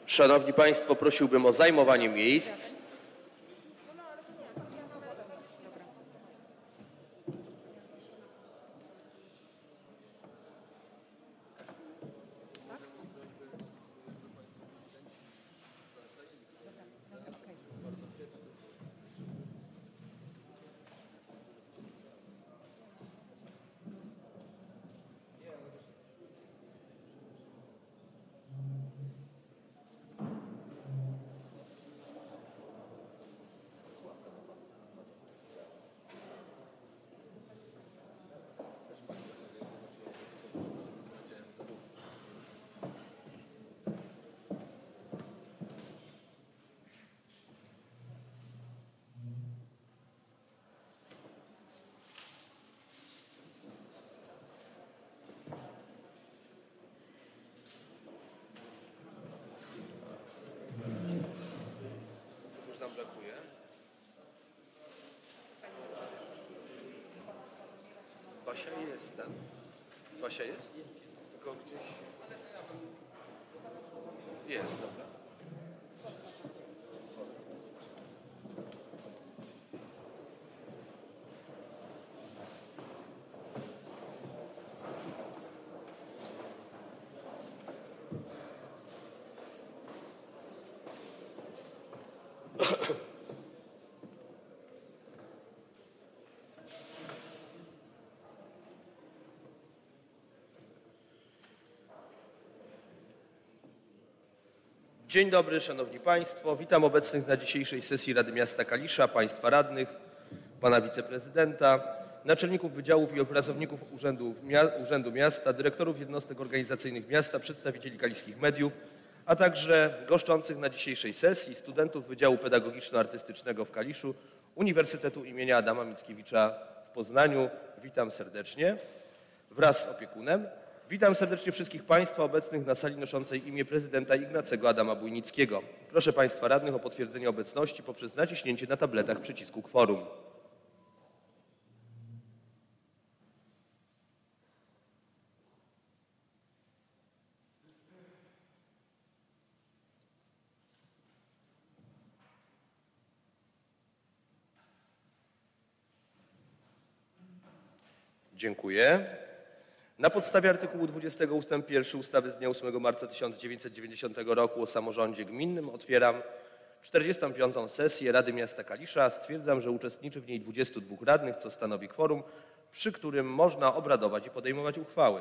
Szanowni Państwo, prosiłbym o zajmowanie miejsc. Już nam brakuje. Basia jest tam. Basia jest? Tylko gdzieś... Jest, dobra. Dzień dobry, Szanowni Państwo. Witam obecnych na dzisiejszej sesji Rady Miasta Kalisza, Państwa radnych, Pana Wiceprezydenta, naczelników wydziałów i pracowników Urzędu Miasta, dyrektorów jednostek organizacyjnych miasta, przedstawicieli kaliskich mediów, a także goszczących na dzisiejszej sesji studentów Wydziału Pedagogiczno-Artystycznego w Kaliszu Uniwersytetu im. Adama Mickiewicza w Poznaniu. Witam serdecznie wraz z opiekunem. Witam serdecznie wszystkich Państwa obecnych na sali noszącej imię prezydenta Ignacego Adama Bujnickiego. Proszę Państwa radnych o potwierdzenie obecności poprzez naciśnięcie na tabletach przycisku kworum. Dziękuję. Na podstawie artykułu 20 ust. 1 ustawy z dnia 8 marca 1990 roku o samorządzie gminnym otwieram 45. sesję Rady Miasta Kalisza. Stwierdzam, że uczestniczy w niej 22 radnych, co stanowi kworum, przy którym można obradować i podejmować uchwały.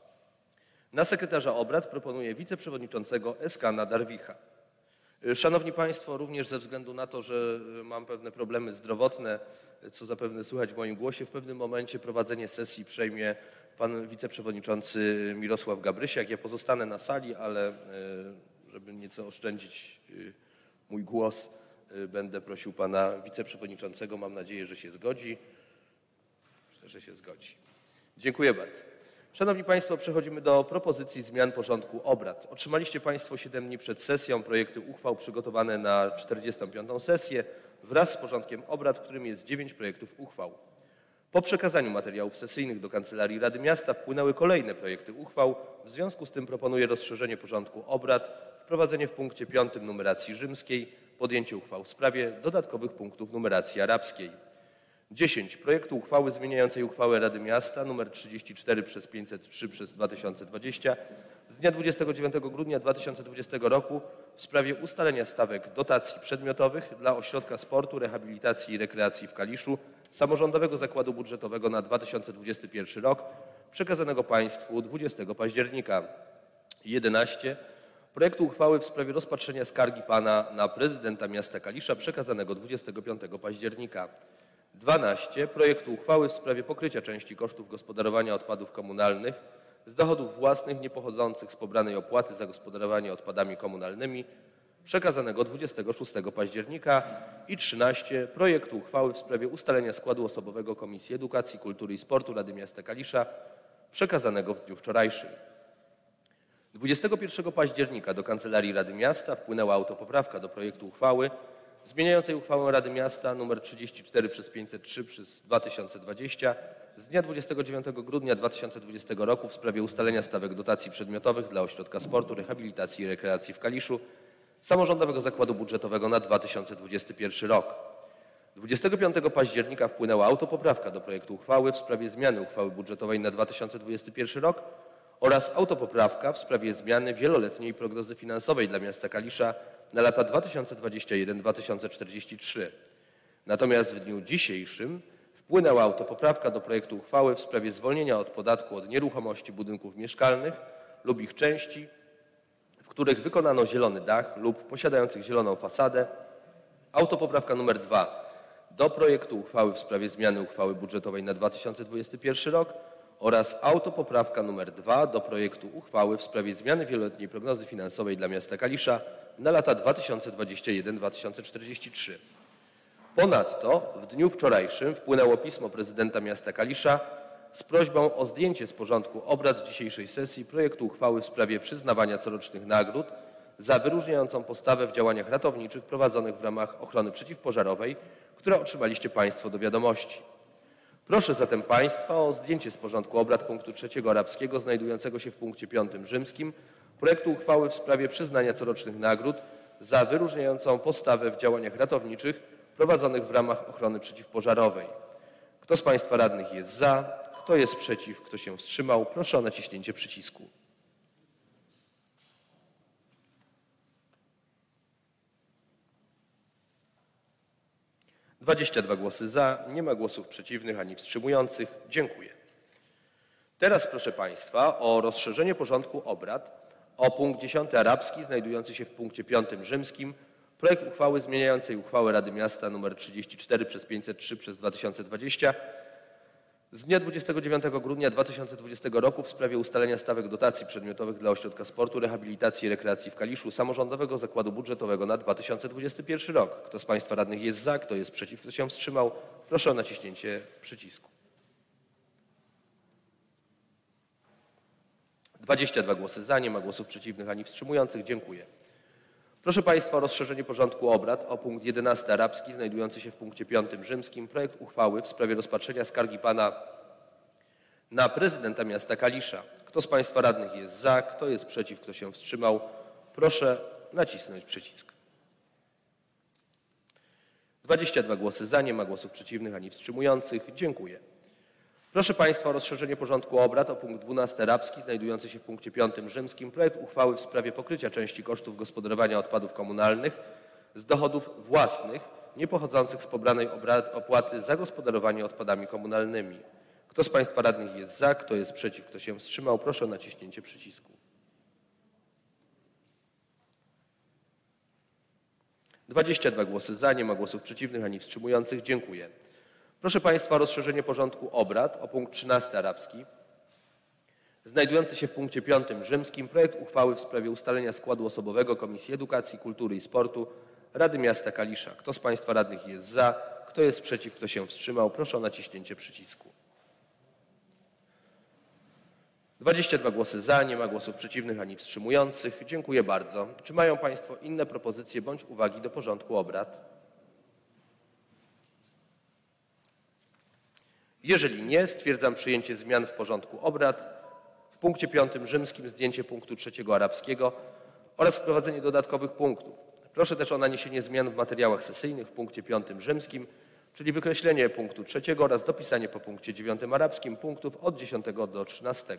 Na sekretarza obrad proponuję wiceprzewodniczącego Eskana Darwicha. Szanowni Państwo, również ze względu na to, że mam pewne problemy zdrowotne, co zapewne słychać w moim głosie, w pewnym momencie prowadzenie sesji przejmie pan wiceprzewodniczący Mirosław Gabrysiak. Ja pozostanę na sali, ale żeby nieco oszczędzić mój głos, będę prosił pana wiceprzewodniczącego. Mam nadzieję, że się zgodzi. Myślę, że się zgodzi. Dziękuję bardzo. Szanowni Państwo, przechodzimy do propozycji zmian porządku obrad. Otrzymaliście Państwo 7 dni przed sesją projekty uchwał przygotowane na 45. sesję wraz z porządkiem obrad, w którym jest 9 projektów uchwał. Po przekazaniu materiałów sesyjnych do Kancelarii Rady Miasta wpłynęły kolejne projekty uchwał. W związku z tym proponuję rozszerzenie porządku obrad, wprowadzenie w punkcie 5 numeracji rzymskiej, podjęcie uchwał w sprawie dodatkowych punktów numeracji arabskiej. 10. Projektu uchwały zmieniającej uchwałę Rady Miasta nr 34 przez 503 przez 2020 z dnia 29 grudnia 2020 roku w sprawie ustalenia stawek dotacji przedmiotowych dla Ośrodka Sportu, Rehabilitacji i Rekreacji w Kaliszu Samorządowego Zakładu Budżetowego na 2021 rok przekazanego Państwu 20 października. 11. Projektu uchwały w sprawie rozpatrzenia skargi Pana na prezydenta miasta Kalisza przekazanego 25 października. 12. Projektu uchwały w sprawie pokrycia części kosztów gospodarowania odpadów komunalnych z dochodów własnych niepochodzących z pobranej opłaty za gospodarowanie odpadami komunalnymi przekazanego 26 października. I 13. Projektu uchwały w sprawie ustalenia składu osobowego Komisji Edukacji, Kultury i Sportu Rady Miasta Kalisza przekazanego w dniu wczorajszym. 21 października do Kancelarii Rady Miasta wpłynęła autopoprawka do projektu uchwały zmieniającej uchwałę Rady Miasta nr 34 przez 503 przez 2020 z dnia 29 grudnia 2020 roku w sprawie ustalenia stawek dotacji przedmiotowych dla Ośrodka Sportu, Rehabilitacji i Rekreacji w Kaliszu Samorządowego Zakładu Budżetowego na 2021 rok. 25 października wpłynęła autopoprawka do projektu uchwały w sprawie zmiany uchwały budżetowej na 2021 rok oraz autopoprawka w sprawie zmiany wieloletniej prognozy finansowej dla miasta Kalisza na lata 2021-2043. Natomiast w dniu dzisiejszym wpłynęła autopoprawka do projektu uchwały w sprawie zwolnienia od podatku od nieruchomości budynków mieszkalnych lub ich części, w których wykonano zielony dach lub posiadających zieloną fasadę. Autopoprawka nr 2 do projektu uchwały w sprawie zmiany uchwały budżetowej na 2021 rok oraz autopoprawka nr 2 do projektu uchwały w sprawie zmiany wieloletniej prognozy finansowej dla miasta Kalisza na lata 2021-2043. Ponadto w dniu wczorajszym wpłynęło pismo prezydenta miasta Kalisza z prośbą o zdjęcie z porządku obrad dzisiejszej sesji projektu uchwały w sprawie przyznawania corocznych nagród za wyróżniającą postawę w działaniach ratowniczych prowadzonych w ramach ochrony przeciwpożarowej, które otrzymaliście Państwo do wiadomości. Proszę zatem Państwa o zdjęcie z porządku obrad punktu 3 arabskiego znajdującego się w punkcie 5 rzymskim projektu uchwały w sprawie przyznania corocznych nagród za wyróżniającą postawę w działaniach ratowniczych prowadzonych w ramach ochrony przeciwpożarowej. Kto z Państwa radnych jest za? Kto jest przeciw? Kto się wstrzymał? Proszę o naciśnięcie przycisku. (22 głosy za, nie ma głosów przeciwnych ani wstrzymujących. Dziękuję. Teraz proszę Państwa o rozszerzenie porządku obrad o punkt 10 arabski znajdujący się w punkcie 5 rzymskim projekt uchwały zmieniającej uchwałę Rady Miasta nr 34 przez 503 przez 2020 z dnia 29 grudnia 2020 roku w sprawie ustalenia stawek dotacji przedmiotowych dla Ośrodka Sportu, Rehabilitacji i Rekreacji w Kaliszu Samorządowego Zakładu Budżetowego na 2021 rok. Kto z Państwa radnych jest za? Kto jest przeciw? Kto się wstrzymał? Proszę o naciśnięcie przycisku. 22 głosy za, nie ma głosów przeciwnych ani wstrzymujących. Dziękuję. Proszę Państwa o rozszerzenie porządku obrad o punkt 11 arabski znajdujący się w punkcie 5 rzymskim projekt uchwały w sprawie rozpatrzenia skargi pana na prezydenta miasta Kalisza. Kto z Państwa radnych jest za? Kto jest przeciw? Kto się wstrzymał? Proszę nacisnąć przycisk. 22 głosy za, nie ma głosów przeciwnych ani wstrzymujących. Dziękuję. Proszę Państwa o rozszerzenie porządku obrad o punkt 12 arabski znajdujący się w punkcie 5 rzymskim projekt uchwały w sprawie pokrycia części kosztów gospodarowania odpadów komunalnych z dochodów własnych niepochodzących z pobranej opłaty za gospodarowanie odpadami komunalnymi. Kto z Państwa radnych jest za? Kto jest przeciw? Kto się wstrzymał? Proszę o naciśnięcie przycisku. 22 głosy za, nie ma głosów przeciwnych ani wstrzymujących. Dziękuję. Proszę Państwa o rozszerzenie porządku obrad o punkt 13 arabski znajdujący się w punkcie 5 rzymskim projekt uchwały w sprawie ustalenia składu osobowego Komisji Edukacji, Kultury i Sportu Rady Miasta Kalisza. Kto z Państwa radnych jest za? Kto jest przeciw? Kto się wstrzymał? Proszę o naciśnięcie przycisku. 22 głosy za, nie ma głosów przeciwnych ani wstrzymujących. Dziękuję bardzo. Czy mają Państwo inne propozycje bądź uwagi do porządku obrad? Jeżeli nie, stwierdzam przyjęcie zmian w porządku obrad. W punkcie 5 rzymskim zdjęcie punktu 3 arabskiego oraz wprowadzenie dodatkowych punktów. Proszę też o naniesienie zmian w materiałach sesyjnych w punkcie 5 rzymskim, czyli wykreślenie punktu 3 oraz dopisanie po punkcie 9 arabskim punktów od 10 do 13.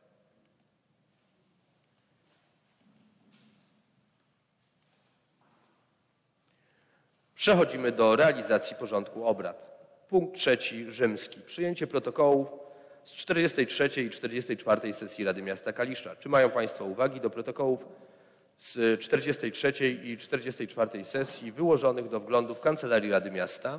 Przechodzimy do realizacji porządku obrad. Punkt 3 rzymski. Przyjęcie protokołów z 43 i 44 sesji Rady Miasta Kalisza. Czy mają Państwo uwagi do protokołów z 43 i 44 sesji wyłożonych do wglądu w Kancelarii Rady Miasta?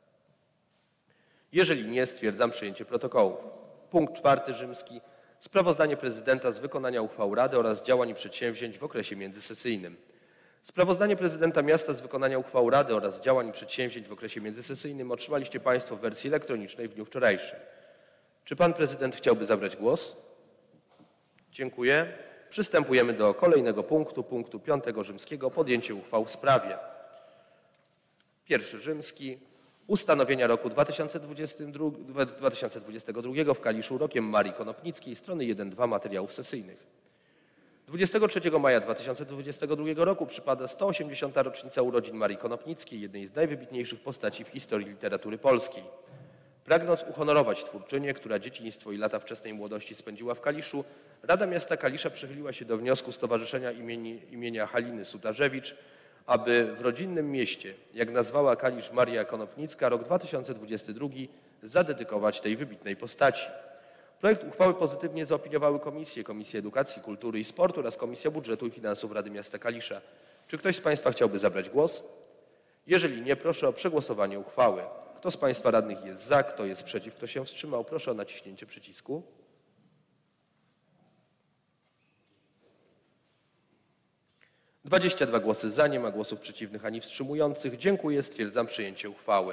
Jeżeli nie, stwierdzam przyjęcie protokołów. Punkt 4 rzymski. Sprawozdanie prezydenta z wykonania uchwał Rady oraz działań i przedsięwzięć w okresie międzysesyjnym. Sprawozdanie prezydenta miasta z wykonania uchwał Rady oraz działań i przedsięwzięć w okresie międzysesyjnym otrzymaliście Państwo w wersji elektronicznej w dniu wczorajszym. Czy Pan Prezydent chciałby zabrać głos? Dziękuję. Przystępujemy do kolejnego punktu, punktu 5 rzymskiego, podjęcie uchwał w sprawie. 1 rzymski. Ustanowienia roku 2022 w Kaliszu rokiem Marii Konopnickiej, strony 1-2 materiałów sesyjnych. 23 maja 2022 roku przypada 180. rocznica urodzin Marii Konopnickiej, jednej z najwybitniejszych postaci w historii literatury polskiej. Pragnąc uhonorować twórczynię, która dzieciństwo i lata wczesnej młodości spędziła w Kaliszu, Rada Miasta Kalisza przychyliła się do wniosku Stowarzyszenia imienia Haliny Sutarzewicz, aby w rodzinnym mieście, jak nazwała Kalisz Maria Konopnicka, rok 2022 zadedykować tej wybitnej postaci. Projekt uchwały pozytywnie zaopiniowały Komisja Edukacji, Kultury i Sportu oraz Komisja Budżetu i Finansów Rady Miasta Kalisza. Czy ktoś z Państwa chciałby zabrać głos? Jeżeli nie, proszę o przegłosowanie uchwały. Kto z Państwa radnych jest za, kto jest przeciw, kto się wstrzymał, proszę o naciśnięcie przycisku. - 22 głosy za, nie ma głosów przeciwnych ani wstrzymujących. Dziękuję, stwierdzam przyjęcie uchwały.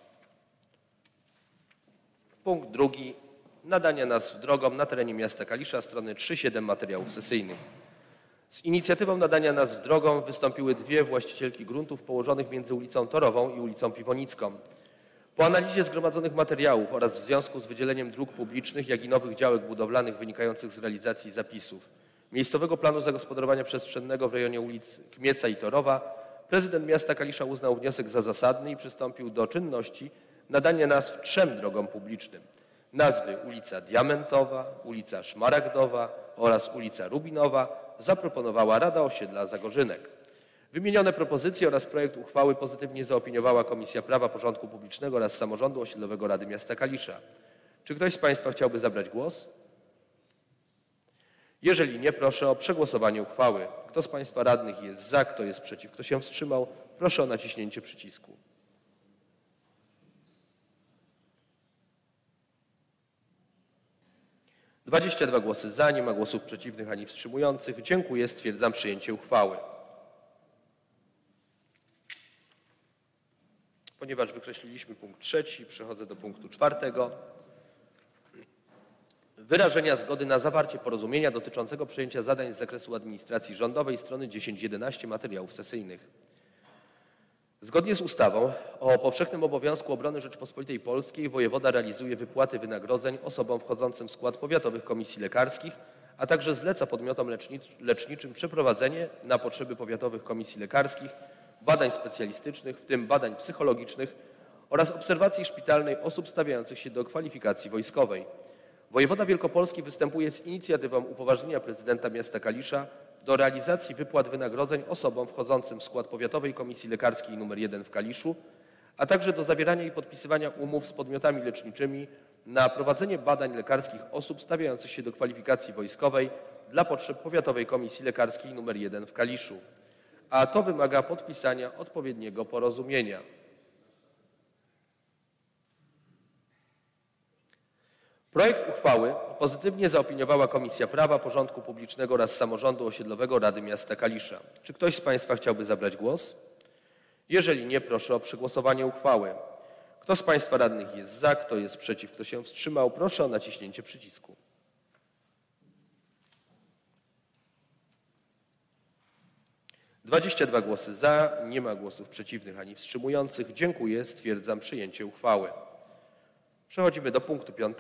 Punkt drugi. Nadania nazw drogom na terenie miasta Kalisza, strony 3-7 materiałów sesyjnych. Z inicjatywą nadania nazw drogom wystąpiły dwie właścicielki gruntów położonych między ulicą Torową i ulicą Piwonicką. Po analizie zgromadzonych materiałów oraz w związku z wydzieleniem dróg publicznych, jak i nowych działek budowlanych wynikających z realizacji zapisów miejscowego planu zagospodarowania przestrzennego w rejonie ulic Kmieca i Torowa, prezydent miasta Kalisza uznał wniosek za zasadny i przystąpił do czynności nadania nazw 3 drogom publicznym. Nazwy ulica Diamentowa, ulica Szmaragdowa oraz ulica Rubinowa zaproponowała Rada Osiedla Zagorzynek. Wymienione propozycje oraz projekt uchwały pozytywnie zaopiniowała Komisja Prawa, Porządku Publicznego oraz Samorządu Osiedlowego Rady Miasta Kalisza. Czy ktoś z Państwa chciałby zabrać głos? Jeżeli nie, proszę o przegłosowanie uchwały. Kto z Państwa radnych jest za, kto jest przeciw, kto się wstrzymał, proszę o naciśnięcie przycisku. - 22 głosy za, nie ma głosów przeciwnych ani wstrzymujących. Dziękuję, stwierdzam przyjęcie uchwały. Ponieważ wykreśliliśmy punkt trzeci, przechodzę do punktu czwartego. Wyrażenia zgody na zawarcie porozumienia dotyczącego przejęcia zadań z zakresu administracji rządowej, strony 10-11 materiałów sesyjnych. Zgodnie z ustawą o powszechnym obowiązku obrony Rzeczypospolitej Polskiej wojewoda realizuje wypłaty wynagrodzeń osobom wchodzącym w skład powiatowych komisji lekarskich, a także zleca podmiotom leczniczym przeprowadzenie na potrzeby powiatowych komisji lekarskich badań specjalistycznych, w tym badań psychologicznych oraz obserwacji szpitalnej osób stawiających się do kwalifikacji wojskowej. Wojewoda Wielkopolski występuje z inicjatywą upoważnienia prezydenta miasta Kalisza do realizacji wypłat wynagrodzeń osobom wchodzącym w skład Powiatowej Komisji Lekarskiej nr 1 w Kaliszu, a także do zawierania i podpisywania umów z podmiotami leczniczymi na prowadzenie badań lekarskich osób stawiających się do kwalifikacji wojskowej dla potrzeb Powiatowej Komisji Lekarskiej nr 1 w Kaliszu. A to wymaga podpisania odpowiedniego porozumienia. Projekt uchwały pozytywnie zaopiniowała Komisja Prawa, Porządku Publicznego oraz Samorządu Osiedlowego Rady Miasta Kalisza. Czy ktoś z Państwa chciałby zabrać głos? Jeżeli nie, proszę o przegłosowanie uchwały. Kto z Państwa radnych jest za, kto jest przeciw, kto się wstrzymał, proszę o naciśnięcie przycisku. - 22 głosy za, nie ma głosów przeciwnych ani wstrzymujących. Dziękuję, stwierdzam przyjęcie uchwały. Przechodzimy do punktu 5.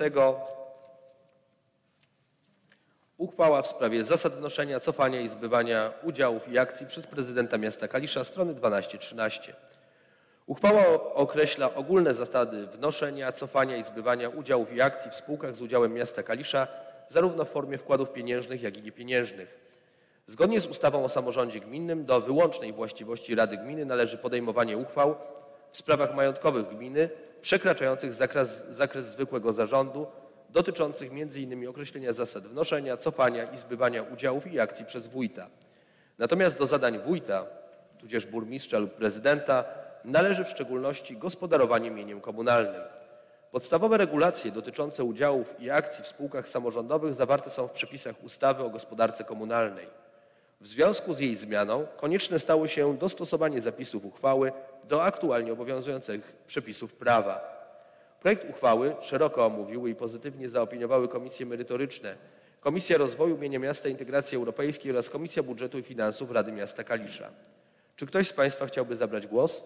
Uchwała w sprawie zasad wnoszenia, cofania i zbywania udziałów i akcji przez prezydenta miasta Kalisza, strony 12-13. Uchwała określa ogólne zasady wnoszenia, cofania i zbywania udziałów i akcji w spółkach z udziałem miasta Kalisza, zarówno w formie wkładów pieniężnych, jak i niepieniężnych. Zgodnie z ustawą o samorządzie gminnym do wyłącznej właściwości Rady Gminy należy podejmowanie uchwał w sprawach majątkowych gminy przekraczających zakres zwykłego zarządu, dotyczących m.in. określenia zasad wnoszenia, cofania i zbywania udziałów i akcji przez wójta. Natomiast do zadań wójta, tudzież burmistrza lub prezydenta, należy w szczególności gospodarowanie mieniem komunalnym. Podstawowe regulacje dotyczące udziałów i akcji w spółkach samorządowych zawarte są w przepisach ustawy o gospodarce komunalnej. W związku z jej zmianą konieczne stało się dostosowanie zapisów uchwały do aktualnie obowiązujących przepisów prawa. Projekt uchwały szeroko omówiły i pozytywnie zaopiniowały komisje merytoryczne, Komisja Rozwoju Mienia Miasta i Integracji Europejskiej oraz Komisja Budżetu i Finansów Rady Miasta Kalisza. Czy ktoś z Państwa chciałby zabrać głos?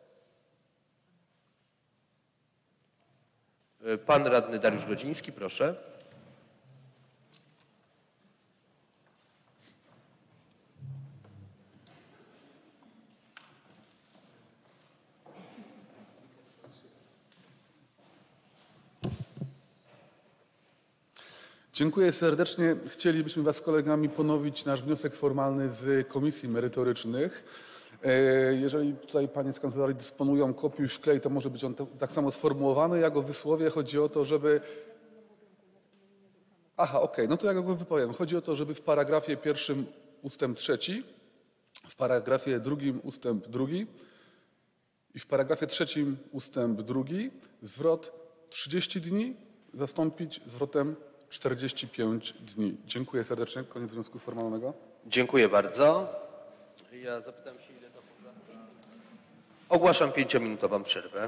Pan radny Dariusz Godziński, proszę. Dziękuję serdecznie. Chcielibyśmy Was z kolegami ponowić nasz wniosek formalny z komisji merytorycznych. Jeżeli tutaj panie z kancelarii dysponują kopią w klej, to może być on tak samo sformułowany. Ja go wysłowię. Chodzi o to, żeby... Aha, okej, no to ja go wypowiem. Chodzi o to, żeby w paragrafie 1 ustęp 3, w paragrafie 2 ustęp 2 i w paragrafie 3 ustęp 2 zwrot 30 dni zastąpić zwrotem 45 dni. Dziękuję serdecznie. Koniec wniosku formalnego. Dziękuję bardzo. Ja zapytam się, ile to poprawka. Ogłaszam 5-minutową przerwę.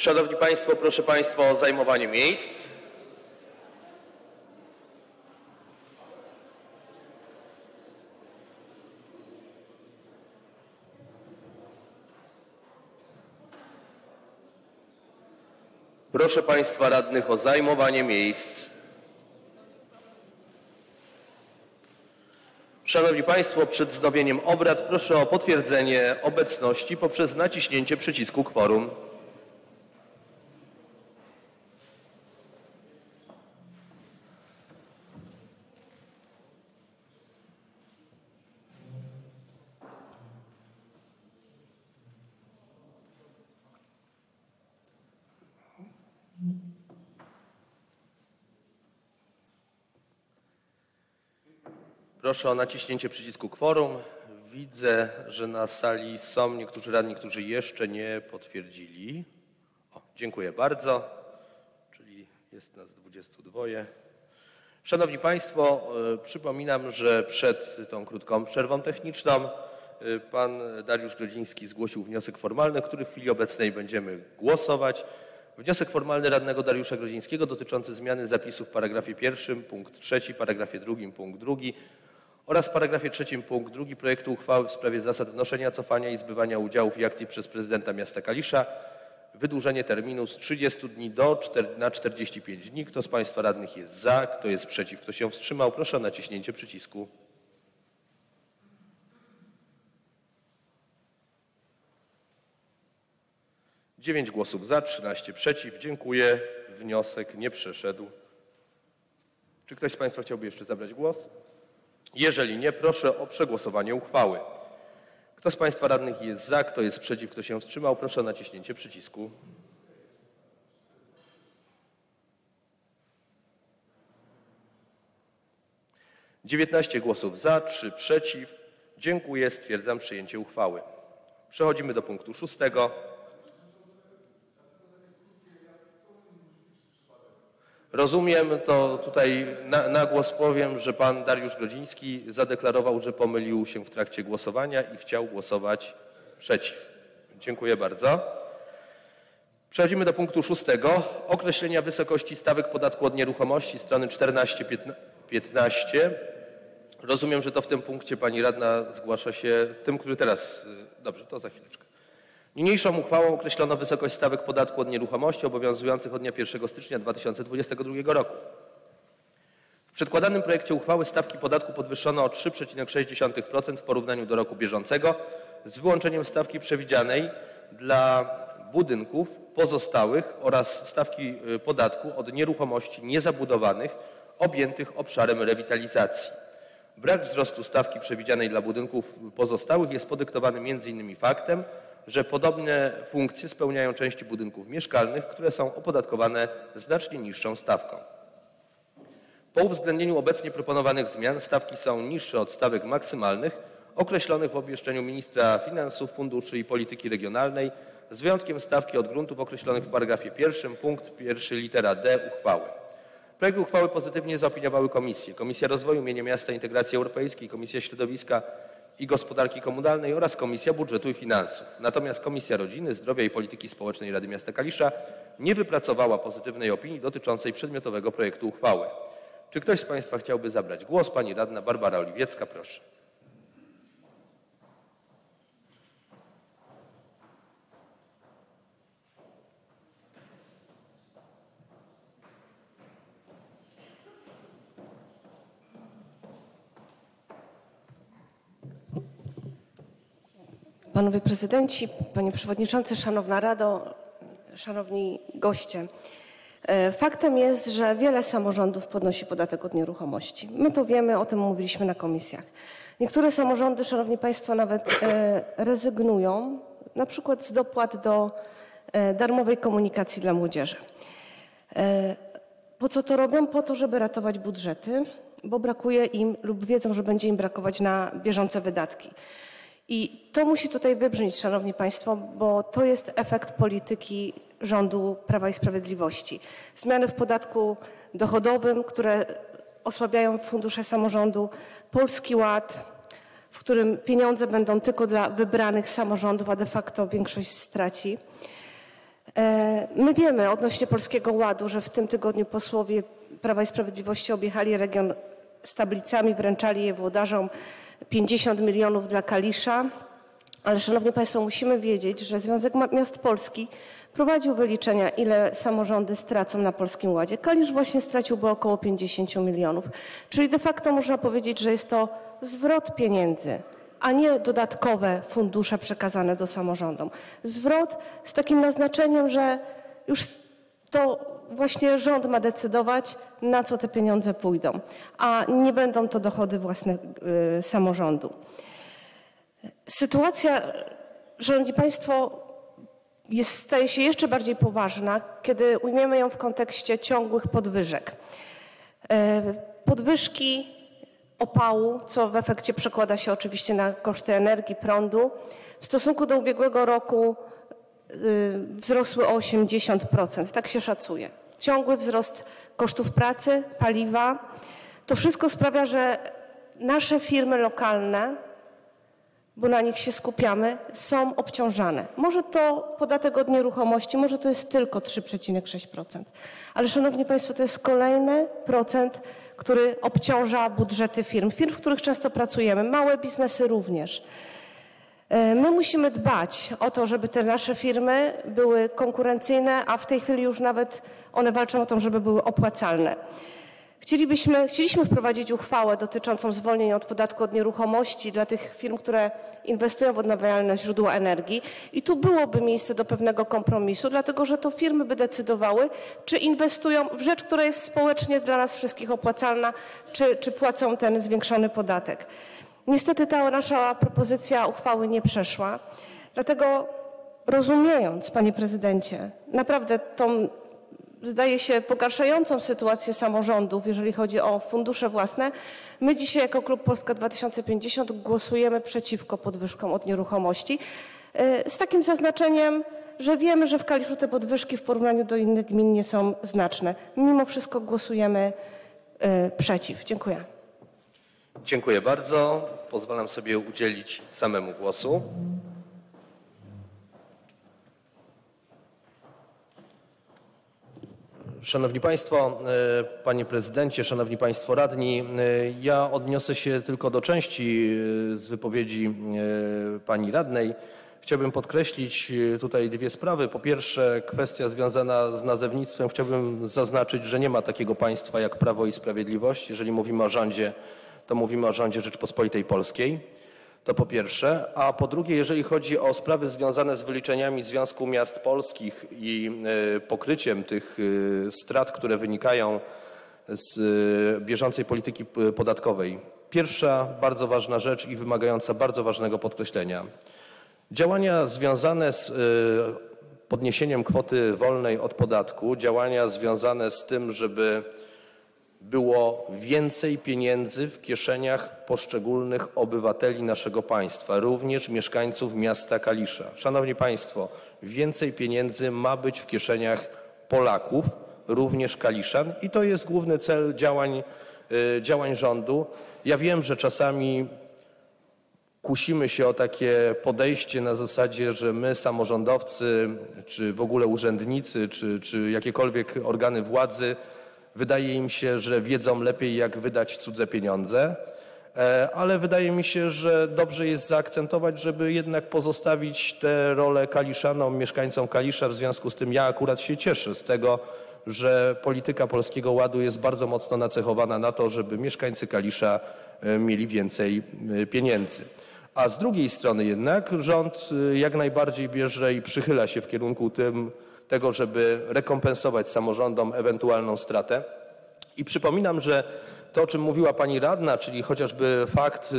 Szanowni Państwo, proszę Państwa o zajmowanie miejsc. Proszę Państwa radnych o zajmowanie miejsc. Szanowni Państwo, przed wznowieniem obrad proszę o potwierdzenie obecności poprzez naciśnięcie przycisku kworum. Proszę o naciśnięcie przycisku kworum. Widzę, że na sali są niektórzy radni, którzy jeszcze nie potwierdzili. Dziękuję bardzo. Czyli jest nas 22. Szanowni Państwo, przypominam, że przed tą krótką przerwą techniczną pan Dariusz Grodziński zgłosił wniosek formalny, który w chwili obecnej będziemy głosować. Wniosek formalny radnego Dariusza Grodzińskiego dotyczący zmiany zapisu w paragrafie 1 punkt 3, paragrafie 2 punkt 2 oraz paragrafie 3 punkt 2 projektu uchwały w sprawie zasad wnoszenia, cofania i zbywania udziałów i akcji przez prezydenta miasta Kalisza. Wydłużenie terminu z 30 dni na 45 dni. Kto z Państwa radnych jest za? Kto jest przeciw? Kto się wstrzymał? Proszę o naciśnięcie przycisku. Dziewięć głosów za, 13 przeciw. Dziękuję. Wniosek nie przeszedł. Czy ktoś z Państwa chciałby jeszcze zabrać głos? Jeżeli nie, proszę o przegłosowanie uchwały. Kto z Państwa radnych jest za? Kto jest przeciw? Kto się wstrzymał? Proszę o naciśnięcie przycisku. Dziewiętnaście głosów za, 3 przeciw. Dziękuję. Stwierdzam przyjęcie uchwały. Przechodzimy do punktu 6. Rozumiem, to tutaj na głos powiem, że pan Dariusz Grodziński zadeklarował, że pomylił się w trakcie głosowania i chciał głosować przeciw. Dziękuję bardzo. Przechodzimy do punktu 6. Określenia wysokości stawek podatku od nieruchomości, strony 14-15. Rozumiem, że to w tym punkcie pani radna zgłasza się, tym, który teraz... Dobrze, to za chwileczkę. Niniejszą uchwałą określono wysokość stawek podatku od nieruchomości obowiązujących od dnia 1 stycznia 2022 roku. W przedkładanym projekcie uchwały stawki podatku podwyższono o 3,6% w porównaniu do roku bieżącego, z wyłączeniem stawki przewidzianej dla budynków pozostałych oraz stawki podatku od nieruchomości niezabudowanych objętych obszarem rewitalizacji. Brak wzrostu stawki przewidzianej dla budynków pozostałych jest podyktowany m.in. faktem, że podobne funkcje spełniają części budynków mieszkalnych, które są opodatkowane znacznie niższą stawką. Po uwzględnieniu obecnie proponowanych zmian stawki są niższe od stawek maksymalnych określonych w obwieszczeniu ministra finansów, funduszy i polityki regionalnej, z wyjątkiem stawki od gruntów określonych w paragrafie 1 punkt 1 litera d uchwały. Projekt uchwały pozytywnie zaopiniowały komisje: Komisja Rozwoju, Mienia Miasta i Integracji Europejskiej, Komisja Środowiska i Gospodarki Komunalnej oraz Komisja Budżetu i Finansów. Natomiast Komisja Rodziny, Zdrowia i Polityki Społecznej Rady Miasta Kalisza nie wypracowała pozytywnej opinii dotyczącej przedmiotowego projektu uchwały. Czy ktoś z Państwa chciałby zabrać głos? Pani radna Barbara Oliwiecka, proszę. Panowie Prezydenci, Panie Przewodniczący, Szanowna Rado, Szanowni Goście. Faktem jest, że wiele samorządów podnosi podatek od nieruchomości. My to wiemy, o tym mówiliśmy na komisjach. Niektóre samorządy, Szanowni Państwo, nawet rezygnują na przykład z dopłat do darmowej komunikacji dla młodzieży. Po co to robią? Po to, żeby ratować budżety, bo brakuje im lub wiedzą, że będzie im brakować na bieżące wydatki. I to musi tutaj wybrzmieć, Szanowni Państwo, bo to jest efekt polityki rządu Prawa i Sprawiedliwości. Zmiany w podatku dochodowym, które osłabiają fundusze samorządu, Polski Ład, w którym pieniądze będą tylko dla wybranych samorządów, a de facto większość straci. My wiemy odnośnie Polskiego Ładu, że w tym tygodniu posłowie Prawa i Sprawiedliwości objechali region z tablicami, wręczali je włodarzom 50 milionów dla Kalisza. Ale szanowni państwo, musimy wiedzieć, że Związek Miast Polski prowadził wyliczenia, ile samorządy stracą na Polskim Ładzie. Kalisz właśnie straciłby około 50 milionów. Czyli de facto można powiedzieć, że jest to zwrot pieniędzy, a nie dodatkowe fundusze przekazane do samorządom. Zwrot z takim naznaczeniem, że już to właśnie rząd ma decydować, na co te pieniądze pójdą, a nie będą to dochody własne samorządu. Sytuacja, szanowni państwo, staje się jeszcze bardziej poważna, kiedy ujmiemy ją w kontekście ciągłych podwyżek. Podwyżki opału, co w efekcie przekłada się oczywiście na koszty energii, prądu, w stosunku do ubiegłego roku wzrosły o 80%, tak się szacuje. Ciągły wzrost kosztów pracy, paliwa. To wszystko sprawia, że nasze firmy lokalne, bo na nich się skupiamy, są obciążane. Może to podatek od nieruchomości, może to jest tylko 3,6%. Ale szanowni państwo, to jest kolejny procent, który obciąża budżety firm, w których często pracujemy, małe biznesy również. My musimy dbać o to, żeby te nasze firmy były konkurencyjne, a w tej chwili już nawet one walczą o to, żeby były opłacalne. Chcieliśmy wprowadzić uchwałę dotyczącą zwolnień od podatku od nieruchomości dla tych firm, które inwestują w odnawialne źródła energii i tu byłoby miejsce do pewnego kompromisu, dlatego że to firmy by decydowały, czy inwestują w rzecz, która jest społecznie dla nas wszystkich opłacalna, czy płacą ten zwiększony podatek. Niestety ta nasza propozycja uchwały nie przeszła, dlatego rozumiejąc, panie prezydencie, naprawdę tą zdaje się pogarszającą sytuację samorządów, jeżeli chodzi o fundusze własne, my dzisiaj jako klub Polska 2050 głosujemy przeciwko podwyżkom od nieruchomości z takim zaznaczeniem, że wiemy, że w Kaliszu te podwyżki w porównaniu do innych gmin nie są znaczne. Mimo wszystko głosujemy przeciw. Dziękuję. Dziękuję bardzo. Pozwalam sobie udzielić samemu głosu. Szanowni Państwo, Panie Prezydencie, Szanowni Państwo Radni, ja odniosę się tylko do części z wypowiedzi Pani Radnej. Chciałbym podkreślić tutaj dwie sprawy. Po pierwsze, kwestia związana z nazewnictwem. Chciałbym zaznaczyć, że nie ma takiego państwa jak Prawo i Sprawiedliwość. Jeżeli mówimy o rządzie, to mówimy o rządzie Rzeczypospolitej Polskiej. To po pierwsze. A po drugie, jeżeli chodzi o sprawy związane z wyliczeniami Związku Miast Polskich i pokryciem tych strat, które wynikają z bieżącej polityki podatkowej. Pierwsza bardzo ważna rzecz i wymagająca bardzo ważnego podkreślenia. Działania związane z podniesieniem kwoty wolnej od podatku, działania związane z tym, żeby było więcej pieniędzy w kieszeniach poszczególnych obywateli naszego państwa, również mieszkańców miasta Kalisza. Szanowni Państwo, więcej pieniędzy ma być w kieszeniach Polaków, również Kaliszan i to jest główny cel działań rządu. Ja wiem, że czasami kusimy się o takie podejście na zasadzie, że my samorządowcy, czy w ogóle urzędnicy, czy jakiekolwiek organy władzy, wydaje im się, że wiedzą lepiej, jak wydać cudze pieniądze, ale wydaje mi się, że dobrze jest zaakcentować, żeby jednak pozostawić tę rolę Kaliszanom, mieszkańcom Kalisza. W związku z tym ja akurat się cieszę z tego, że polityka Polskiego Ładu jest bardzo mocno nacechowana na to, żeby mieszkańcy Kalisza mieli więcej pieniędzy. A z drugiej strony jednak rząd jak najbardziej bierze i przychyla się w kierunku tego, żeby rekompensować samorządom ewentualną stratę. I przypominam, że to, o czym mówiła pani radna, czyli chociażby fakt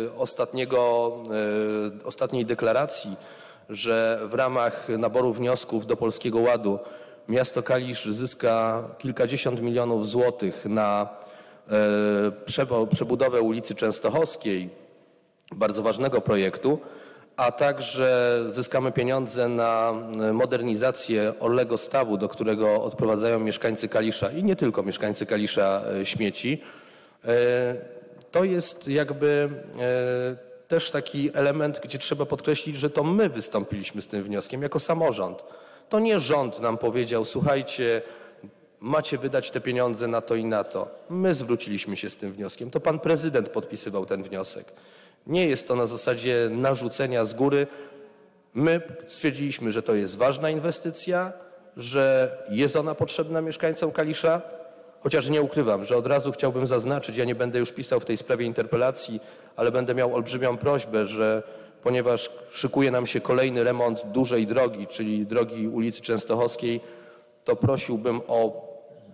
ostatniej deklaracji, że w ramach naboru wniosków do Polskiego Ładu miasto Kalisz zyska kilkadziesiąt milionów złotych na przebudowę ulicy Częstochowskiej, bardzo ważnego projektu, a także zyskamy pieniądze na modernizację Orlego Stawu, do którego odprowadzają mieszkańcy Kalisza i nie tylko mieszkańcy Kalisza śmieci. To jest jakby też taki element, gdzie trzeba podkreślić, że to my wystąpiliśmy z tym wnioskiem jako samorząd. To nie rząd nam powiedział, słuchajcie, macie wydać te pieniądze na to i na to. My zwróciliśmy się z tym wnioskiem. To pan prezydent podpisywał ten wniosek. Nie jest to na zasadzie narzucenia z góry. My stwierdziliśmy, że to jest ważna inwestycja, że jest ona potrzebna mieszkańcom Kalisza, chociaż nie ukrywam, że od razu chciałbym zaznaczyć, ja nie będę już pisał w tej sprawie interpelacji, ale będę miał olbrzymią prośbę, że ponieważ szykuje nam się kolejny remont dużej drogi, czyli drogi ulicy Częstochowskiej, to prosiłbym o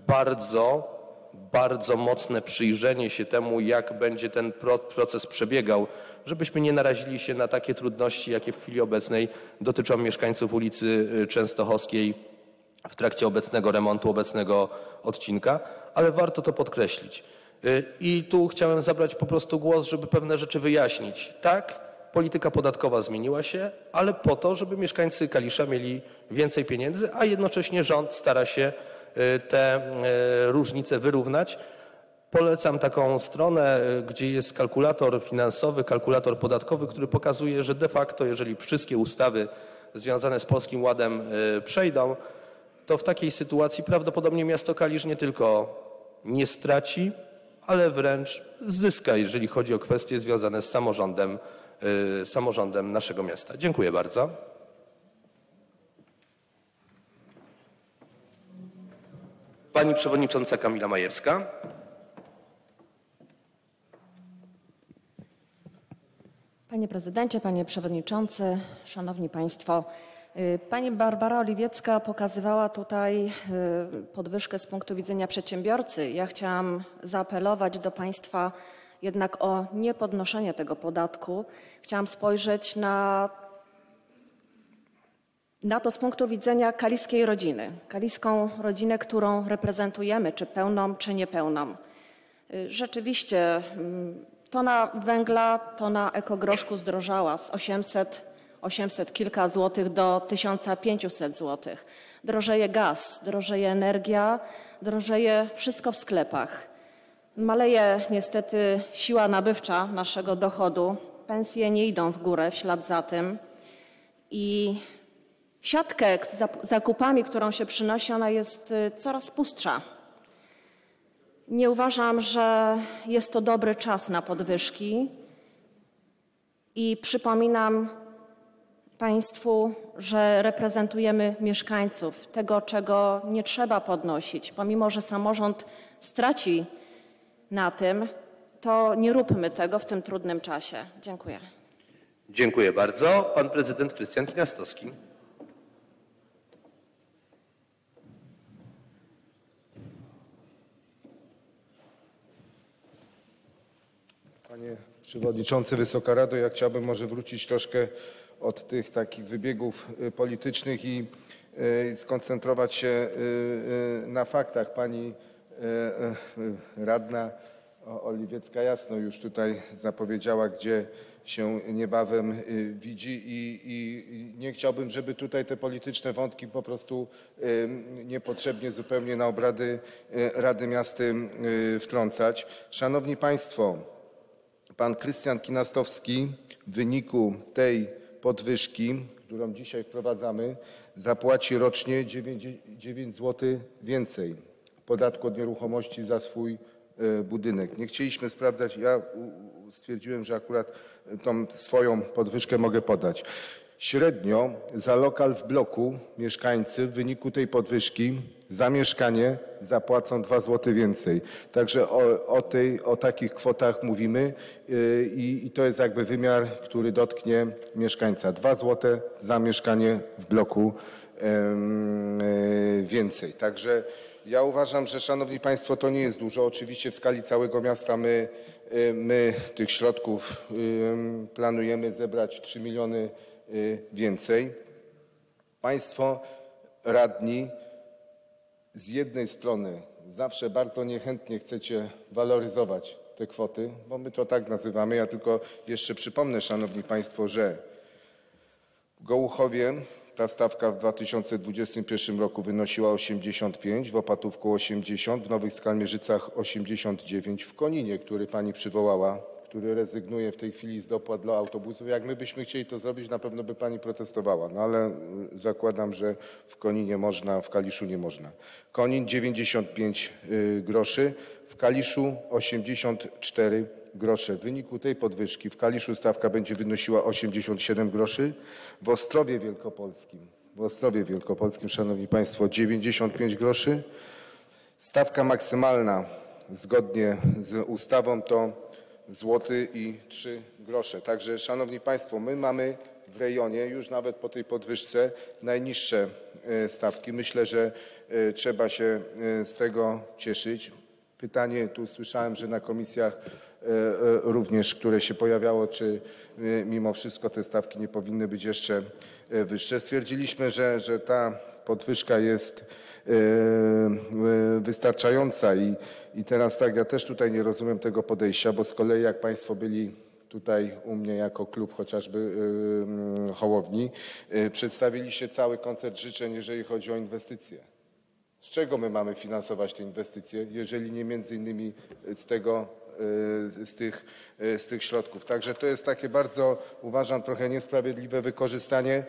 bardzo mocne przyjrzenie się temu, jak będzie ten proces przebiegał, żebyśmy nie narazili się na takie trudności, jakie w chwili obecnej dotyczą mieszkańców ulicy Częstochowskiej w trakcie obecnego remontu, obecnego odcinka, ale warto to podkreślić. I tu chciałem zabrać po prostu głos, żeby pewne rzeczy wyjaśnić. Tak, polityka podatkowa zmieniła się, ale po to, żeby mieszkańcy Kalisza mieli więcej pieniędzy, a jednocześnie rząd stara się te różnice wyrównać. Polecam taką stronę, gdzie jest kalkulator finansowy, kalkulator podatkowy, który pokazuje, że de facto, jeżeli wszystkie ustawy związane z Polskim Ładem przejdą, to w takiej sytuacji prawdopodobnie miasto Kalisz nie tylko nie straci, ale wręcz zyska, jeżeli chodzi o kwestie związane z samorządem naszego miasta. Dziękuję bardzo. Pani przewodnicząca Kamila Majewska. Panie prezydencie, panie przewodniczący, szanowni państwo. Pani Barbara Oliwiecka pokazywała tutaj podwyżkę z punktu widzenia przedsiębiorcy. Ja chciałam zaapelować do państwa jednak o niepodnoszenie tego podatku. Chciałam spojrzeć na to z punktu widzenia kaliskiej rodziny. Kaliską rodzinę, którą reprezentujemy, czy pełną, czy niepełną. Rzeczywiście tona węgla, tona ekogroszku zdrożała z 800 kilka złotych do 1500 złotych. Drożeje gaz, drożeje energia, drożeje wszystko w sklepach. Maleje niestety siła nabywcza naszego dochodu. Pensje nie idą w górę w ślad za tym. I siatkę z zakupami, którą się przynosi, ona jest coraz pustsza. Nie uważam, że jest to dobry czas na podwyżki i przypominam państwu, że reprezentujemy mieszkańców. Tego, czego nie trzeba podnosić. Pomimo że samorząd straci na tym, to nie róbmy tego w tym trudnym czasie. Dziękuję. Dziękuję bardzo. Pan prezydent Krystian Kiniastowski. Panie Przewodniczący, Wysoka Rado, ja chciałbym może wrócić troszkę od tych takich wybiegów politycznych i skoncentrować się na faktach. Pani radna Oliwiecka jasno już tutaj zapowiedziała, gdzie się niebawem widzi i nie chciałbym, żeby tutaj te polityczne wątki po prostu niepotrzebnie zupełnie na obrady Rady Miasta wtrącać. Szanowni Państwo, pan Krystian Kiniastowski w wyniku tej podwyżki, którą dzisiaj wprowadzamy, zapłaci rocznie 9 zł więcej podatku od nieruchomości za swój budynek. Nie chcieliśmy sprawdzać, ja stwierdziłem, że akurat tą swoją podwyżkę mogę podać. Średnio za lokal w bloku mieszkańcy w wyniku tej podwyżki za mieszkanie zapłacą 2 zł więcej. Także o takich kwotach mówimy i to jest jakby wymiar, który dotknie mieszkańca. 2 zł za mieszkanie w bloku więcej. Także ja uważam, że szanowni państwo, to nie jest dużo. Oczywiście w skali całego miasta my tych środków planujemy zebrać 3 miliony więcej. Państwo radni z jednej strony zawsze bardzo niechętnie chcecie waloryzować te kwoty, bo my to tak nazywamy. Ja tylko jeszcze przypomnę, szanowni państwo, że w Gołuchowie ta stawka w 2021 roku wynosiła 85, w Opatówku 80, w Nowych Skalmierzycach 89, w Koninie, który pani przywołała, który rezygnuje w tej chwili z dopłat dla autobusów. Jak my byśmy chcieli to zrobić, na pewno by pani protestowała, no ale zakładam, że w Koninie można, w Kaliszu nie można. Konin 95 groszy, w Kaliszu 84 grosze. W wyniku tej podwyżki w Kaliszu stawka będzie wynosiła 87 groszy, w Ostrowie Wielkopolskim, szanowni państwo, 95 groszy. Stawka maksymalna zgodnie z ustawą to złoty i 3 grosze. Także, szanowni państwo, my mamy w rejonie już nawet po tej podwyżce najniższe stawki. Myślę, że trzeba się z tego cieszyć. Pytanie, tu słyszałem, że na komisjach również, które się pojawiało, czy mimo wszystko te stawki nie powinny być jeszcze wyższe. Stwierdziliśmy, że ta podwyżka jest wystarczająca i teraz tak, ja też tutaj nie rozumiem tego podejścia, bo z kolei jak państwo byli tutaj u mnie jako klub chociażby Hołowni, przedstawiliście cały koncert życzeń, jeżeli chodzi o inwestycje. Z czego my mamy finansować te inwestycje, jeżeli nie między innymi z tych środków. Także to jest takie bardzo, uważam, trochę niesprawiedliwe wykorzystanie,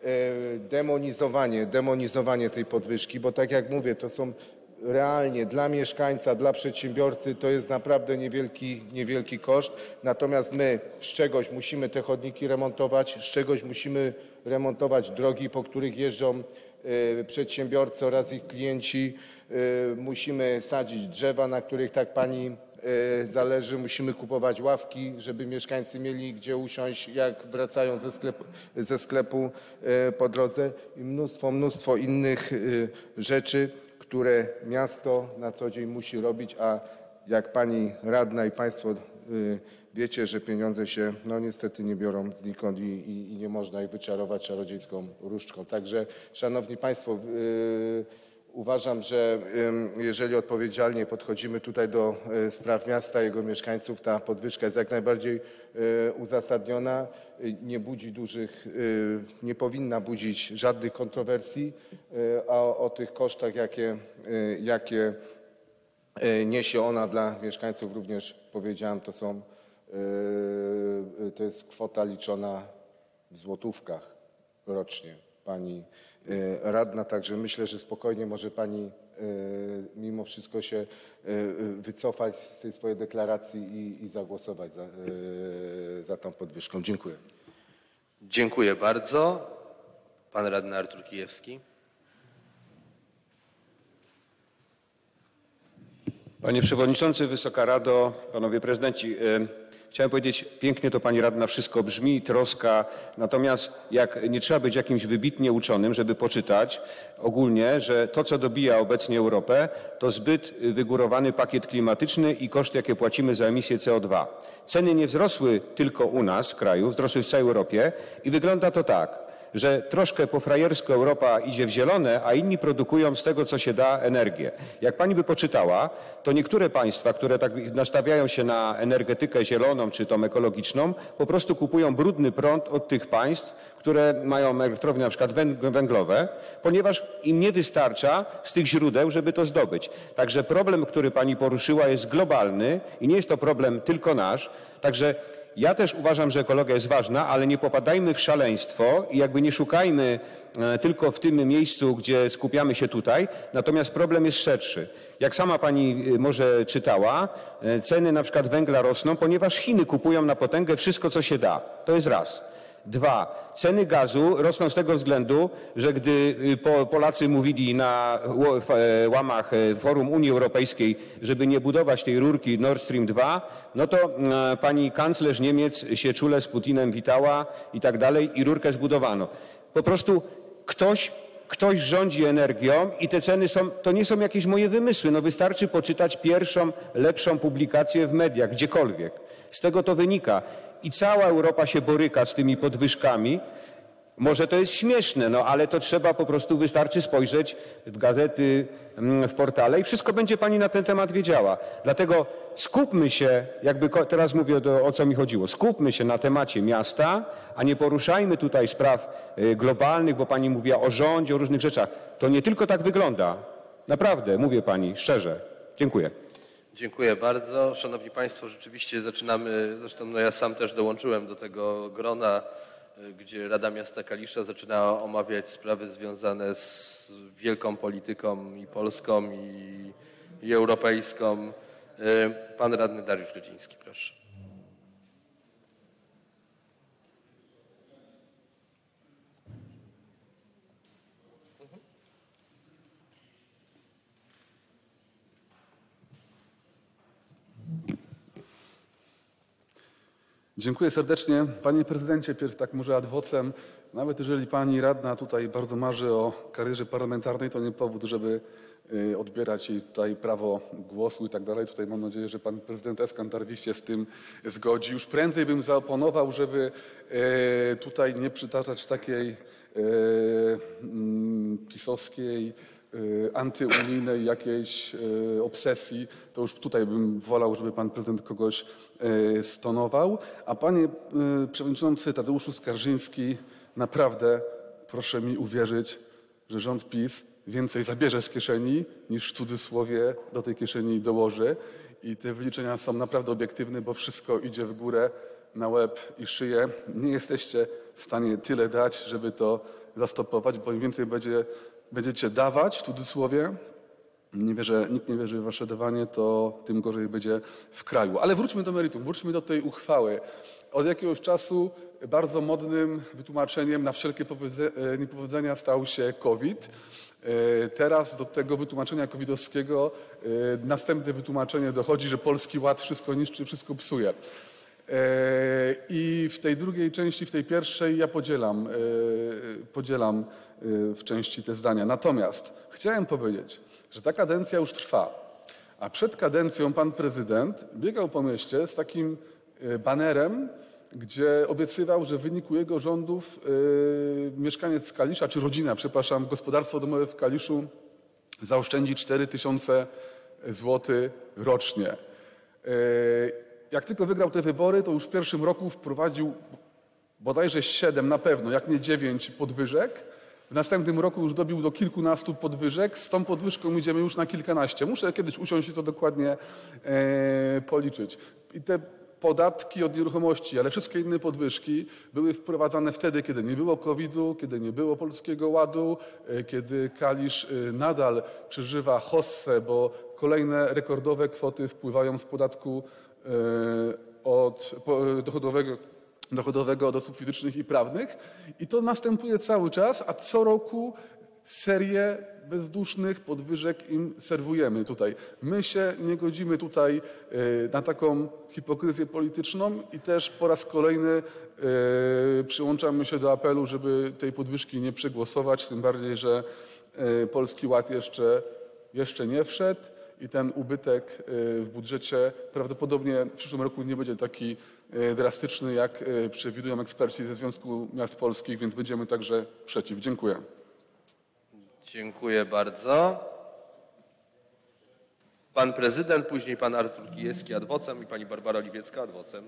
demonizowanie tej podwyżki, bo tak jak mówię, to są realnie dla mieszkańca, dla przedsiębiorcy to jest naprawdę niewielki koszt. Natomiast my z czegoś musimy te chodniki remontować, z czegoś musimy remontować drogi, po których jeżdżą przedsiębiorcy oraz ich klienci. Musimy sadzić drzewa, na których tak pani zależy. Musimy kupować ławki, żeby mieszkańcy mieli gdzie usiąść, jak wracają ze sklepu po drodze i mnóstwo innych rzeczy, które miasto na co dzień musi robić, a jak pani radna i państwo wiecie, że pieniądze się no niestety nie biorą znikąd i nie można ich wyczarować czarodziejską różdżką. Także, szanowni państwo, uważam, że jeżeli odpowiedzialnie podchodzimy tutaj do spraw miasta, jego mieszkańców, ta podwyżka jest jak najbardziej uzasadniona, nie powinna budzić żadnych kontrowersji, a o tych kosztach, jakie niesie ona dla mieszkańców, również powiedziałem, to jest kwota liczona w złotówkach rocznie, pani radna, także myślę, że spokojnie może pani mimo wszystko się wycofać z tej swojej deklaracji i zagłosować za tą podwyżką. Dziękuję. Dziękuję bardzo. Pan radny Artur Kijewski. Panie Przewodniczący, Wysoka Rado, Panowie Prezydenci. Chciałem powiedzieć, pięknie to pani radna wszystko brzmi, troska, natomiast nie trzeba być jakimś wybitnie uczonym, żeby poczytać ogólnie, że to, co dobija obecnie Europę, to zbyt wygórowany pakiet klimatyczny i koszty, jakie płacimy za emisję CO2. Ceny nie wzrosły tylko u nas w kraju, wzrosły w całej Europie i wygląda to tak, że troszkę po frajersku Europa idzie w zielone, a inni produkują z tego, co się da, energię. Jak pani by poczytała, to niektóre państwa, które tak nastawiają się na energetykę zieloną czy tą ekologiczną, po prostu kupują brudny prąd od tych państw, które mają elektrownie na przykład węglowe, ponieważ im nie wystarcza z tych źródeł, żeby to zdobyć. Także problem, który pani poruszyła, jest globalny i nie jest to problem tylko nasz. Także ja też uważam, że ekologia jest ważna, ale nie popadajmy w szaleństwo i nie szukajmy tylko w tym miejscu, gdzie skupiamy się tutaj. Natomiast problem jest szerszy. Jak sama pani może czytała, ceny na przykład węgla rosną, ponieważ Chiny kupują na potęgę wszystko, co się da. To jest raz. Dwa, ceny gazu rosną z tego względu, że gdy Polacy mówili na łamach forum Unii Europejskiej, żeby nie budować tej rurki Nord Stream 2, no to pani kanclerz Niemiec się czule z Putinem witała i tak dalej i rurkę zbudowano. Po prostu ktoś rządzi energią i te ceny to nie są jakieś moje wymysły. No wystarczy poczytać pierwszą, lepszą publikację w mediach, gdziekolwiek. Z tego to wynika. I cała Europa się boryka z tymi podwyżkami. Może to jest śmieszne, no ale to trzeba po prostu, wystarczy spojrzeć w gazety, w portale i wszystko będzie pani na ten temat wiedziała. Dlatego skupmy się, teraz mówię o co mi chodziło, skupmy się na temacie miasta, a nie poruszajmy tutaj spraw globalnych, bo pani mówiła o rządzie, o różnych rzeczach. To nie tylko tak wygląda. Naprawdę, mówię pani szczerze. Dziękuję. Dziękuję bardzo. Szanowni Państwo, rzeczywiście zaczynamy, zresztą no ja sam też dołączyłem do tego grona, gdzie Rada Miasta Kalisza zaczyna omawiać sprawy związane z wielką polityką i polską, i europejską. Pan radny Dariusz Godziński, proszę. Dziękuję serdecznie. Panie prezydencie, pierw tak może ad vocem. Nawet jeżeli pani radna tutaj bardzo marzy o karierze parlamentarnej, to nie powód, żeby odbierać jej tutaj prawo głosu i tak dalej. Tutaj mam nadzieję, że pan prezydent Eskandar się z tym zgodzi. Już prędzej bym zaoponował, żeby tutaj nie przytaczać takiej pisowskiej, antyunijnej jakiejś obsesji, to już tutaj bym wolał, żeby pan prezydent kogoś stonował. A panie przewodniczący Tadeuszu Skarżyński, naprawdę proszę mi uwierzyć, że rząd PiS więcej zabierze z kieszeni, niż w cudzysłowie do tej kieszeni dołoży. I te wyliczenia są naprawdę obiektywne, bo wszystko idzie w górę, na łeb i szyję. Nie jesteście w stanie tyle dać, żeby to zastopować, bo im więcej będziecie dawać, w cudzysłowie, nikt nie wierzy w wasze dawanie, to tym gorzej będzie w kraju. Ale wróćmy do meritum, wróćmy do tej uchwały. Od jakiegoś czasu bardzo modnym wytłumaczeniem na wszelkie niepowodzenia stał się COVID. Teraz do tego wytłumaczenia covidowskiego następne wytłumaczenie dochodzi, że Polski Ład wszystko niszczy, wszystko psuje. I w tej drugiej części, w tej pierwszej ja podzielam w części te zdania. Natomiast chciałem powiedzieć, że ta kadencja już trwa, a przed kadencją pan prezydent biegał po mieście z takim banerem, gdzie obiecywał, że w wyniku jego rządów mieszkaniec Kalisza, czy rodzina, przepraszam, gospodarstwo domowe w Kaliszu zaoszczędzi 4000 zł rocznie. Jak tylko wygrał te wybory, to już w pierwszym roku wprowadził bodajże 7 na pewno, jak nie 9 podwyżek. W następnym roku już dobił do kilkunastu podwyżek. Z tą podwyżką idziemy już na kilkanaście. Muszę kiedyś usiąść i to dokładnie policzyć. I te podatki od nieruchomości, ale wszystkie inne podwyżki były wprowadzane wtedy, kiedy nie było COVID-u, kiedy nie było Polskiego Ładu, kiedy Kalisz nadal przeżywa hossę, bo kolejne rekordowe kwoty wpływają z podatku dochodowego od osób fizycznych i prawnych. I to następuje cały czas, a co roku serię bezdusznych podwyżek im serwujemy tutaj. My się nie godzimy tutaj na taką hipokryzję polityczną i też po raz kolejny przyłączamy się do apelu, żeby tej podwyżki nie przegłosować, tym bardziej, że Polski Ład jeszcze nie wszedł i ten ubytek w budżecie prawdopodobnie w przyszłym roku nie będzie taki drastyczny, jak przewidują eksperci ze Związku Miast Polskich, więc będziemy także przeciw. Dziękuję. Dziękuję bardzo. Pan prezydent, później pan Artur Kijewski ad vocem i pani Barbara Oliwiecka ad vocem.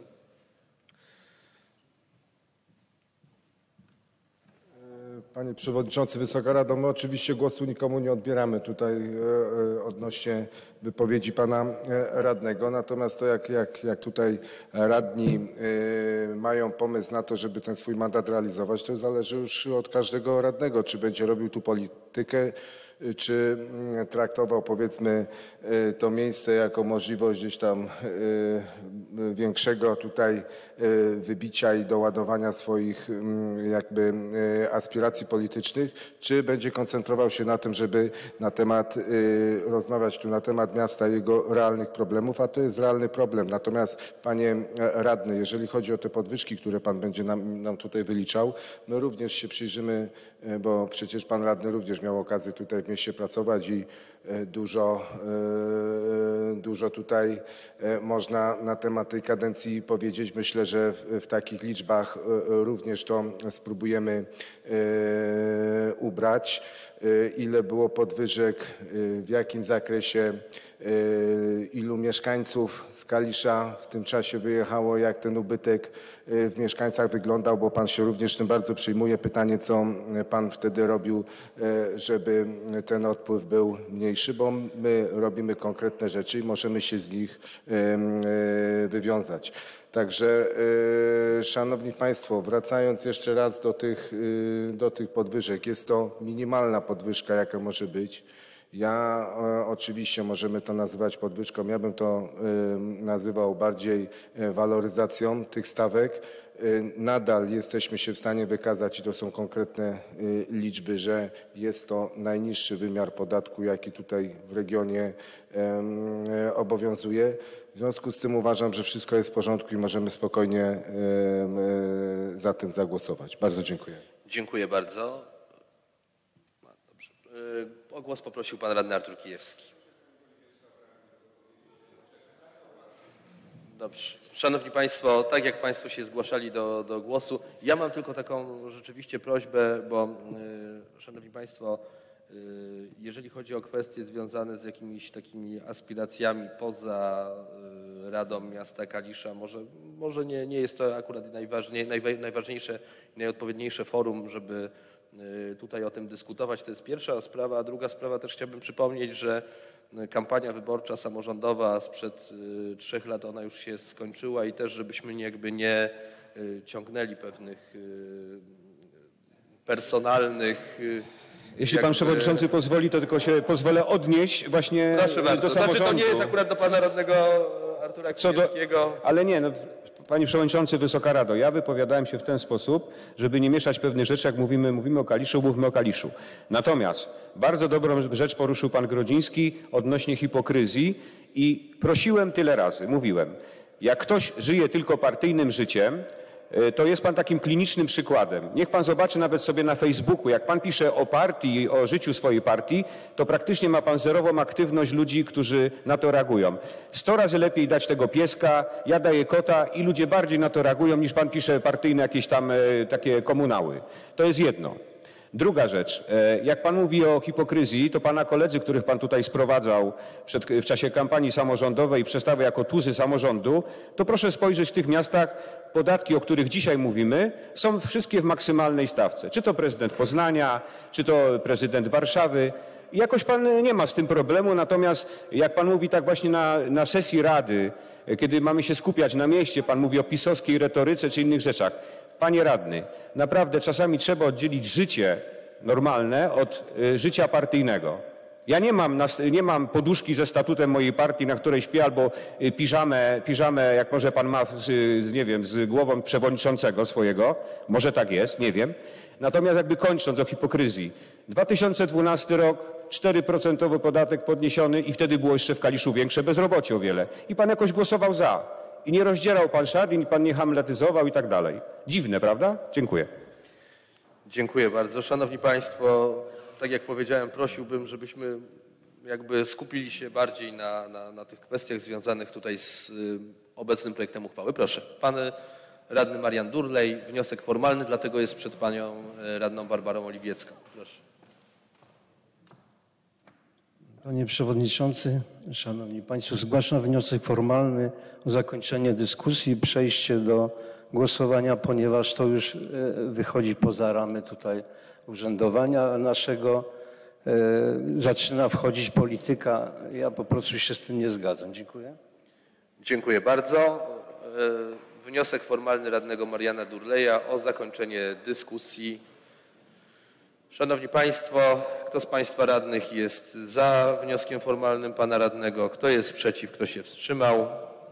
Panie Przewodniczący, Wysoka Rado, my oczywiście głosu nikomu nie odbieramy tutaj odnośnie wypowiedzi pana radnego. Natomiast to jak tutaj radni mają pomysł na to, żeby ten swój mandat realizować, to zależy już od każdego radnego, czy będzie robił tu politykę, czy traktował powiedzmy to miejsce jako możliwość gdzieś tam większego tutaj wybicia i doładowania swoich jakby aspiracji politycznych, czy będzie koncentrował się na tym, żeby rozmawiać tu na temat miasta i jego realnych problemów, a to jest realny problem. Natomiast panie radny, jeżeli chodzi o te podwyżki, które pan będzie nam tutaj wyliczał, my również się przyjrzymy, bo przecież pan radny również miał okazję tutaj w mieście pracować i dużo tutaj można na temat tej kadencji powiedzieć. Myślę, że w takich liczbach również to spróbujemy ubrać. Ile było podwyżek, w jakim zakresie, ilu mieszkańców z Kalisza w tym czasie wyjechało, jak ten ubytek w mieszkańcach wyglądał, bo pan się również tym bardzo przejmuje. Pytanie, co pan wtedy robił, żeby ten odpływ był mniejszy, bo my robimy konkretne rzeczy i możemy się z nich wywiązać. Także, Szanowni Państwo, wracając jeszcze raz do tych podwyżek, jest to minimalna podwyżka, jaka może być. Ja oczywiście możemy to nazywać podwyżką, ja bym to nazywał bardziej waloryzacją tych stawek. Nadal jesteśmy się w stanie wykazać, i to są konkretne liczby, że jest to najniższy wymiar podatku, jaki tutaj w regionie obowiązuje. W związku z tym uważam, że wszystko jest w porządku i możemy spokojnie za tym zagłosować. Bardzo dziękuję. Dziękuję bardzo. Dobrze. O głos poprosił pan radny Artur Kijewski. Dobrze. Szanowni Państwo, tak jak Państwo się zgłaszali do głosu, ja mam tylko taką rzeczywiście prośbę, bo Szanowni Państwo, jeżeli chodzi o kwestie związane z jakimiś takimi aspiracjami poza Radą Miasta Kalisza, może nie jest to akurat najważniejsze, najodpowiedniejsze forum, żeby tutaj o tym dyskutować. To jest pierwsza sprawa, a druga sprawa też chciałbym przypomnieć, że kampania wyborcza samorządowa sprzed 3 lat, ona już się skończyła i też żebyśmy jakby nie ciągnęli pewnych personalnych... Jeśli pan przewodniczący pozwoli, to tylko się pozwolę odnieść właśnie do samorządu. Znaczy, to nie jest akurat do pana radnego Artura Kijewskiego. Ale nie, no, panie przewodniczący, Wysoka Rado, ja wypowiadałem się w ten sposób, żeby nie mieszać pewnych rzeczy, jak mówimy o Kaliszu, mówmy o Kaliszu. Natomiast bardzo dobrą rzecz poruszył pan Grodziński odnośnie hipokryzji i prosiłem tyle razy, mówiłem, jak ktoś żyje tylko partyjnym życiem, to jest pan takim klinicznym przykładem. Niech pan zobaczy nawet sobie na Facebooku, jak pan pisze o partii i o życiu swojej partii, to praktycznie ma pan zerową aktywność ludzi, którzy na to reagują. 100 razy lepiej dać tego pieska, ja daję kota i ludzie bardziej na to reagują, niż pan pisze partyjne jakieś tam takie komunały. To jest jedno. Druga rzecz, jak pan mówi o hipokryzji, to pana koledzy, których pan tutaj sprowadzał w czasie kampanii samorządowej i przedstawiał jako tuzy samorządu, to proszę spojrzeć w tych miastach, podatki, o których dzisiaj mówimy, są wszystkie w maksymalnej stawce. Czy to prezydent Poznania, czy to prezydent Warszawy. I jakoś pan nie ma z tym problemu, natomiast jak pan mówi tak właśnie na sesji Rady, kiedy mamy się skupiać na mieście, pan mówi o pisowskiej retoryce czy innych rzeczach. Panie radny, naprawdę czasami trzeba oddzielić życie normalne od życia partyjnego. Ja nie mam poduszki ze statutem mojej partii, na której śpię, albo piżamę, jak może pan ma, nie wiem, z głową przewodniczącego swojego. Może tak jest, nie wiem. Natomiast jakby kończąc o hipokryzji. 2012 rok, 4% podatek podniesiony i wtedy było jeszcze w Kaliszu większe bezrobocie o wiele. I pan jakoś głosował za. I nie rozdzierał pan szat, i pan nie hamletyzował i tak dalej. Dziwne, prawda? Dziękuję. Dziękuję bardzo. Szanowni Państwo, tak jak powiedziałem, prosiłbym, żebyśmy jakby skupili się bardziej na tych kwestiach związanych tutaj z obecnym projektem uchwały. Proszę. Pan radny Marian Durlej, wniosek formalny, dlatego jest przed panią radną Barbarą Oliwiecką. Proszę. Panie Przewodniczący, Szanowni Państwo, zgłaszam wniosek formalny o zakończenie dyskusji i przejście do głosowania, ponieważ to już wychodzi poza ramy tutaj urzędowania naszego. Zaczyna wchodzić polityka. Ja po prostu się z tym nie zgadzam. Dziękuję. Dziękuję bardzo. Wniosek formalny radnego Mariana Durleja o zakończenie dyskusji. Szanowni Państwo, kto z Państwa radnych jest za wnioskiem formalnym pana radnego? Kto jest przeciw? Kto się wstrzymał?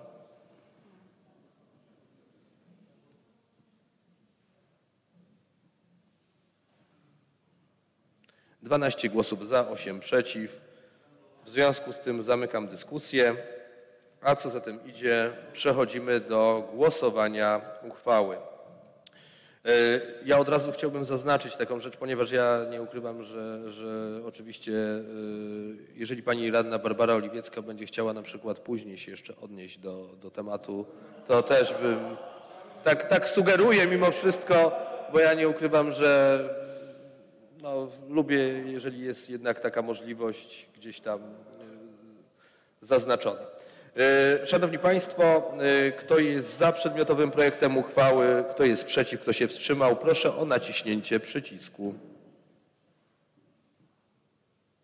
(12 głosów za, 8 przeciw. W związku z tym zamykam dyskusję. A co za tym idzie, przechodzimy do głosowania uchwały. Ja od razu chciałbym zaznaczyć taką rzecz, ponieważ ja nie ukrywam, że oczywiście jeżeli pani radna Barbara Oliwiecka będzie chciała na przykład później się jeszcze odnieść do tematu, to też bym, tak sugeruję mimo wszystko, bo ja nie ukrywam, że no, lubię, jeżeli jest jednak taka możliwość gdzieś tam zaznaczona. Szanowni Państwo, kto jest za przedmiotowym projektem uchwały, kto jest przeciw, kto się wstrzymał, proszę o naciśnięcie przycisku.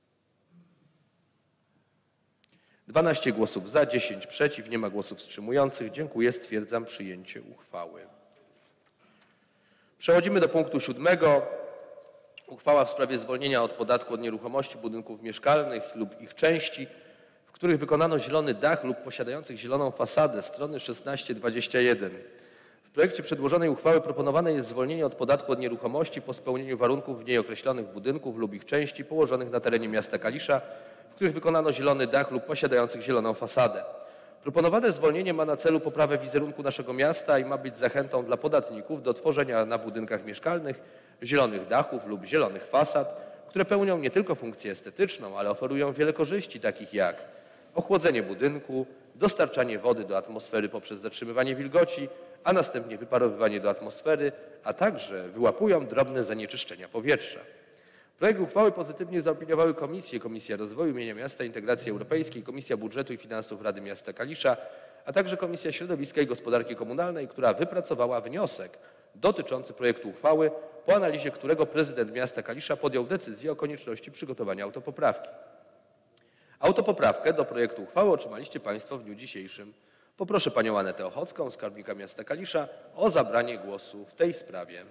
12 głosów za, 10 przeciw, nie ma głosów wstrzymujących. Dziękuję, stwierdzam przyjęcie uchwały. Przechodzimy do punktu 7. Uchwała w sprawie zwolnienia od podatku od nieruchomości budynków mieszkalnych lub ich części, w których wykonano zielony dach lub posiadających zieloną fasadę, strony 16-21. W projekcie przedłożonej uchwały proponowane jest zwolnienie od podatku od nieruchomości po spełnieniu warunków w niej określonych budynków lub ich części położonych na terenie miasta Kalisza, w których wykonano zielony dach lub posiadających zieloną fasadę. Proponowane zwolnienie ma na celu poprawę wizerunku naszego miasta i ma być zachętą dla podatników do tworzenia na budynkach mieszkalnych zielonych dachów lub zielonych fasad, które pełnią nie tylko funkcję estetyczną, ale oferują wiele korzyści, takich jak ochłodzenie budynku, dostarczanie wody do atmosfery poprzez zatrzymywanie wilgoci, a następnie wyparowywanie do atmosfery, a także wyłapują drobne zanieczyszczenia powietrza. Projekt uchwały pozytywnie zaopiniowały Komisja Rozwoju Mienia Miasta i Integracji Europejskiej, Komisja Budżetu i Finansów Rady Miasta Kalisza, a także Komisja Środowiska i Gospodarki Komunalnej, która wypracowała wniosek dotyczący projektu uchwały, po analizie którego prezydent miasta Kalisza podjął decyzję o konieczności przygotowania autopoprawki. Autopoprawkę do projektu uchwały otrzymaliście Państwo w dniu dzisiejszym. Poproszę Panią Anetę Ochocką, skarbnika miasta Kalisza, o zabranie głosu w tej sprawie.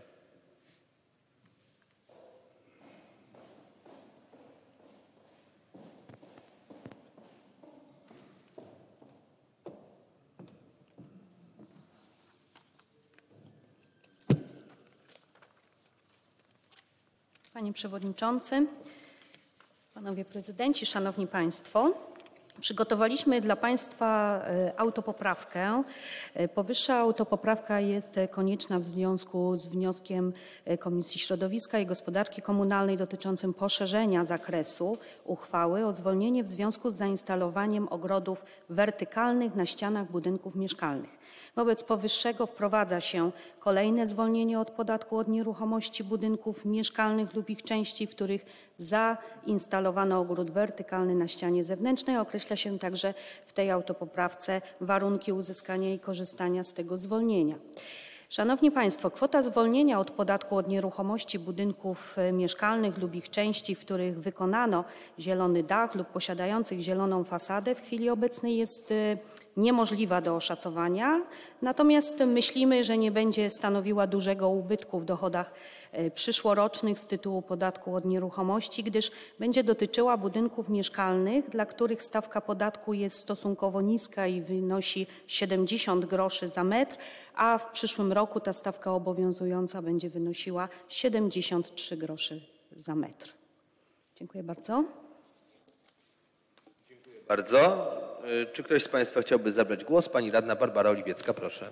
Panie Przewodniczący, Panowie Prezydenci, Szanowni Państwo. Przygotowaliśmy dla Państwa autopoprawkę. Powyższa autopoprawka jest konieczna w związku z wnioskiem Komisji Środowiska i Gospodarki Komunalnej dotyczącym poszerzenia zakresu uchwały o zwolnienie w związku z zainstalowaniem ogrodów wertykalnych na ścianach budynków mieszkalnych. Wobec powyższego wprowadza się kolejne zwolnienie od podatku od nieruchomości budynków mieszkalnych lub ich części, w których zainstalowano ogród wertykalny na ścianie zewnętrznej. Określa się także w tej autopoprawce warunki uzyskania i korzystania z tego zwolnienia. Szanowni Państwo, kwota zwolnienia od podatku od nieruchomości budynków mieszkalnych lub ich części, w których wykonano zielony dach lub posiadających zieloną fasadę, w chwili obecnej jest niemożliwa do oszacowania, natomiast myślimy, że nie będzie stanowiła dużego ubytku w dochodach przyszłorocznych z tytułu podatku od nieruchomości, gdyż będzie dotyczyła budynków mieszkalnych, dla których stawka podatku jest stosunkowo niska i wynosi 70 groszy za metr, a w przyszłym roku ta stawka obowiązująca będzie wynosiła 73 grosze za metr. Dziękuję bardzo. Dziękuję bardzo. Czy ktoś z Państwa chciałby zabrać głos? Pani radna Barbara Oliwiecka, proszę.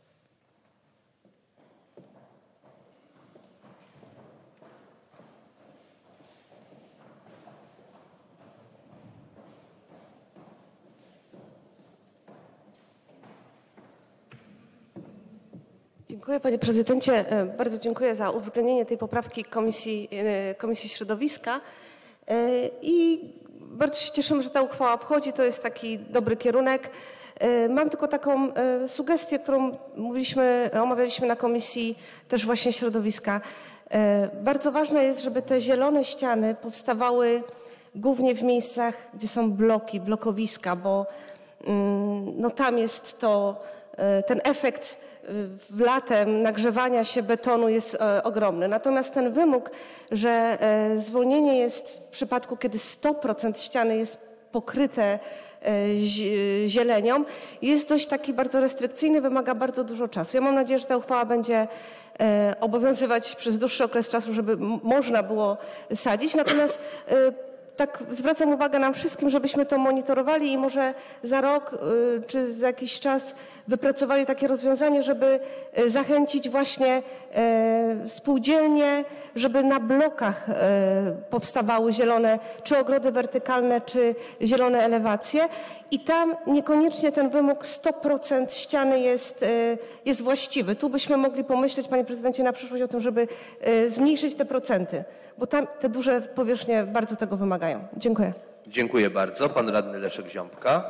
Dziękuję Panie Prezydencie. Bardzo dziękuję za uwzględnienie tej poprawki Komisji Środowiska i bardzo się cieszymy, że ta uchwała wchodzi. To jest taki dobry kierunek. Mam tylko taką sugestię, którą omawialiśmy na Komisji też właśnie Środowiska. Bardzo ważne jest, żeby te zielone ściany powstawały głównie w miejscach, gdzie są blokowiska, bo no tam jest ten efekt latem nagrzewania się betonu jest ogromny. Natomiast ten wymóg, że zwolnienie jest w przypadku, kiedy 100% ściany jest pokryte zielenią, jest dość taki bardzo restrykcyjny, wymaga bardzo dużo czasu. Ja mam nadzieję, że ta uchwała będzie obowiązywać przez dłuższy okres czasu, żeby można było sadzić. Natomiast tak zwracam uwagę nam wszystkim, żebyśmy to monitorowali i może za rok czy za jakiś czas wypracowali takie rozwiązanie, żeby zachęcić właśnie spółdzielnie, żeby na blokach powstawały zielone czy ogrody wertykalne, czy zielone elewacje i tam niekoniecznie ten wymóg 100% ściany jest właściwy. Tu byśmy mogli pomyśleć, Panie Prezydencie, na przyszłość o tym, żeby zmniejszyć te procenty, bo tam te duże powierzchnie bardzo tego wymagają. Dziękuję. Dziękuję bardzo. Pan radny Leszek Ziąbka.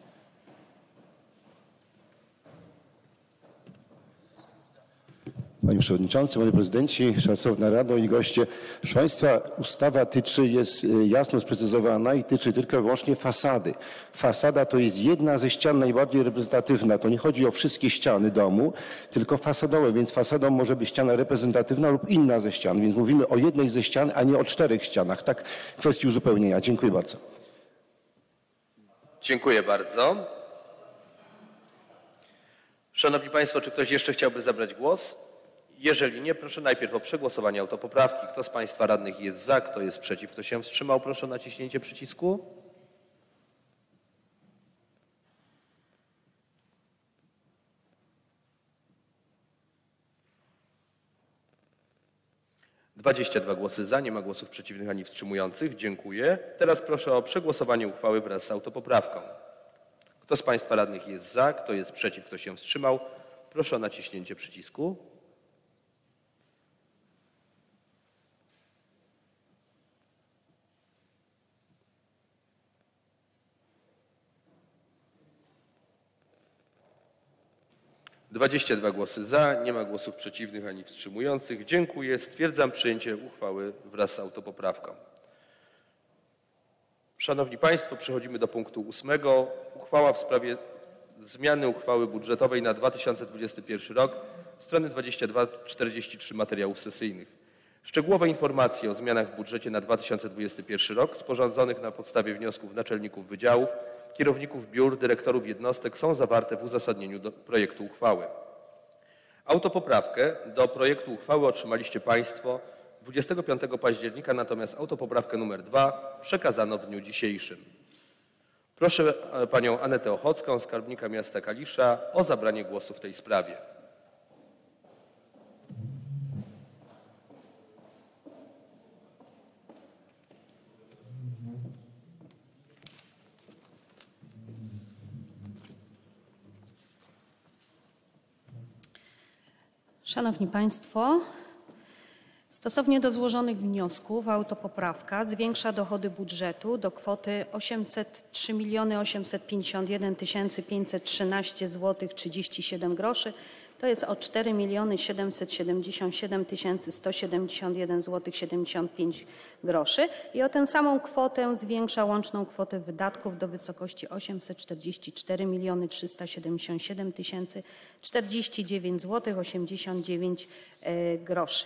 Panie Przewodniczący, Panie Prezydencie, Szanowna Rado i goście. Proszę Państwa, ustawa jest jasno sprecyzowana i tyczy tylko i wyłącznie fasady. Fasada to jest jedna ze ścian najbardziej reprezentatywna. To nie chodzi o wszystkie ściany domu, tylko fasadowe, więc fasadą może być ściana reprezentatywna lub inna ze ścian. Więc mówimy o jednej ze ścian, a nie o 4 ścianach. Tak w kwestii uzupełnienia. Dziękuję bardzo. Dziękuję bardzo. Szanowni Państwo, czy ktoś jeszcze chciałby zabrać głos? Jeżeli nie, proszę najpierw o przegłosowanie autopoprawki. Kto z Państwa radnych jest za, kto jest przeciw, kto się wstrzymał, proszę o naciśnięcie przycisku. (22 głosy za, nie ma głosów przeciwnych ani wstrzymujących. Dziękuję. Teraz proszę o przegłosowanie uchwały wraz z autopoprawką. Kto z Państwa radnych jest za, kto jest przeciw, kto się wstrzymał, proszę o naciśnięcie przycisku. (22 głosy za, nie ma głosów przeciwnych ani wstrzymujących. Dziękuję. Stwierdzam przyjęcie uchwały wraz z autopoprawką. Szanowni Państwo, przechodzimy do punktu 8. Uchwała w sprawie zmiany uchwały budżetowej na 2021 rok, strony 22-43 materiałów sesyjnych. Szczegółowe informacje o zmianach w budżecie na 2021 rok sporządzonych na podstawie wniosków naczelników wydziałów, kierowników biur, dyrektorów jednostek są zawarte w uzasadnieniu do projektu uchwały. Autopoprawkę do projektu uchwały otrzymaliście Państwo 25 października, natomiast autopoprawkę numer 2 przekazano w dniu dzisiejszym. Proszę Panią Anetę Ochocką, skarbnika miasta Kalisza, o zabranie głosu w tej sprawie. Szanowni Państwo, stosownie do złożonych wniosków autopoprawka zwiększa dochody budżetu do kwoty 803 851 513 zł 37 groszy. To jest o 4 777 171 zł 75 groszy i o tę samą kwotę zwiększa łączną kwotę wydatków do wysokości 844 377 049 zł 89 groszy.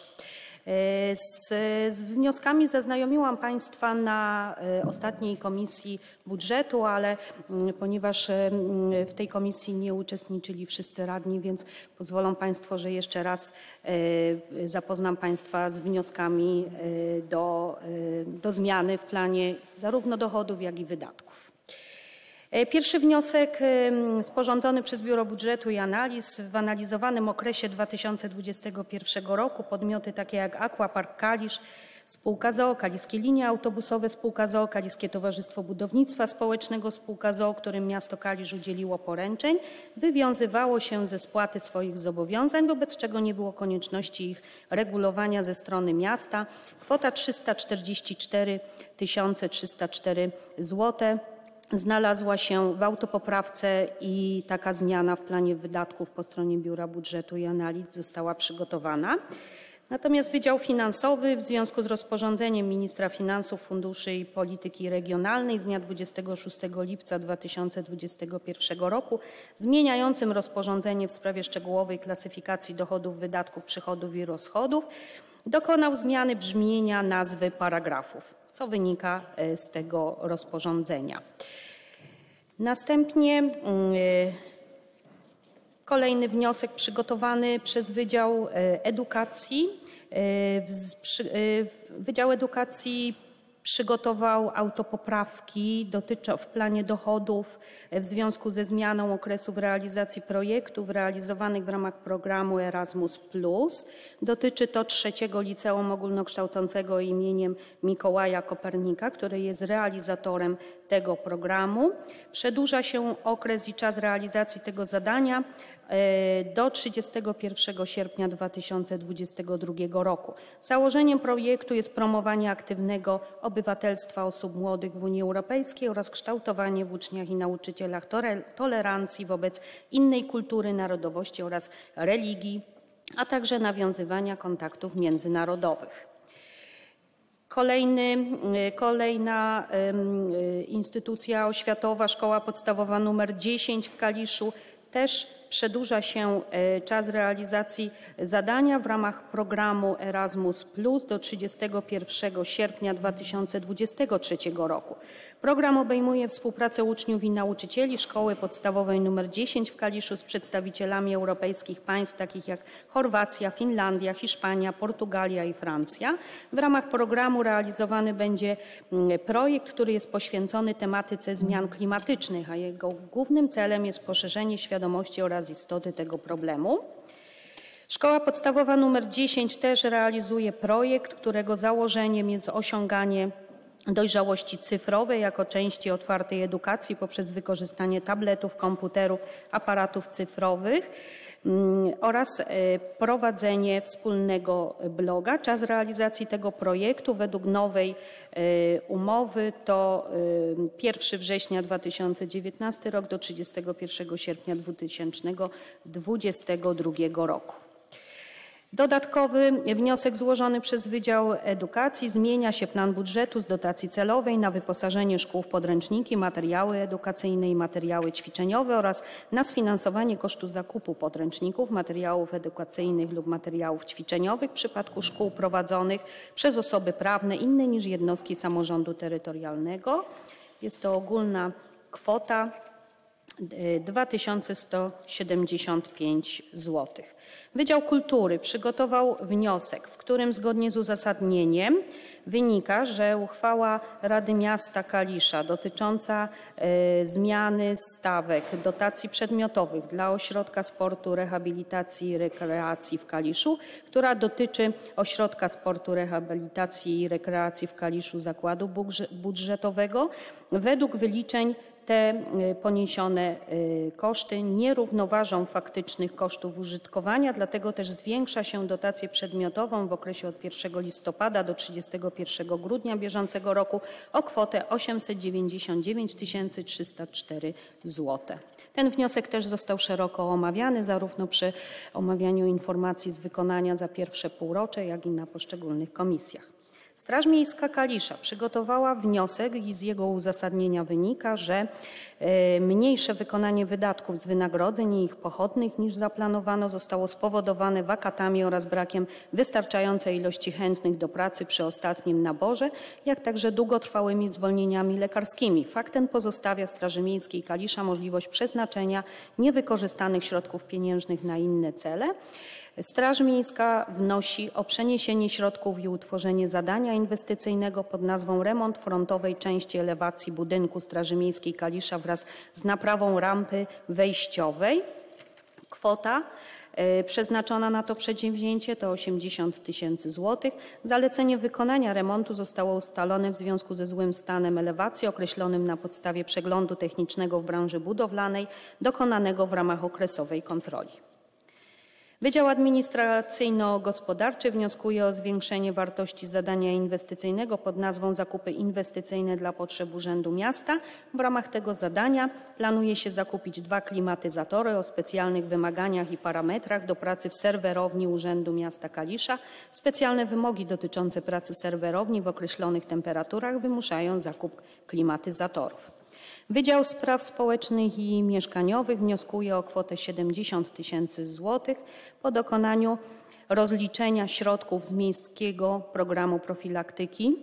Z wnioskami zaznajomiłam Państwa na ostatniej komisji budżetu, ale ponieważ w tej komisji nie uczestniczyli wszyscy radni, więc pozwolą Państwo, że jeszcze raz zapoznam Państwa z wnioskami do zmiany w planie zarówno dochodów, jak i wydatków. Pierwszy wniosek sporządzony przez Biuro Budżetu i Analiz. W analizowanym okresie 2021 roku podmioty takie jak Aquapark Kalisz, Spółka z o.o., Kaliskie Linie Autobusowe, Spółka z o.o., Kaliskie Towarzystwo Budownictwa Społecznego, Spółka z o.o., którym miasto Kalisz udzieliło poręczeń, wywiązywało się ze spłaty swoich zobowiązań, wobec czego nie było konieczności ich regulowania ze strony miasta. Kwota 344 304 zł. Znalazła się w autopoprawce i taka zmiana w planie wydatków po stronie Biura Budżetu i Analiz została przygotowana. Natomiast Wydział Finansowy w związku z rozporządzeniem Ministra Finansów, Funduszy i Polityki Regionalnej z dnia 26 lipca 2021 roku zmieniającym rozporządzenie w sprawie szczegółowej klasyfikacji dochodów, wydatków, przychodów i rozchodów dokonał zmiany brzmienia nazwy paragrafów, co wynika z tego rozporządzenia. Następnie kolejny wniosek przygotowany przez Wydział Edukacji. Wydział Edukacji przygotował autopoprawki w planie dochodów w związku ze zmianą okresów realizacji projektów realizowanych w ramach programu Erasmus+. Dotyczy to trzeciego liceum ogólnokształcącego imieniem Mikołaja Kopernika, który jest realizatorem tego programu. Przedłuża się okres i czas realizacji tego zadania do 31 sierpnia 2022 roku. Założeniem projektu jest promowanie aktywnego obywatelstwa osób młodych w Unii Europejskiej oraz kształtowanie w uczniach i nauczycielach tolerancji wobec innej kultury, narodowości oraz religii a także nawiązywania kontaktów międzynarodowych. Kolejna instytucja oświatowa, Szkoła Podstawowa nr 10 w Kaliszu, też przedłuża się czas realizacji zadania w ramach programu Erasmus+ do 31 sierpnia 2023 roku. Program obejmuje współpracę uczniów i nauczycieli Szkoły Podstawowej nr 10 w Kaliszu z przedstawicielami europejskich państw takich jak Chorwacja, Finlandia, Hiszpania, Portugalia i Francja. W ramach programu realizowany będzie projekt, który jest poświęcony tematyce zmian klimatycznych, a jego głównym celem jest poszerzenie świadomości oraz istoty tego problemu. Szkoła Podstawowa nr 10 też realizuje projekt, którego założeniem jest osiąganie dojrzałości cyfrowej jako części otwartej edukacji poprzez wykorzystanie tabletów, komputerów, aparatów cyfrowych oraz prowadzenie wspólnego bloga. Czas realizacji tego projektu według nowej umowy to 1 września 2019 rok do 31 sierpnia 2022 roku. Dodatkowy wniosek złożony przez Wydział Edukacji: zmienia się plan budżetu z dotacji celowej na wyposażenie szkół w podręczniki, materiały edukacyjne i materiały ćwiczeniowe oraz na sfinansowanie kosztu zakupu podręczników, materiałów edukacyjnych lub materiałów ćwiczeniowych w przypadku szkół prowadzonych przez osoby prawne inne niż jednostki samorządu terytorialnego. Jest to ogólna kwota 2175 zł. Wydział Kultury przygotował wniosek, w którym zgodnie z uzasadnieniem wynika, że uchwała Rady Miasta Kalisza dotycząca zmiany stawek dotacji przedmiotowych dla Ośrodka Sportu, Rehabilitacji i Rekreacji w Kaliszu, która dotyczy Ośrodka Sportu, Rehabilitacji i Rekreacji w Kaliszu Zakładu Budżetowego, według wyliczeń te poniesione koszty nie równoważą faktycznych kosztów użytkowania, dlatego też zwiększa się dotację przedmiotową w okresie od 1 listopada do 31 grudnia bieżącego roku o kwotę 899 304 zł. Ten wniosek też został szeroko omawiany zarówno przy omawianiu informacji z wykonania za pierwsze półrocze, jak i na poszczególnych komisjach. Straż Miejska Kalisza przygotowała wniosek i z jego uzasadnienia wynika, że mniejsze wykonanie wydatków z wynagrodzeń i ich pochodnych niż zaplanowano zostało spowodowane wakatami oraz brakiem wystarczającej ilości chętnych do pracy przy ostatnim naborze, jak także długotrwałymi zwolnieniami lekarskimi. Fakt ten pozostawia Straży Miejskiej Kalisza możliwość przeznaczenia niewykorzystanych środków pieniężnych na inne cele. Straż Miejska wnosi o przeniesienie środków i utworzenie zadania inwestycyjnego pod nazwą remont frontowej części elewacji budynku Straży Miejskiej Kalisza wraz z naprawą rampy wejściowej. Kwota przeznaczona na to przedsięwzięcie to 80 000 zł. Zalecenie wykonania remontu zostało ustalone w związku ze złym stanem elewacji określonym na podstawie przeglądu technicznego w branży budowlanej dokonanego w ramach okresowej kontroli. Wydział Administracyjno-Gospodarczy wnioskuje o zwiększenie wartości zadania inwestycyjnego pod nazwą zakupy inwestycyjne dla potrzeb Urzędu Miasta. W ramach tego zadania planuje się zakupić 2 klimatyzatory o specjalnych wymaganiach i parametrach do pracy w serwerowni Urzędu Miasta Kalisza. Specjalne wymogi dotyczące pracy serwerowni w określonych temperaturach wymuszają zakup klimatyzatorów. Wydział Spraw Społecznych i Mieszkaniowych wnioskuje o kwotę 70 000 zł po dokonaniu rozliczenia środków z Miejskiego Programu Profilaktyki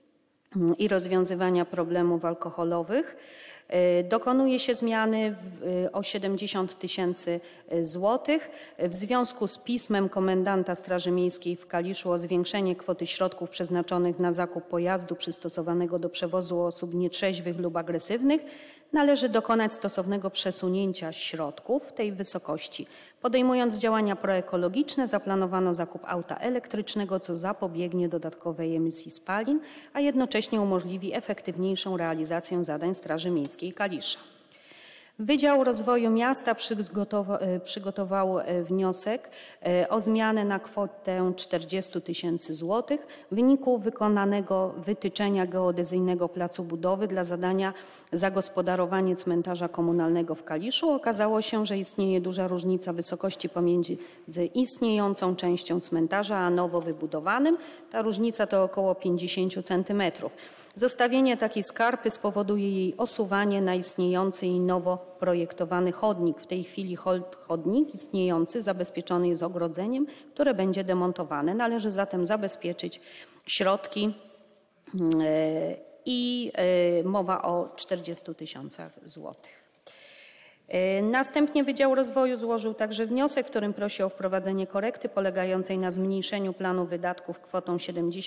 i Rozwiązywania Problemów Alkoholowych. Dokonuje się zmiany o 70 000 zł w związku z pismem komendanta Straży Miejskiej w Kaliszu o zwiększenie kwoty środków przeznaczonych na zakup pojazdu przystosowanego do przewozu osób nietrzeźwych lub agresywnych. Należy dokonać stosownego przesunięcia środków w tej wysokości. Podejmując działania proekologiczne, zaplanowano zakup auta elektrycznego, co zapobiegnie dodatkowej emisji spalin, a jednocześnie umożliwi efektywniejszą realizację zadań Straży Miejskiej Kalisza. Wydział Rozwoju Miasta przygotował wniosek o zmianę na kwotę 40 000 złotych w wyniku wykonanego wytyczenia geodezyjnego placu budowy dla zadania zagospodarowanie cmentarza komunalnego w Kaliszu. Okazało się, że istnieje duża różnica wysokości pomiędzy istniejącą częścią cmentarza a nowo wybudowanym. Ta różnica to około 50 cm. Zostawienie takiej skarpy spowoduje jej osuwanie na istniejący i nowo projektowany chodnik. W tej chwili chodnik istniejący zabezpieczony jest ogrodzeniem, które będzie demontowane. Należy zatem zabezpieczyć środki i mowa o 40 000 złotych. Następnie Wydział Rozwoju złożył także wniosek, w którym prosi o wprowadzenie korekty polegającej na zmniejszeniu planu wydatków kwotą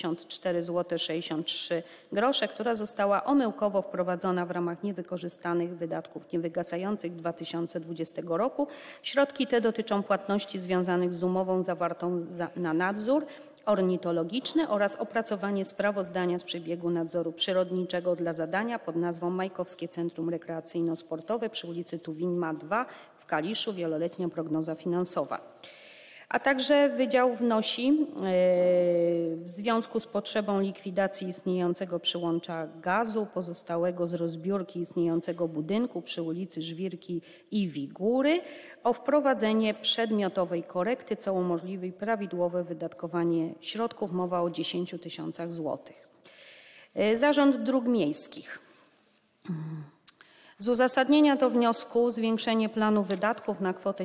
74,63 zł, która została omyłkowo wprowadzona w ramach niewykorzystanych wydatków niewygasających 2020 roku. Środki te dotyczą płatności związanych z umową zawartą na nadzór ornitologiczny oraz opracowanie sprawozdania z przebiegu nadzoru przyrodniczego dla zadania pod nazwą Majkowskie Centrum Rekreacyjno-Sportowe przy ulicy Tuwima 2 w Kaliszu, wieloletnia prognoza finansowa. A także Wydział wnosi w związku z potrzebą likwidacji istniejącego przyłącza gazu pozostałego z rozbiórki istniejącego budynku przy ulicy Żwirki i Wigury o wprowadzenie przedmiotowej korekty, co umożliwi prawidłowe wydatkowanie środków. Mowa o 10 000 złotych. Zarząd Dróg Miejskich. Z uzasadnienia do wniosku zwiększenie planu wydatków na kwotę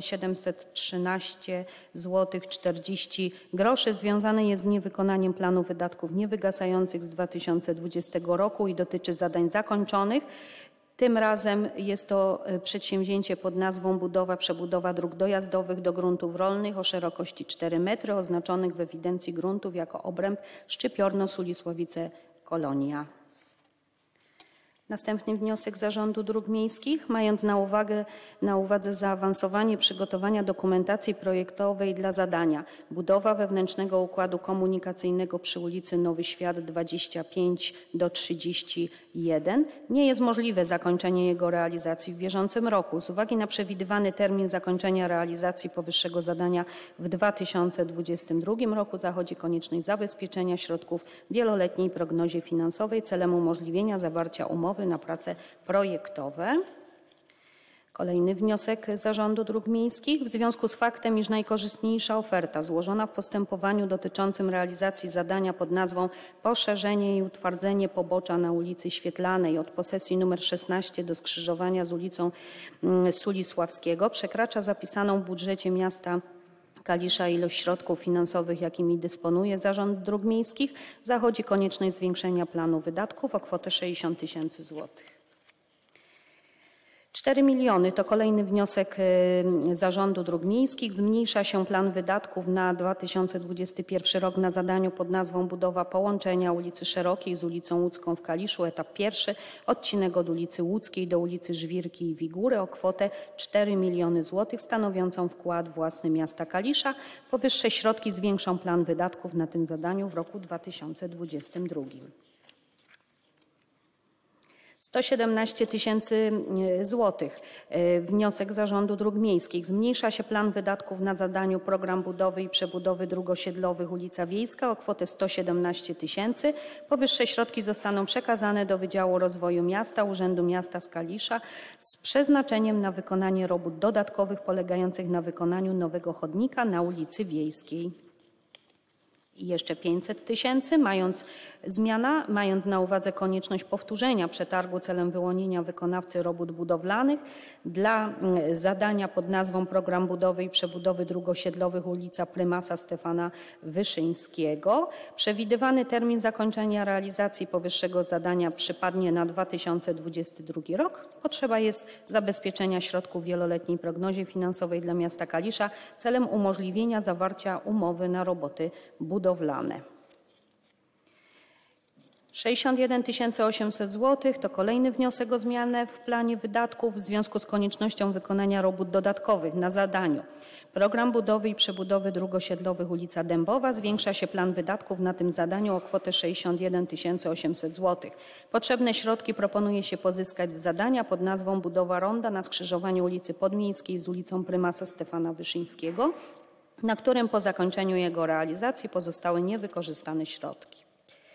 713,40 zł związane jest z niewykonaniem planu wydatków niewygasających z 2020 roku i dotyczy zadań zakończonych. Tym razem jest to przedsięwzięcie pod nazwą przebudowa dróg dojazdowych do gruntów rolnych o szerokości 4 metry oznaczonych w ewidencji gruntów jako obręb Szczypiorno-Sulisławice-Kolonia. Następny wniosek Zarządu Dróg Miejskich. Mając na uwadze zaawansowanie przygotowania dokumentacji projektowej dla zadania budowa wewnętrznego układu komunikacyjnego przy ulicy Nowy Świat 25-31 nie jest możliwe zakończenie jego realizacji w bieżącym roku. Z uwagi na przewidywany termin zakończenia realizacji powyższego zadania w 2022 roku zachodzi konieczność zabezpieczenia środków w wieloletniej prognozie finansowej celem umożliwienia zawarcia umowy na prace projektowe. Kolejny wniosek Zarządu Dróg Miejskich. W związku z faktem, iż najkorzystniejsza oferta złożona w postępowaniu dotyczącym realizacji zadania pod nazwą poszerzenie i utwardzenie pobocza na ulicy Świetlanej od posesji nr 16 do skrzyżowania z ulicą Sulisławskiego przekracza zapisaną w budżecie miasta Kalisza ilość środków finansowych, jakimi dysponuje Zarząd Dróg Miejskich, zachodzi konieczność zwiększenia planu wydatków o kwotę 60 000 złotych. 4 miliony to kolejny wniosek Zarządu Dróg Miejskich. Zmniejsza się plan wydatków na 2021 rok na zadaniu pod nazwą budowa połączenia ulicy Szerokiej z ulicą Łódzką w Kaliszu, etap pierwszy, odcinek od ulicy Łódzkiej do ulicy Żwirki i Wigury o kwotę 4 miliony złotych stanowiącą wkład własny miasta Kalisza. Powyższe środki zwiększą plan wydatków na tym zadaniu w roku 2022. 117 000 złotych. Wniosek Zarządu Dróg Miejskich. Zmniejsza się plan wydatków na zadaniu program budowy i przebudowy dróg osiedlowych ulica Wiejska o kwotę 117 000. Powyższe środki zostaną przekazane do Wydziału Rozwoju Miasta Urzędu Miasta z Kalisza z przeznaczeniem na wykonanie robót dodatkowych polegających na wykonaniu nowego chodnika na ulicy Wiejskiej. I jeszcze 500 000, mając na uwadze konieczność powtórzenia przetargu celem wyłonienia wykonawcy robót budowlanych dla zadania pod nazwą program budowy i przebudowy dróg osiedlowych ulica Prymasa Stefana Wyszyńskiego. Przewidywany termin zakończenia realizacji powyższego zadania przypadnie na 2022 rok. Potrzeba jest zabezpieczenia środków w wieloletniej prognozie finansowej dla miasta Kalisza celem umożliwienia zawarcia umowy na roboty budowlane. 61 800 zł to kolejny wniosek o zmianę w planie wydatków w związku z koniecznością wykonania robót dodatkowych na zadaniu program budowy i przebudowy dróg osiedlowych ulica Dębowa. Zwiększa się plan wydatków na tym zadaniu o kwotę 61 800 zł. Potrzebne środki proponuje się pozyskać z zadania pod nazwą budowa ronda na skrzyżowaniu ulicy Podmiejskiej z ulicą Prymasa Stefana Wyszyńskiego, na którym po zakończeniu jego realizacji pozostały niewykorzystane środki.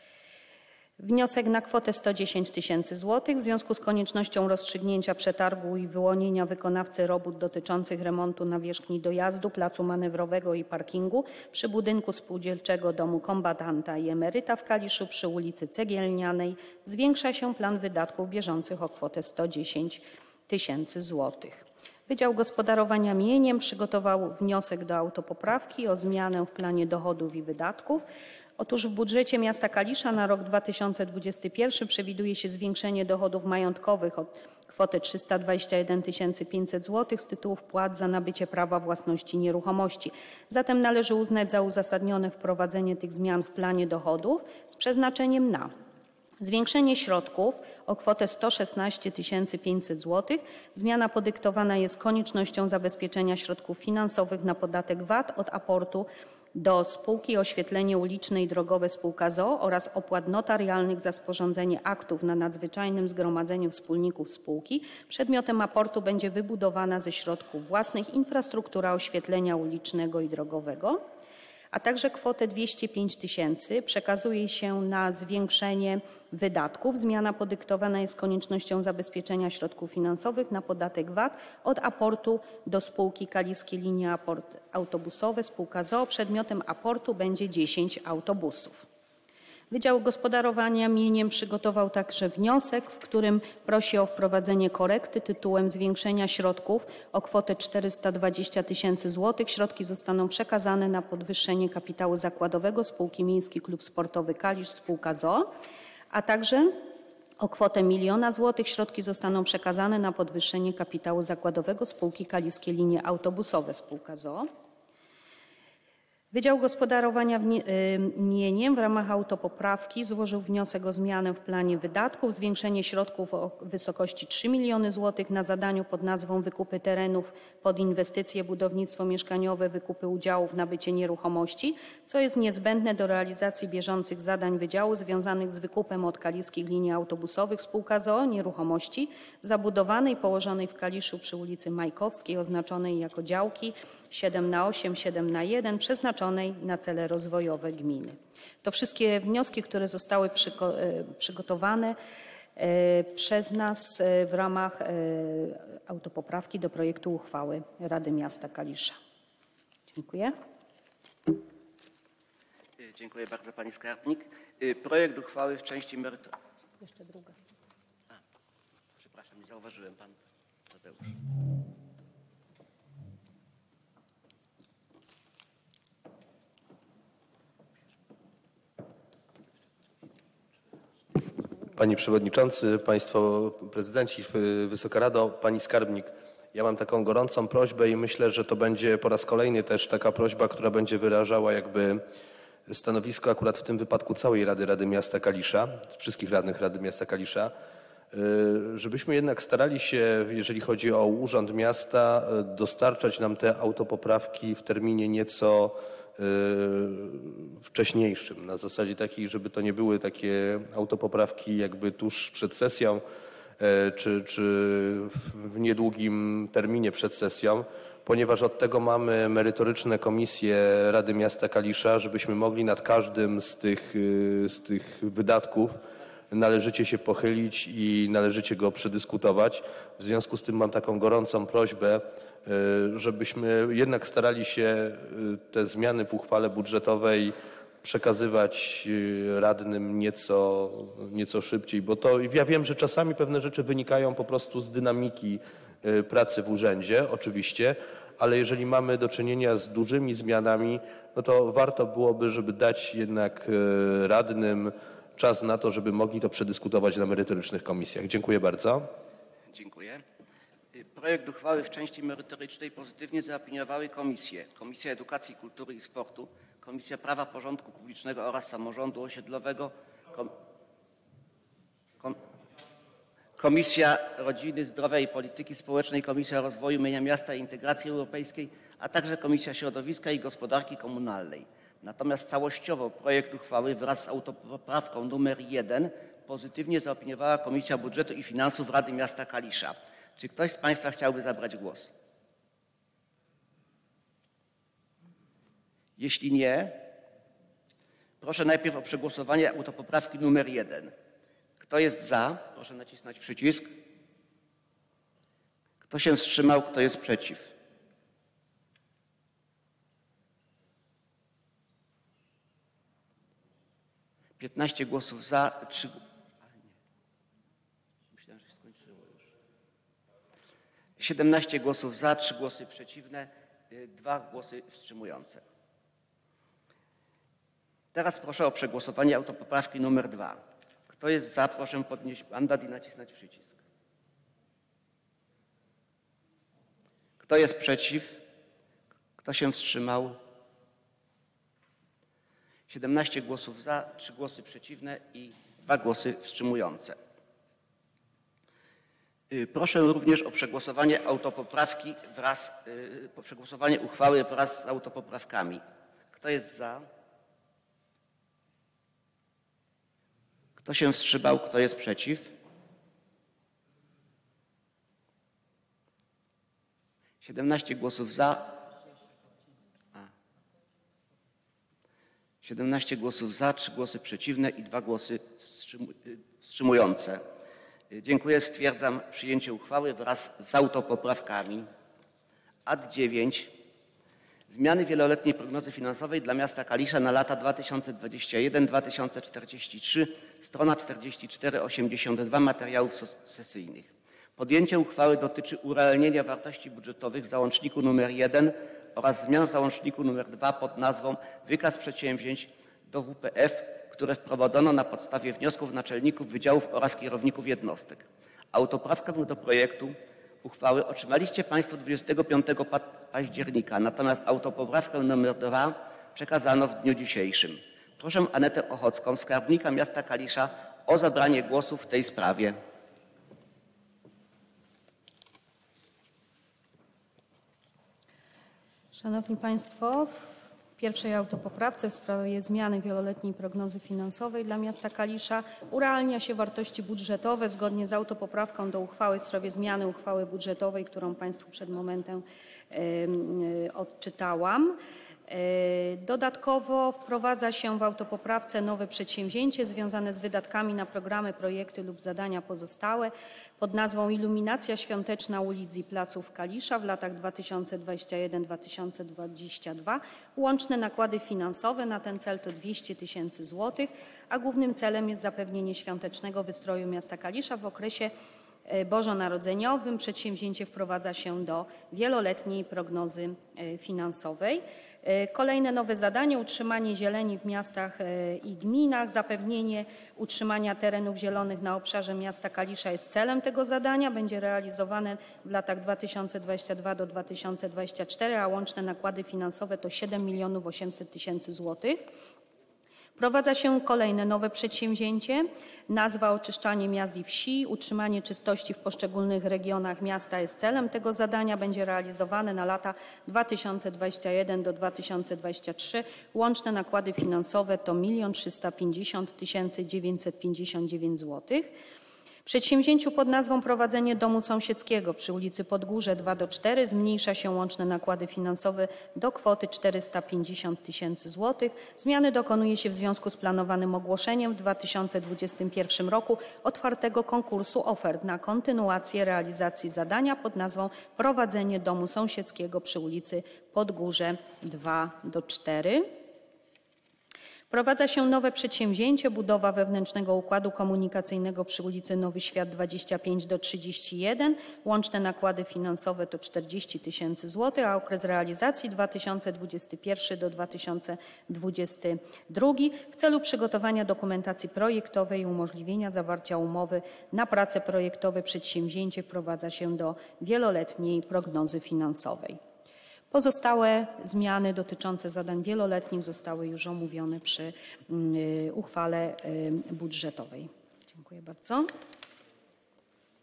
Wniosek na kwotę 110 000 zł w związku z koniecznością rozstrzygnięcia przetargu i wyłonienia wykonawcy robót dotyczących remontu nawierzchni dojazdu, placu manewrowego i parkingu przy budynku Spółdzielczego Domu Kombatanta i Emeryta w Kaliszu przy ulicy Cegielnianej. Zwiększa się plan wydatków bieżących o kwotę 110 000 zł. Wydział Gospodarowania Mieniem przygotował wniosek do autopoprawki o zmianę w planie dochodów i wydatków. Otóż w budżecie miasta Kalisza na rok 2021 przewiduje się zwiększenie dochodów majątkowych o kwotę 321 500 zł z tytułu wpłat za nabycie prawa własności nieruchomości. Zatem należy uznać za uzasadnione wprowadzenie tych zmian w planie dochodów z przeznaczeniem na zwiększenie środków o kwotę 116 500 zł. Zmiana podyktowana jest koniecznością zabezpieczenia środków finansowych na podatek VAT od aportu do spółki Oświetlenie Uliczne i Drogowe Spółka z o.o. oraz opłat notarialnych za sporządzenie aktów na nadzwyczajnym zgromadzeniu wspólników spółki. Przedmiotem aportu będzie wybudowana ze środków własnych infrastruktura oświetlenia ulicznego i drogowego, a także kwotę 205 000 przekazuje się na zwiększenie wydatków. Zmiana podyktowana jest koniecznością zabezpieczenia środków finansowych na podatek VAT od aportu do spółki Kaliskie Linie Autobusowe Spółka z o.o. Przedmiotem aportu będzie 10 autobusów. Wydział Gospodarowania Mieniem przygotował także wniosek, w którym prosi o wprowadzenie korekty tytułem zwiększenia środków o kwotę 420 000 zł. Środki zostaną przekazane na podwyższenie kapitału zakładowego spółki Miejski Klub Sportowy Kalisz Spółka z o.o., a także o kwotę 1 000 000 zł. Środki zostaną przekazane na podwyższenie kapitału zakładowego spółki Kaliskie Linie Autobusowe Spółka z o.o. Wydział Gospodarowania Mieniem w ramach autopoprawki złożył wniosek o zmianę w planie wydatków, zwiększenie środków o wysokości 3 000 000 zł na zadaniu pod nazwą wykupy terenów pod inwestycje, budownictwo mieszkaniowe, wykupy udziałów, nabycie nieruchomości, co jest niezbędne do realizacji bieżących zadań wydziału związanych z wykupem od Kaliskich Linii Autobusowych Spółka z o.o. nieruchomości zabudowanej, położonej w Kaliszu przy ulicy Majkowskiej, oznaczonej jako działki 7/8, 7/1, przeznaczonej na cele rozwojowe gminy. To wszystkie wnioski, które zostały przygotowane przez nas w ramach autopoprawki do projektu uchwały Rady Miasta Kalisza. Dziękuję. Dziękuję bardzo pani skarbnik. Projekt uchwały w części merytorycznej. Jeszcze druga. Przepraszam, nie zauważyłem, pan Tadeusz. Panie Przewodniczący, Państwo Prezydenci, Wysoka Rado, Pani Skarbnik. Ja mam taką gorącą prośbę i myślę, że to będzie po raz kolejny też taka prośba, która będzie wyrażała jakby stanowisko akurat w tym wypadku całej Rady Miasta Kalisza, wszystkich radnych Rady Miasta Kalisza, żebyśmy jednak starali się, jeżeli chodzi o Urząd Miasta, dostarczać nam te autopoprawki w terminie nieco wcześniejszym, na zasadzie takiej, żeby to nie były takie autopoprawki jakby tuż przed sesją, czy w niedługim terminie przed sesją, ponieważ od tego mamy merytoryczne komisje Rady Miasta Kalisza, żebyśmy mogli nad każdym z tych wydatków należycie się pochylić i należycie go przedyskutować. W związku z tym mam taką gorącą prośbę, żebyśmy jednak starali się te zmiany w uchwale budżetowej przekazywać radnym nieco szybciej, bo to ja wiem, że czasami pewne rzeczy wynikają po prostu z dynamiki pracy w urzędzie, oczywiście, ale jeżeli mamy do czynienia z dużymi zmianami, no to warto byłoby, żeby dać jednak radnym czas na to, żeby mogli to przedyskutować na merytorycznych komisjach. Dziękuję bardzo. Dziękuję. Projekt uchwały w części merytorycznej pozytywnie zaopiniowały komisje: Komisja Edukacji, Kultury i Sportu, Komisja Prawa, Porządku Publicznego oraz Samorządu Osiedlowego, Komisja Rodziny, Zdrowia i Polityki Społecznej, Komisja Rozwoju Mienia Miasta i Integracji Europejskiej, a także Komisja Środowiska i Gospodarki Komunalnej. Natomiast całościowo projekt uchwały wraz z autopoprawką nr 1 pozytywnie zaopiniowała Komisja Budżetu i Finansów Rady Miasta Kalisza. Czy ktoś z Państwa chciałby zabrać głos? Jeśli nie, proszę najpierw o przegłosowanie autopoprawki nr 1. Kto jest za? Proszę nacisnąć przycisk. Kto się wstrzymał? Kto jest przeciw? Piętnaście głosów za, 3... Myślałem, że się skończyło już. 17 głosów za, 3 głosy przeciwne, 2 głosy wstrzymujące. Teraz proszę o przegłosowanie autopoprawki nr 2. Kto jest za, proszę podnieść mandat i nacisnąć przycisk. Kto jest przeciw? Kto się wstrzymał? 17 głosów za, 3 głosy przeciwne i 2 głosy wstrzymujące. Proszę również o przegłosowanie autopoprawki przegłosowanie uchwały wraz z autopoprawkami. Kto jest za? Kto się wstrzymał? Kto jest przeciw? 17 głosów za. 17 głosów za, 3 głosy przeciwne i 2 głosy wstrzymujące. Dziękuję. Stwierdzam przyjęcie uchwały wraz z autopoprawkami. Ad 9. Zmiany wieloletniej prognozy finansowej dla miasta Kalisza na lata 2021-2043, strona 44-82 materiałów sesyjnych. Podjęcie uchwały dotyczy urealnienia wartości budżetowych w załączniku nr 1 oraz zmian w załączniku nr 2 pod nazwą Wykaz przedsięwzięć do WPF, które wprowadzono na podstawie wniosków naczelników wydziałów oraz kierowników jednostek. Autoprawkę do projektu uchwały otrzymaliście Państwo 25 października, natomiast autopoprawkę nr 2 przekazano w dniu dzisiejszym. Proszę Anetę Ochocką, skarbnika miasta Kalisza, o zabranie głosu w tej sprawie. Szanowni Państwo, w pierwszej autopoprawce w sprawie zmiany wieloletniej prognozy finansowej dla miasta Kalisza urealnia się wartości budżetowe zgodnie z autopoprawką do uchwały w sprawie zmiany uchwały budżetowej, którą Państwu przed momentem odczytałam. Dodatkowo wprowadza się w autopoprawce nowe przedsięwzięcie związane z wydatkami na programy, projekty lub zadania pozostałe pod nazwą Iluminacja świąteczna ulic i placów Kalisza w latach 2021-2022. Łączne nakłady finansowe na ten cel to 200 000 złotych, a głównym celem jest zapewnienie świątecznego wystroju miasta Kalisza w okresie bożonarodzeniowym. Przedsięwzięcie wprowadza się do wieloletniej prognozy finansowej. Kolejne nowe zadanie: utrzymanie zieleni w miastach i gminach. Zapewnienie utrzymania terenów zielonych na obszarze miasta Kalisza jest celem tego zadania. Będzie realizowane w latach 2022-2024, a łączne nakłady finansowe to 7 800 000 złotych. Wprowadza się kolejne nowe przedsięwzięcie. Nazwa oczyszczanie miast i wsi. Utrzymanie czystości w poszczególnych regionach miasta jest celem tego zadania. Będzie realizowane na lata 2021-2023. Łączne nakłady finansowe to 1 350 959 zł. Przedsięwzięciu pod nazwą prowadzenie domu sąsiedzkiego przy ulicy Podgórze 2-4 zmniejsza się łączne nakłady finansowe do kwoty 450 000 zł. Zmiany dokonuje się w związku z planowanym ogłoszeniem w 2021 roku otwartego konkursu ofert na kontynuację realizacji zadania pod nazwą prowadzenie domu sąsiedzkiego przy ulicy Podgórze 2-4. Wprowadza się nowe przedsięwzięcie: budowa wewnętrznego układu komunikacyjnego przy ulicy Nowy Świat 25-31. Łączne nakłady finansowe to 40 000 zł, a okres realizacji 2021-2022. W celu przygotowania dokumentacji projektowej i umożliwienia zawarcia umowy na prace projektowe przedsięwzięcie wprowadza się do wieloletniej prognozy finansowej. Pozostałe zmiany dotyczące zadań wieloletnich zostały już omówione przy uchwale budżetowej. Dziękuję bardzo.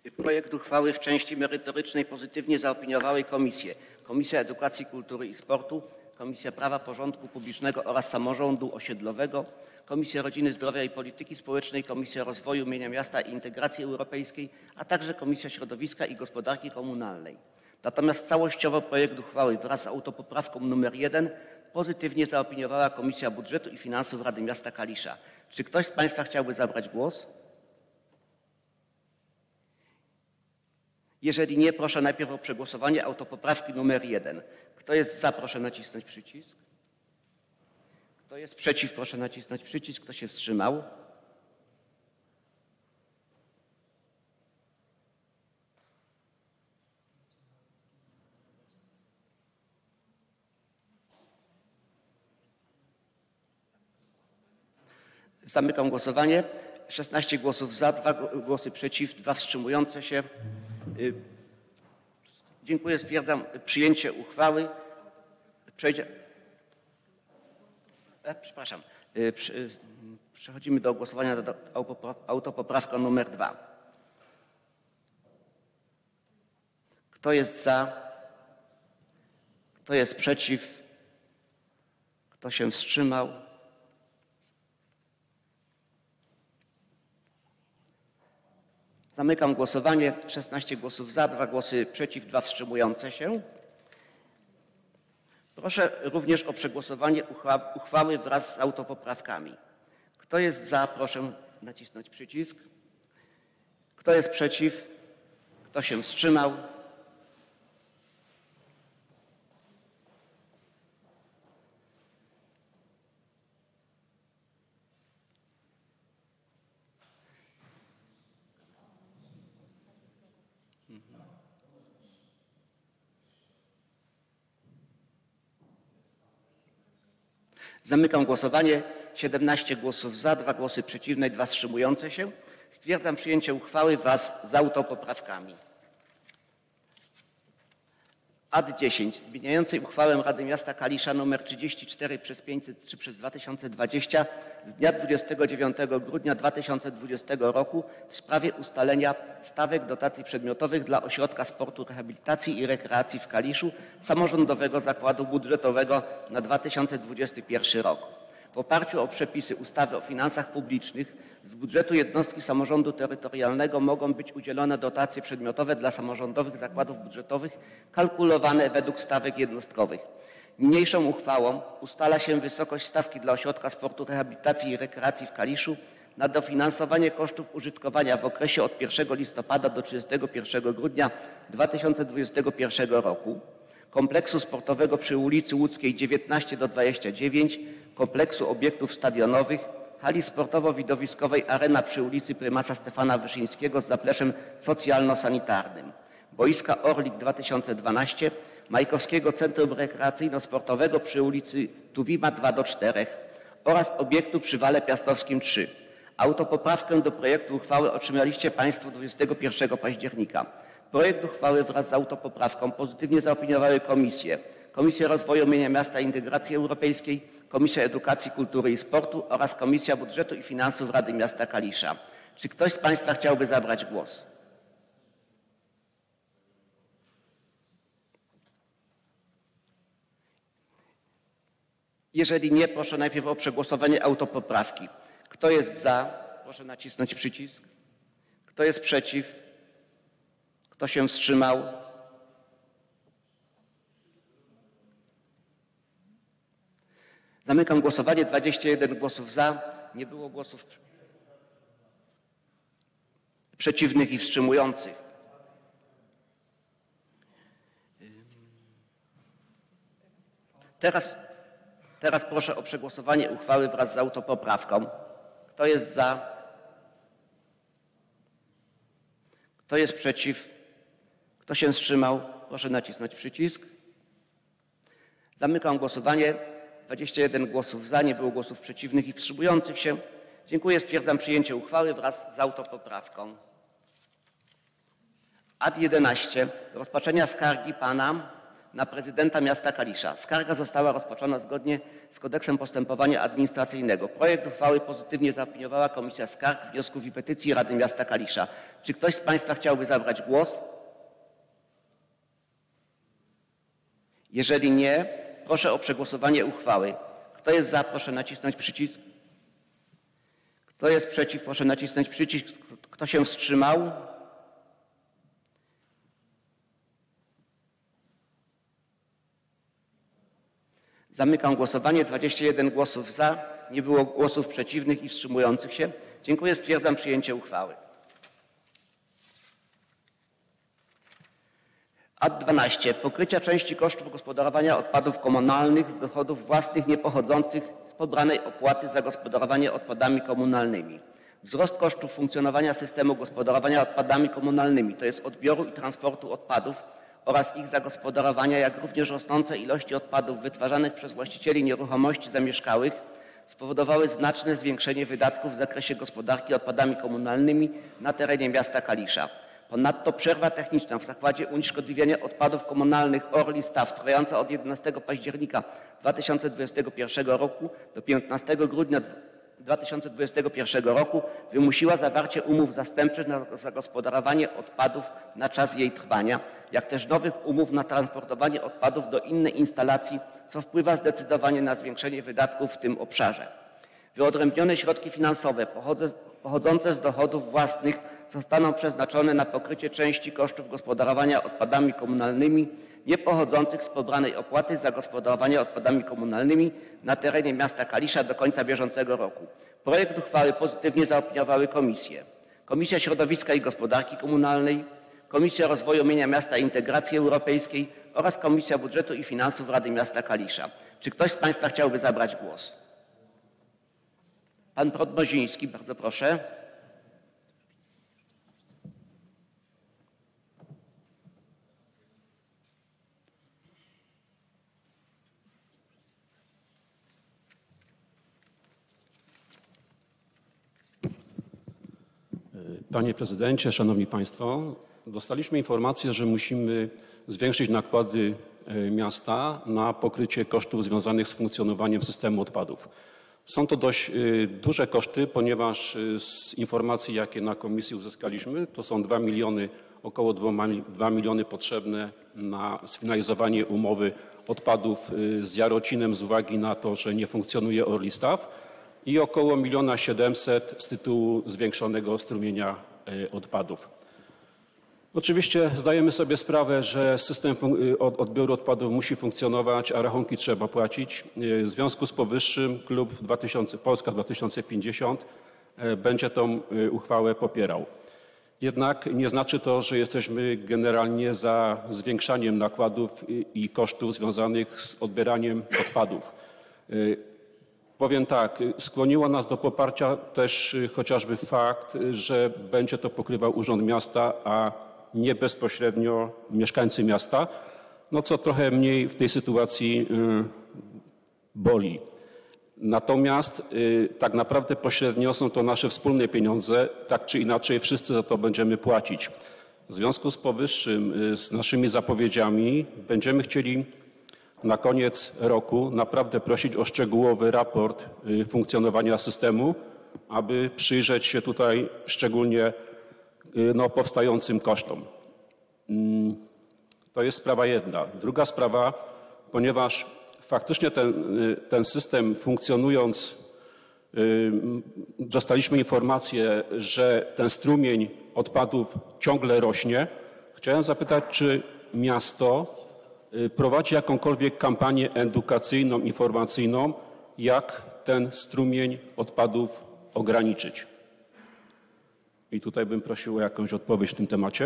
Projekt uchwały w części merytorycznej pozytywnie zaopiniowały komisje: Komisja Edukacji, Kultury i Sportu, Komisja Prawa, Porządku Publicznego oraz Samorządu Osiedlowego, Komisja Rodziny, Zdrowia i Polityki Społecznej, Komisja Rozwoju Mienia Miasta i Integracji Europejskiej, a także Komisja Środowiska i Gospodarki Komunalnej. Natomiast całościowo projekt uchwały wraz z autopoprawką nr 1 pozytywnie zaopiniowała Komisja Budżetu i Finansów Rady Miasta Kalisza. Czy ktoś z Państwa chciałby zabrać głos? Jeżeli nie, proszę najpierw o przegłosowanie autopoprawki nr 1. Kto jest za, proszę nacisnąć przycisk. Kto jest przeciw, proszę nacisnąć przycisk. Kto się wstrzymał? Zamykam głosowanie. 16 głosów za, 2 głosy przeciw, 2 wstrzymujące się. Dziękuję. Stwierdzam przyjęcie uchwały. Przechodzimy do głosowania nad autopoprawką nr 2. Kto jest za? Kto jest przeciw? Kto się wstrzymał? Zamykam głosowanie. 16 głosów za, 2 głosy przeciw, 2 wstrzymujące się. Proszę również o przegłosowanie uchwały wraz z autopoprawkami. Kto jest za, proszę nacisnąć przycisk. Kto jest przeciw? Kto się wstrzymał? Zamykam głosowanie. 17 głosów za, 2 głosy przeciwne i 2 wstrzymujące się. Stwierdzam przyjęcie uchwały wraz z autopoprawkami. Ad 10. Zmieniającej uchwałę Rady Miasta Kalisza nr 34/503/2020 z dnia 29 grudnia 2020 roku w sprawie ustalenia stawek dotacji przedmiotowych dla Ośrodka Sportu, Rehabilitacji i Rekreacji w Kaliszu Samorządowego Zakładu Budżetowego na 2021 rok. W oparciu o przepisy ustawy o finansach publicznych z budżetu jednostki samorządu terytorialnego mogą być udzielone dotacje przedmiotowe dla samorządowych zakładów budżetowych kalkulowane według stawek jednostkowych. Niniejszą uchwałą ustala się wysokość stawki dla Ośrodka Sportu, Rehabilitacji i Rekreacji w Kaliszu na dofinansowanie kosztów użytkowania w okresie od 1 listopada do 31 grudnia 2021 roku, kompleksu sportowego przy ulicy Łódzkiej 19-29, kompleksu obiektów stadionowych, hali sportowo-widowiskowej Arena przy ulicy Prymasa Stefana Wyszyńskiego z zapleczem socjalno-sanitarnym, boiska Orlik 2012, Majkowskiego Centrum Rekreacyjno-Sportowego przy ulicy Tuwima 2-4 oraz obiektu przy Wale Piastowskim 3. Autopoprawkę do projektu uchwały otrzymaliście Państwo 21 października. Projekt uchwały wraz z autopoprawką pozytywnie zaopiniowały komisje: Komisja Rozwoju Mienia Miasta i Integracji Europejskiej, Komisja Edukacji, Kultury i Sportu oraz Komisja Budżetu i Finansów Rady Miasta Kalisza. Czy ktoś z Państwa chciałby zabrać głos? Jeżeli nie, proszę najpierw o przegłosowanie autopoprawki. Kto jest za? Proszę nacisnąć przycisk. Kto jest przeciw? Kto się wstrzymał? Zamykam głosowanie. 21 głosów za. Nie było głosów przeciwnych i wstrzymujących. Teraz proszę o przegłosowanie uchwały wraz z autopoprawką. Kto jest za? Kto jest przeciw? Kto się wstrzymał? Proszę nacisnąć przycisk. Zamykam głosowanie. 21 głosów za, nie było głosów przeciwnych i wstrzymujących się. Dziękuję. Stwierdzam przyjęcie uchwały wraz z autopoprawką. Ad 11. Rozpatrzenia skargi pana na prezydenta miasta Kalisza. Skarga została rozpoczęta zgodnie z Kodeksem Postępowania Administracyjnego. Projekt uchwały pozytywnie zaopiniowała Komisja Skarg, Wniosków i Petycji Rady Miasta Kalisza. Czy ktoś z Państwa chciałby zabrać głos? Jeżeli nie, proszę o przegłosowanie uchwały. Kto jest za, proszę nacisnąć przycisk. Kto jest przeciw, proszę nacisnąć przycisk. Kto się wstrzymał? Zamykam głosowanie. 21 głosów za, nie było głosów przeciwnych i wstrzymujących się. Dziękuję. Stwierdzam przyjęcie uchwały. Akt 12. Pokrycia części kosztów gospodarowania odpadów komunalnych z dochodów własnych niepochodzących z pobranej opłaty za gospodarowanie odpadami komunalnymi. Wzrost kosztów funkcjonowania systemu gospodarowania odpadami komunalnymi, to jest odbioru i transportu odpadów oraz ich zagospodarowania, jak również rosnące ilości odpadów wytwarzanych przez właścicieli nieruchomości zamieszkałych spowodowały znaczne zwiększenie wydatków w zakresie gospodarki odpadami komunalnymi na terenie miasta Kalisza. Ponadto przerwa techniczna w zakładzie unieszkodliwiania odpadów komunalnych Orli Staw, trwająca od 11 października 2021 roku do 15 grudnia 2021 roku, wymusiła zawarcie umów zastępczych na zagospodarowanie odpadów na czas jej trwania, jak też nowych umów na transportowanie odpadów do innej instalacji, co wpływa zdecydowanie na zwiększenie wydatków w tym obszarze. Wyodrębnione środki finansowe pochodzące z dochodów własnych zostaną przeznaczone na pokrycie części kosztów gospodarowania odpadami komunalnymi niepochodzących z pobranej opłaty za gospodarowanie odpadami komunalnymi na terenie miasta Kalisza do końca bieżącego roku. Projekt uchwały pozytywnie zaopiniowały komisje: Komisja Środowiska i Gospodarki Komunalnej, Komisja Rozwoju Mienia Miasta i Integracji Europejskiej oraz Komisja Budżetu i Finansów Rady Miasta Kalisza. Czy ktoś z Państwa chciałby zabrać głos? Pan Podmoziński, bardzo proszę. Panie Prezydencie, Szanowni Państwo, dostaliśmy informację, że musimy zwiększyć nakłady miasta na pokrycie kosztów związanych z funkcjonowaniem systemu odpadów. Są to dość duże koszty, ponieważ z informacji, jakie na komisji uzyskaliśmy, to są 2 miliony, około 2 miliony potrzebne na sfinalizowanie umowy odpadów z Jarocinem z uwagi na to, że nie funkcjonuje Orli Staw i około 1 700 000 z tytułu zwiększonego strumienia odpadów. Oczywiście zdajemy sobie sprawę, że system odbioru odpadów musi funkcjonować, a rachunki trzeba płacić. W związku z powyższym klub Polska 2050 będzie tę uchwałę popierał. Jednak nie znaczy to, że jesteśmy generalnie za zwiększaniem nakładów i kosztów związanych z odbieraniem odpadów. Powiem tak, skłoniło nas do poparcia też chociażby fakt, że będzie to pokrywał Urząd Miasta, a nie bezpośrednio mieszkańcy miasta, no co trochę mniej w tej sytuacji boli. Natomiast tak naprawdę pośrednio są to nasze wspólne pieniądze, tak czy inaczej wszyscy za to będziemy płacić. W związku z powyższym, z naszymi zapowiedziami będziemy chcieli na koniec roku naprawdę prosić o szczegółowy raport funkcjonowania systemu, aby przyjrzeć się tutaj szczególnie powstającym kosztom. To jest sprawa jedna. Druga sprawa, ponieważ faktycznie ten system funkcjonując, dostaliśmy informację, że ten strumień odpadów ciągle rośnie. Chciałem zapytać, czy miasto prowadzi jakąkolwiek kampanię edukacyjną, informacyjną, jak ten strumień odpadów ograniczyć. I tutaj bym prosił o jakąś odpowiedź w tym temacie.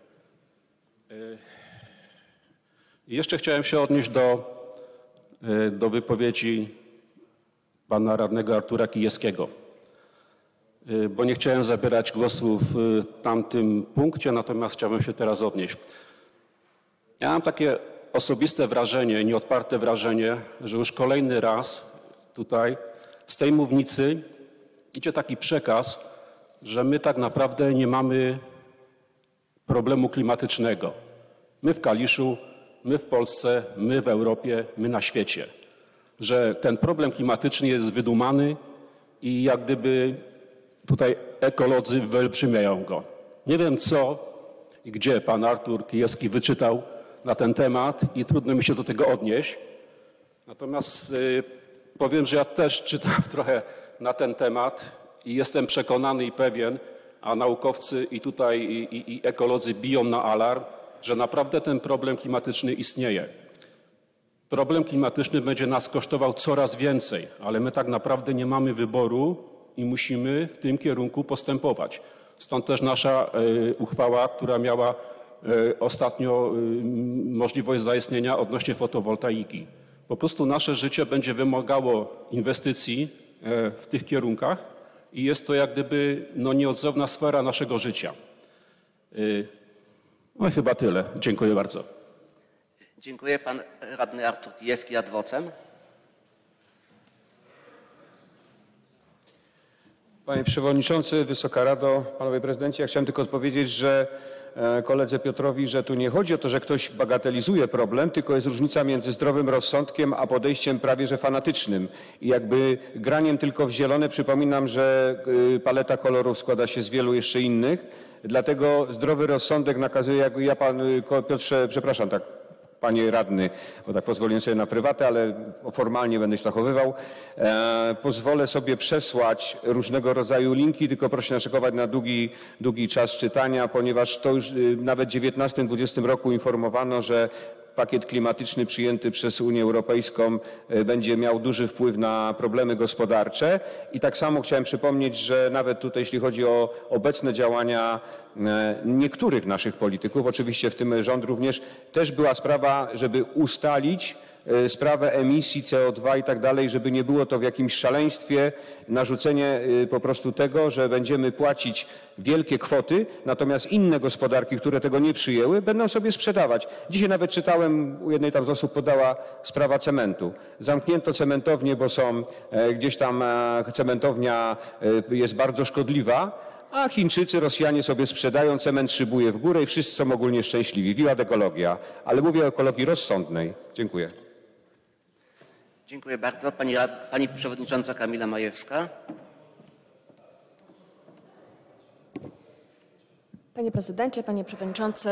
Jeszcze chciałem się odnieść do wypowiedzi pana radnego Artura Kijewskiego, bo nie chciałem zabierać głosu w tamtym punkcie, natomiast chciałbym się teraz odnieść. Ja mam takie osobiste wrażenie, nieodparte wrażenie, że już kolejny raz tutaj z tej mównicy idzie taki przekaz, że my tak naprawdę nie mamy problemu klimatycznego. My w Kaliszu my w Polsce, my w Europie, my na świecie. Że ten problem klimatyczny jest wydumany i jak gdyby tutaj ekolodzy wyolbrzymiają go. Nie wiem co i gdzie pan Artur Kijewski wyczytał na ten temat i trudno mi się do tego odnieść. Natomiast powiem, że ja też czytam trochę na ten temat i jestem przekonany i pewien, a naukowcy i tutaj i ekolodzy biją na alarm, że naprawdę ten problem klimatyczny istnieje. Problem klimatyczny będzie nas kosztował coraz więcej, ale my tak naprawdę nie mamy wyboru i musimy w tym kierunku postępować. Stąd też nasza uchwała, która miała ostatnio możliwość zaistnienia odnośnie fotowoltaiki. Po prostu nasze życie będzie wymagało inwestycji w tych kierunkach i jest to jak gdyby nieodzowna sfera naszego życia. No chyba tyle. Dziękuję bardzo. Dziękuję. Pan radny Artur Kijewski ad vocem. Panie Przewodniczący, Wysoka Rado, Panowie Prezydenci, ja chciałem tylko odpowiedzieć, że koledze Piotrowi, że tu nie chodzi o to, że ktoś bagatelizuje problem, tylko jest różnica między zdrowym rozsądkiem a podejściem prawie że fanatycznym. I jakby graniem tylko w zielone, przypominam, że paleta kolorów składa się z wielu jeszcze innych, dlatego zdrowy rozsądek nakazuje, jak ja pan Piotrze, przepraszam, tak, panie radny, bo tak pozwoliłem sobie na prywatę, ale formalnie będę się zachowywał. Pozwolę sobie przesłać różnego rodzaju linki, tylko proszę nie szykować na długi czas czytania, ponieważ to już nawet w 2019-2020 roku informowano, że pakiet klimatyczny przyjęty przez Unię Europejską będzie miał duży wpływ na problemy gospodarcze. I tak samo chciałem przypomnieć, że nawet tutaj, jeśli chodzi o obecne działania niektórych naszych polityków, oczywiście w tym rząd również, też była sprawa, żeby ustalić sprawę emisji CO2 i tak dalej, żeby nie było to w jakimś szaleństwie, narzucenie po prostu tego, że będziemy płacić wielkie kwoty, natomiast inne gospodarki, które tego nie przyjęły, będą sobie sprzedawać. Dzisiaj nawet czytałem, u jednej tam z osób podała sprawa cementu. Zamknięto cementownię, bo są gdzieś tam cementownia jest bardzo szkodliwa, a Chińczycy, Rosjanie sobie sprzedają, cement szybuje w górę i wszyscy są ogólnie szczęśliwi. Wiwat ekologia. Ale mówię o ekologii rozsądnej. Dziękuję. Dziękuję bardzo. Pani przewodnicząca Kamila Majewska. Panie prezydencie, panie przewodniczący,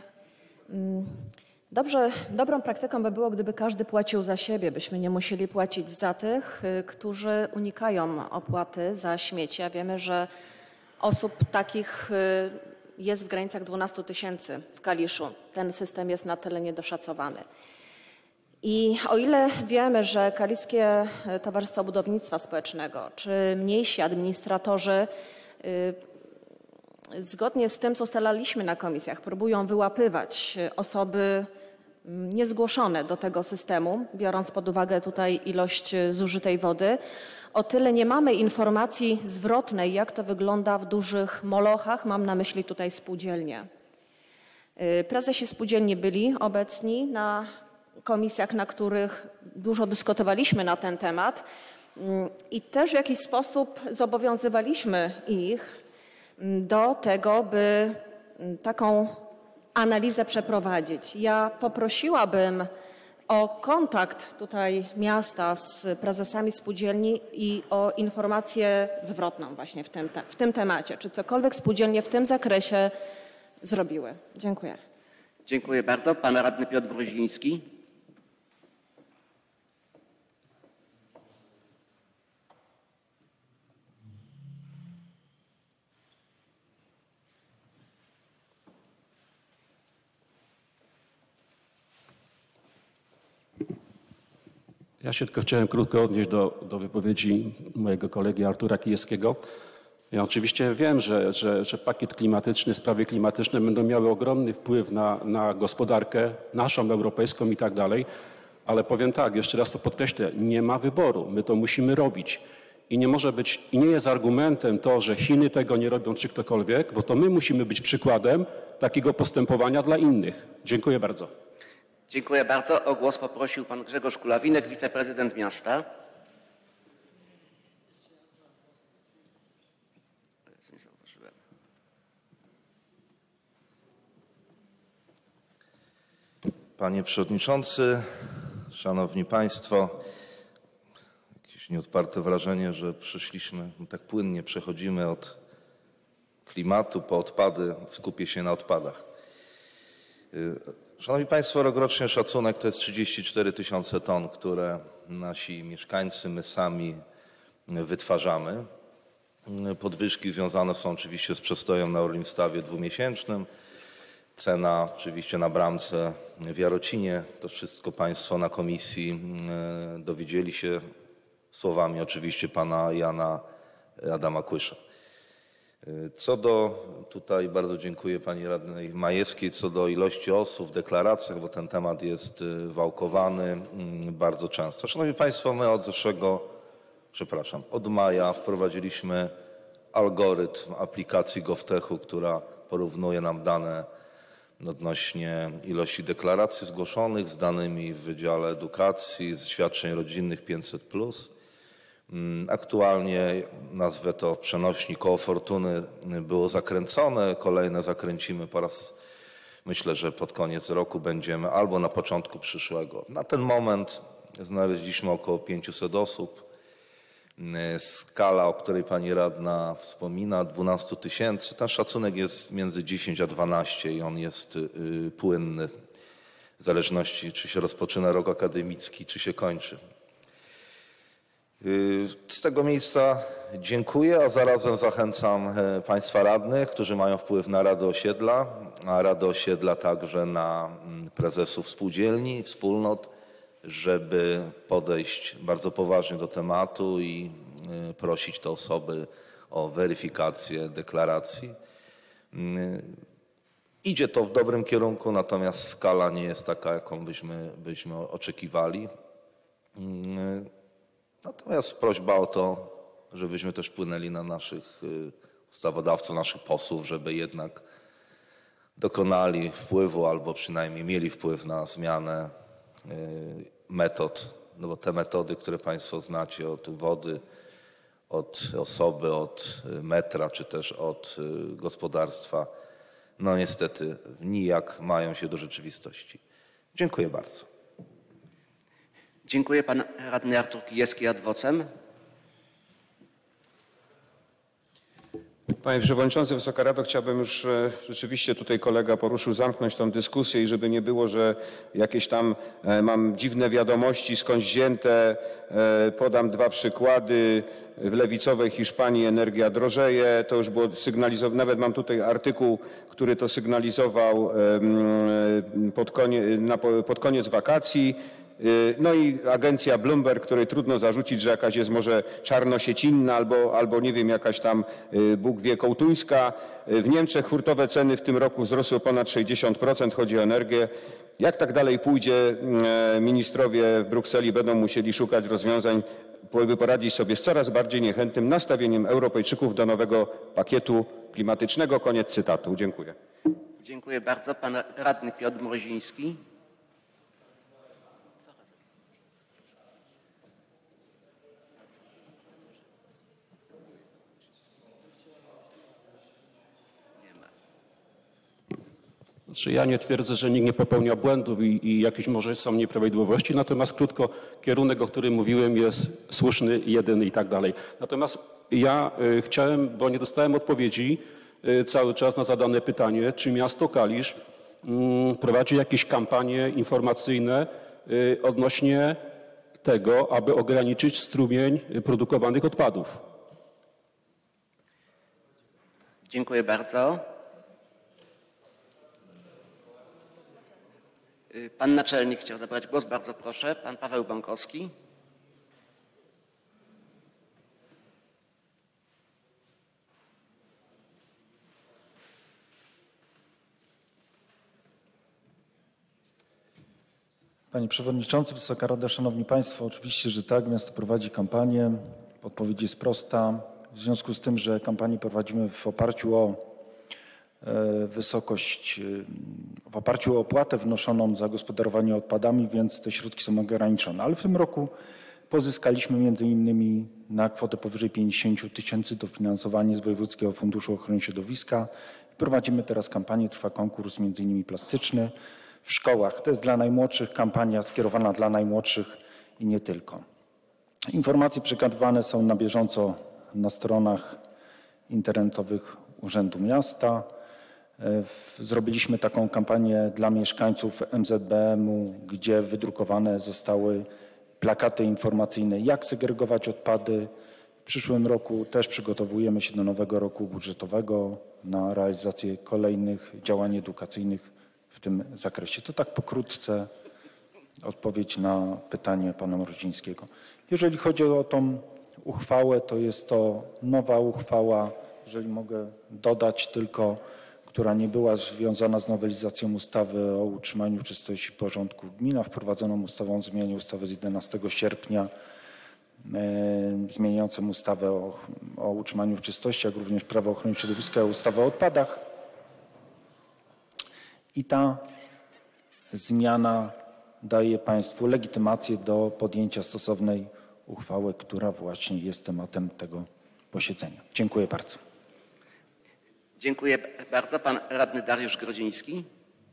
dobrą praktyką by było, gdyby każdy płacił za siebie, byśmy nie musieli płacić za tych, którzy unikają opłaty za śmieci. Wiemy, że osób takich jest w granicach 12 000 w Kaliszu. Ten system jest na tyle niedoszacowany. I o ile wiemy, że Kaliskie Towarzystwo Budownictwa Społecznego czy mniejsi administratorzy zgodnie z tym, co ustalaliśmy na komisjach, próbują wyłapywać osoby niezgłoszone do tego systemu, biorąc pod uwagę tutaj ilość zużytej wody, o tyle nie mamy informacji zwrotnej, jak to wygląda w dużych molochach, mam na myśli tutaj spółdzielnie. Prezesi spółdzielni byli obecni na komisjach, na których dużo dyskutowaliśmy na ten temat i też w jakiś sposób zobowiązywaliśmy ich do tego, by taką analizę przeprowadzić. Ja poprosiłabym o kontakt tutaj miasta z prezesami spółdzielni i o informację zwrotną właśnie w tym temacie. Czy cokolwiek spółdzielnie w tym zakresie zrobiły? Dziękuję. Dziękuję bardzo. Pan radny Piotr Bruziński. Ja się tylko chciałem krótko odnieść do wypowiedzi mojego kolegi Artura Kijewskiego. Ja oczywiście wiem, że pakiet klimatyczny, sprawy klimatyczne będą miały ogromny wpływ na gospodarkę naszą, europejską i tak dalej, ale powiem tak, jeszcze raz to podkreślę, nie ma wyboru, my to musimy robić. I nie może być, i nie jest argumentem to, że Chiny tego nie robią czy ktokolwiek, bo to my musimy być przykładem takiego postępowania dla innych. Dziękuję bardzo. Dziękuję bardzo. O głos poprosił pan Grzegorz Kulawinek, wiceprezydent miasta. Panie Przewodniczący, Szanowni Państwo, jakieś nieodparte wrażenie, że przyszliśmy, tak płynnie przechodzimy od klimatu po odpady, skupię się na odpadach. Szanowni Państwo, rokrocznie szacunek to jest 34 000 ton, które nasi mieszkańcy, my sami wytwarzamy. Podwyżki związane są oczywiście z przestojem na Orlim-Stawie dwumiesięcznym. Cena oczywiście na bramce w Jarocinie. To wszystko Państwo na komisji dowiedzieli się słowami oczywiście pana Jana Adama Kłysza. Co do, tutaj bardzo dziękuję pani radnej Majewskiej, co do ilości osób w deklaracjach, bo ten temat jest wałkowany bardzo często. Szanowni Państwo, my od maja wprowadziliśmy algorytm aplikacji GovTechu, która porównuje nam dane odnośnie ilości deklaracji zgłoszonych z danymi w Wydziale Edukacji, z świadczeń rodzinnych 500+. Aktualnie, nazwę to w przenośni, koło fortuny było zakręcone, kolejne zakręcimy po raz, myślę, że pod koniec roku będziemy albo na początku przyszłego. Na ten moment znaleźliśmy około 500 osób. Skala, o której pani radna wspomina, 12 000, ten szacunek jest między 10 a 12 i on jest płynny w zależności, czy się rozpoczyna rok akademicki, czy się kończy. Z tego miejsca dziękuję, a zarazem zachęcam Państwa radnych, którzy mają wpływ na Radę Osiedla, a Radę Osiedla także na prezesów spółdzielni, wspólnot, żeby podejść bardzo poważnie do tematu i prosić te osoby o weryfikację deklaracji. Idzie to w dobrym kierunku, natomiast skala nie jest taka, jaką byśmy oczekiwali. Natomiast prośba o to, żebyśmy też wpłynęli na naszych ustawodawców, naszych posłów, żeby jednak dokonali wpływu albo przynajmniej mieli wpływ na zmianę metod, no bo te metody, które Państwo znacie od wody, od osoby, od metra, czy też od gospodarstwa, no niestety nijak mają się do rzeczywistości. Dziękuję bardzo. Dziękuję. Pan radny Artur Kijewski, ad vocem. Panie Przewodniczący, Wysoka Rado, chciałbym już rzeczywiście, tutaj kolega poruszył, zamknąć tą dyskusję i żeby nie było, że jakieś tam mam dziwne wiadomości skądś wzięte. Podam dwa przykłady. W lewicowej Hiszpanii energia drożeje. To już było sygnalizowane. Nawet mam tutaj artykuł, który to sygnalizował pod koniec wakacji. No i agencja Bloomberg, której trudno zarzucić, że jakaś jest może czarnosiecinna albo nie wiem, jakaś tam Bóg wie kołtuńska. W Niemczech hurtowe ceny w tym roku wzrosły o ponad 60%, chodzi o energię. Jak tak dalej pójdzie, ministrowie w Brukseli będą musieli szukać rozwiązań, by poradzić sobie z coraz bardziej niechętnym nastawieniem Europejczyków do nowego pakietu klimatycznego. Koniec cytatu. Dziękuję. Dziękuję bardzo. Pan radny Piotr Mroziński. Znaczy, ja nie twierdzę, że nikt nie popełnia błędów i jakieś może są nieprawidłowości, natomiast krótko, kierunek, o którym mówiłem, jest słuszny, jeden i tak dalej. Natomiast ja chciałem, bo nie dostałem odpowiedzi cały czas na zadane pytanie, czy miasto Kalisz prowadzi jakieś kampanie informacyjne odnośnie tego, aby ograniczyć strumień produkowanych odpadów. Dziękuję bardzo. Pan naczelnik chciał zabrać głos. Bardzo proszę. Pan Paweł Bąkowski. Panie Przewodniczący, Wysoka Rado, Szanowni Państwo, oczywiście, że tak, miasto prowadzi kampanię. Odpowiedź jest prosta. W związku z tym, że kampanię prowadzimy w oparciu o w oparciu o opłatę wnoszoną za gospodarowanie odpadami, więc te środki są ograniczone. Ale w tym roku pozyskaliśmy między innymi na kwotę powyżej 50 000 dofinansowanie z Wojewódzkiego Funduszu Ochrony Środowiska. Prowadzimy teraz kampanię, trwa konkurs między innymi plastyczny. w szkołach. To jest dla najmłodszych kampania skierowana dla najmłodszych i nie tylko. Informacje przekazywane są na bieżąco na stronach internetowych Urzędu Miasta. Zrobiliśmy taką kampanię dla mieszkańców MZBM-u, gdzie wydrukowane zostały plakaty informacyjne, jak segregować odpady. W przyszłym roku też przygotowujemy się do nowego roku budżetowego na realizację kolejnych działań edukacyjnych w tym zakresie. To tak pokrótce odpowiedź na pytanie pana Mrozińskiego. Jeżeli chodzi o tą uchwałę, to jest to nowa uchwała, jeżeli mogę dodać tylko, która nie była związana z nowelizacją ustawy o utrzymaniu czystości i porządku w gminach, wprowadzoną ustawą o zmianie ustawy z 11 sierpnia zmieniającą ustawę o utrzymaniu czystości, jak również prawo ochrony środowiska i ustawę o odpadach. I ta zmiana daje państwu legitymację do podjęcia stosownej uchwały, która właśnie jest tematem tego posiedzenia. Dziękuję bardzo. Dziękuję bardzo. Pan radny Dariusz Grodziński.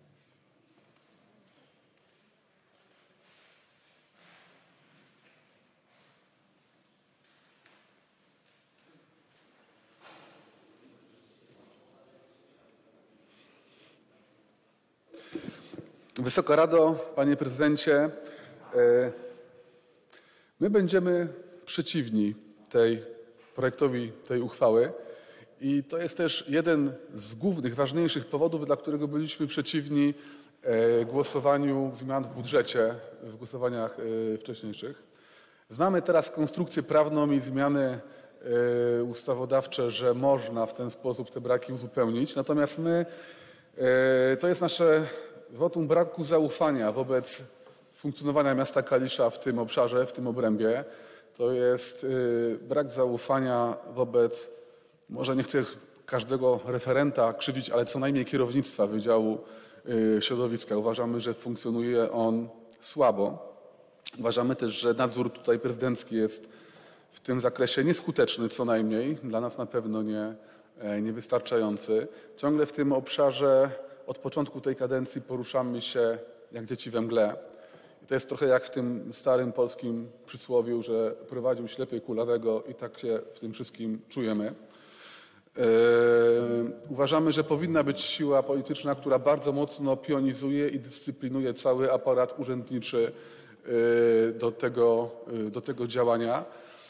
Wysoka Rado, Panie Prezydencie, my będziemy przeciwni projektowi tej uchwały i to jest też jeden z głównych, ważniejszych powodów, dla którego byliśmy przeciwni głosowaniu zmian w budżecie, w głosowaniach wcześniejszych. Znamy teraz konstrukcję prawną i zmiany ustawodawcze, że można w ten sposób te braki uzupełnić, natomiast to jest nasze wotum braku zaufania wobec funkcjonowania miasta Kalisza w tym obszarze, w tym obrębie. To jest brak zaufania wobec, może nie chcę każdego referenta krzywić, ale co najmniej kierownictwa Wydziału Środowiska. Uważamy, że funkcjonuje on słabo. Uważamy też, że nadzór tutaj prezydencki jest w tym zakresie nieskuteczny co najmniej, dla nas na pewno niewystarczający. Ciągle w tym obszarze od początku tej kadencji poruszamy się jak dzieci we mgle. I to jest trochę jak w tym starym polskim przysłowiu, że prowadził ślepy kulawego i tak się w tym wszystkim czujemy. Uważamy, że powinna być siła polityczna, która bardzo mocno pionizuje i dyscyplinuje cały aparat urzędniczy do tego działania.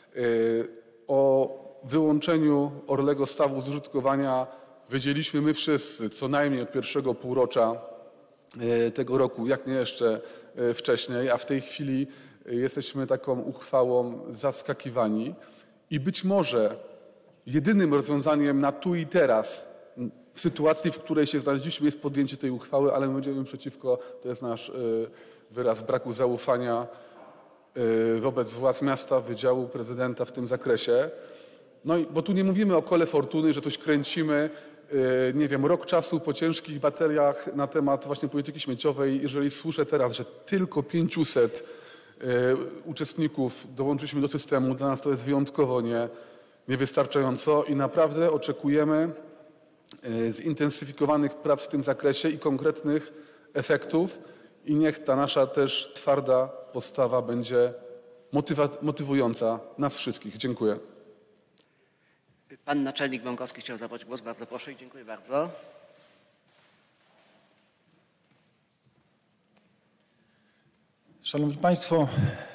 O wyłączeniu Orlego Stawu z użytkowania wiedzieliśmy my wszyscy co najmniej od pierwszego półrocza tego roku, jak nie jeszcze wcześniej, a w tej chwili jesteśmy taką uchwałą zaskakiwani i być może jedynym rozwiązaniem na tu i teraz w sytuacji, w której się znaleźliśmy, jest podjęcie tej uchwały, ale my będziemy przeciwko, to jest nasz wyraz braku zaufania wobec władz miasta, wydziału, prezydenta w tym zakresie. No i bo tu nie mówimy o kole fortuny, że coś kręcimy, nie wiem, rok czasu po ciężkich bateriach na temat właśnie polityki śmieciowej. Jeżeli słyszę teraz, że tylko 500 uczestników dołączyliśmy do systemu, dla nas to jest wyjątkowo niewystarczająco i naprawdę oczekujemy zintensyfikowanych prac w tym zakresie i konkretnych efektów i niech ta nasza też twarda postawa będzie motywująca nas wszystkich. Dziękuję. Pan naczelnik Bąkowski chciał zabrać głos. Bardzo proszę i dziękuję bardzo. Szanowni Państwo,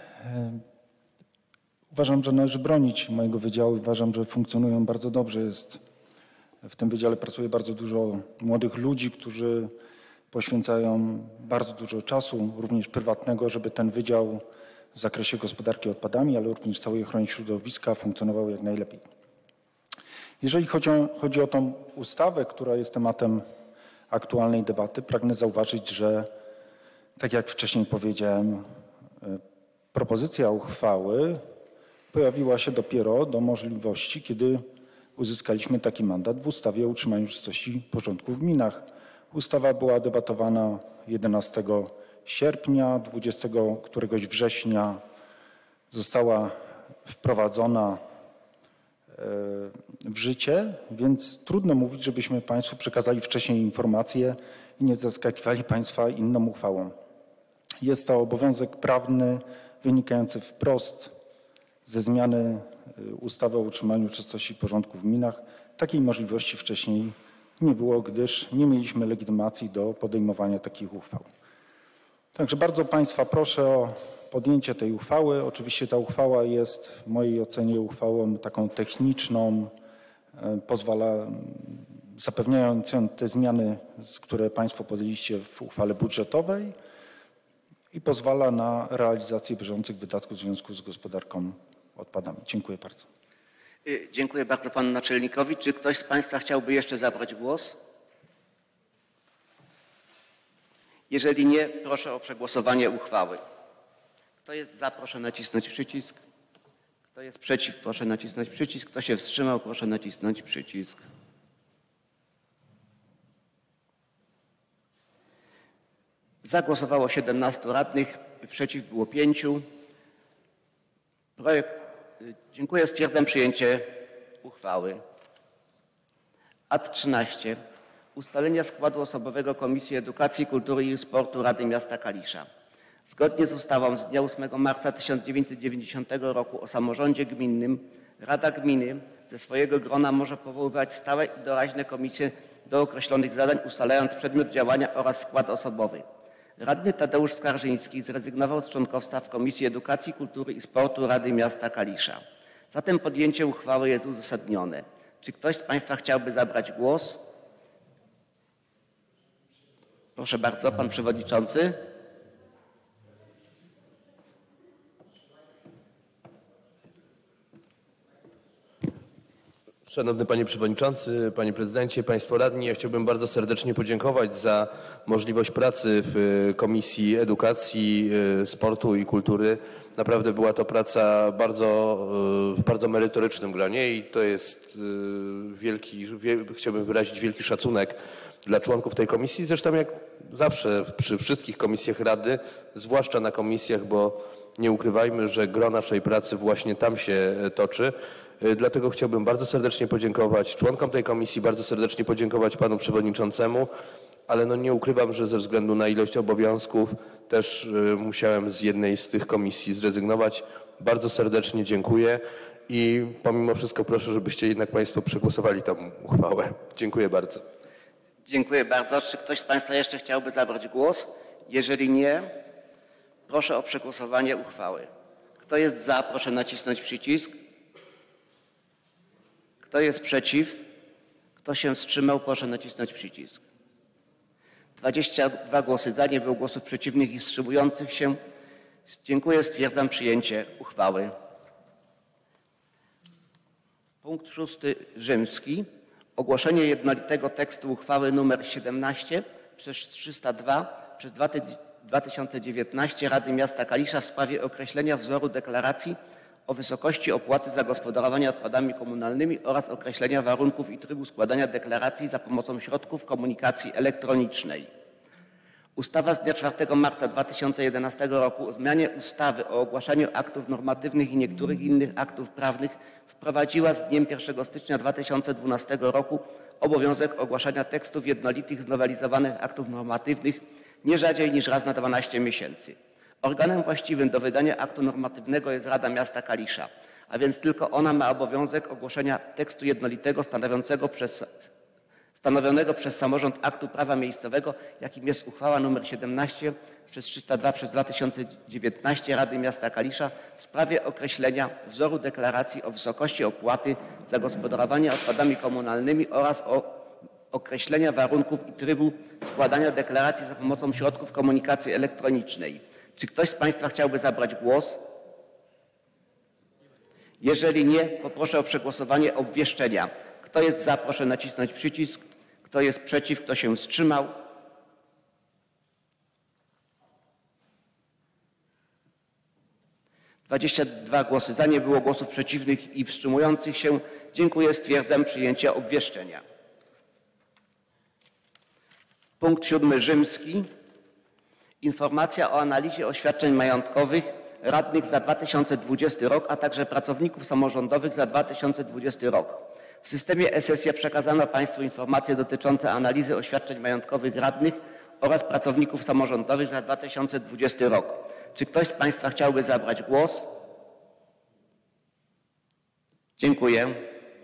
uważam, że należy bronić mojego wydziału. Uważam, że funkcjonują bardzo dobrze. W tym wydziale pracuje bardzo dużo młodych ludzi, którzy poświęcają bardzo dużo czasu, również prywatnego, żeby ten wydział w zakresie gospodarki odpadami, ale również całej ochrony środowiska funkcjonował jak najlepiej. Jeżeli chodzi o tą ustawę, która jest tematem aktualnej debaty, pragnę zauważyć, że tak jak wcześniej powiedziałem, propozycja uchwały pojawiła się dopiero do możliwości, kiedy uzyskaliśmy taki mandat w ustawie o utrzymaniu czystości i porządku w gminach. Ustawa była debatowana 11 sierpnia, 20 któregoś września została wprowadzona w życie, więc trudno mówić, żebyśmy Państwu przekazali wcześniej informacje i nie zaskakiwali Państwa inną uchwałą. Jest to obowiązek prawny wynikający wprost ze zmiany ustawy o utrzymaniu czystości i porządku w gminach. Takiej możliwości wcześniej nie było, gdyż nie mieliśmy legitymacji do podejmowania takich uchwał. Także bardzo Państwa proszę o podjęcie tej uchwały. Oczywiście ta uchwała jest w mojej ocenie uchwałą taką techniczną, zapewniającą te zmiany, które Państwo podjęliście w uchwale budżetowej i pozwala na realizację bieżących wydatków w związku z gospodarką odpadami. Dziękuję bardzo. Dziękuję bardzo panu naczelnikowi. Czy ktoś z Państwa chciałby jeszcze zabrać głos? Jeżeli nie, proszę o przegłosowanie uchwały. Kto jest za, proszę nacisnąć przycisk. Kto jest przeciw, proszę nacisnąć przycisk. Kto się wstrzymał, proszę nacisnąć przycisk. Za głosowało 17 radnych, przeciw było 5. Dziękuję, stwierdzam przyjęcie uchwały. Akt 13. Ustalenia składu osobowego Komisji Edukacji, Kultury i Sportu Rady Miasta Kalisza. Zgodnie z ustawą z dnia 8 marca 1990 roku o samorządzie gminnym Rada Gminy ze swojego grona może powoływać stałe i doraźne komisje do określonych zadań, ustalając przedmiot działania oraz skład osobowy. Radny Tadeusz Skarżyński zrezygnował z członkostwa w Komisji Edukacji, Kultury i Sportu Rady Miasta Kalisza. Zatem podjęcie uchwały jest uzasadnione. Czy ktoś z Państwa chciałby zabrać głos? Proszę bardzo, pan przewodniczący. Szanowny Panie Przewodniczący, Panie Prezydencie, Państwo Radni, ja chciałbym bardzo serdecznie podziękować za możliwość pracy w Komisji Edukacji, Sportu i Kultury. Naprawdę była to praca w bardzo merytorycznym gronie i to jest chciałbym wyrazić wielki szacunek dla członków tej komisji. Zresztą jak zawsze przy wszystkich komisjach Rady, zwłaszcza na komisjach, bo nie ukrywajmy, że gro naszej pracy właśnie tam się toczy. Dlatego chciałbym bardzo serdecznie podziękować członkom tej komisji, bardzo serdecznie podziękować panu przewodniczącemu, ale no nie ukrywam, że ze względu na ilość obowiązków też musiałem z jednej z tych komisji zrezygnować. Bardzo serdecznie dziękuję i pomimo wszystko proszę, żebyście jednak Państwo przegłosowali tę uchwałę. Dziękuję bardzo. Dziękuję bardzo. Czy ktoś z Państwa jeszcze chciałby zabrać głos? Jeżeli nie, proszę o przegłosowanie uchwały. Kto jest za, proszę nacisnąć przycisk. Kto jest przeciw? Kto się wstrzymał? Proszę nacisnąć przycisk. 22 głosy za, nie było głosów przeciwnych i wstrzymujących się. Dziękuję, stwierdzam przyjęcie uchwały. Punkt 6 rzymski. Ogłoszenie jednolitego tekstu uchwały nr 17 przez 302 przez 2019 Rady Miasta Kalisza w sprawie określenia wzoru deklaracji o wysokości opłaty za gospodarowanie odpadami komunalnymi oraz określenia warunków i trybu składania deklaracji za pomocą środków komunikacji elektronicznej. Ustawa z dnia 4 marca 2011 roku o zmianie ustawy o ogłaszaniu aktów normatywnych i niektórych innych aktów prawnych wprowadziła z dniem 1 stycznia 2012 roku obowiązek ogłaszania tekstów jednolitych znowelizowanych aktów normatywnych nie rzadziej niż raz na 12 miesięcy. Organem właściwym do wydania aktu normatywnego jest Rada Miasta Kalisza, a więc tylko ona ma obowiązek ogłoszenia tekstu jednolitego stanowionego przez samorząd aktu prawa miejscowego, jakim jest uchwała nr 17 przez 302 przez 2019 Rady Miasta Kalisza w sprawie określenia wzoru deklaracji o wysokości opłaty za gospodarowanie odpadami komunalnymi oraz określenia warunków i trybu składania deklaracji za pomocą środków komunikacji elektronicznej. Czy ktoś z Państwa chciałby zabrać głos? Jeżeli nie, poproszę o przegłosowanie obwieszczenia. Kto jest za, proszę nacisnąć przycisk. Kto jest przeciw, kto się wstrzymał? (22 głosy za, nie było głosów przeciwnych i wstrzymujących się. Dziękuję, stwierdzam przyjęcie obwieszczenia. Punkt 7 rzymski. Informacja o analizie oświadczeń majątkowych radnych za 2020 rok, a także pracowników samorządowych za 2020 rok. W systemie e-sesja przekazano Państwu informacje dotyczące analizy oświadczeń majątkowych radnych oraz pracowników samorządowych za 2020 rok. Czy ktoś z Państwa chciałby zabrać głos? Dziękuję.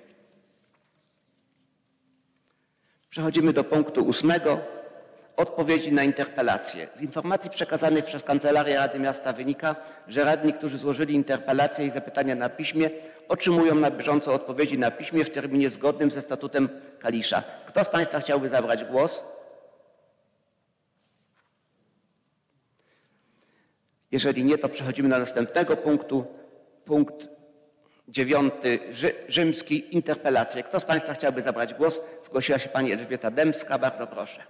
Przechodzimy do punktu 8. Odpowiedzi na interpelacje. Z informacji przekazanych przez Kancelarię Rady Miasta wynika, że radni, którzy złożyli interpelacje i zapytania na piśmie, otrzymują na bieżąco odpowiedzi na piśmie w terminie zgodnym ze statutem Kalisza. Kto z Państwa chciałby zabrać głos? Jeżeli nie, to przechodzimy do następnego punktu. Punkt 9. Rzymski. Interpelacje. Kto z Państwa chciałby zabrać głos? Zgłosiła się Pani Elżbieta Dębska. Bardzo proszę.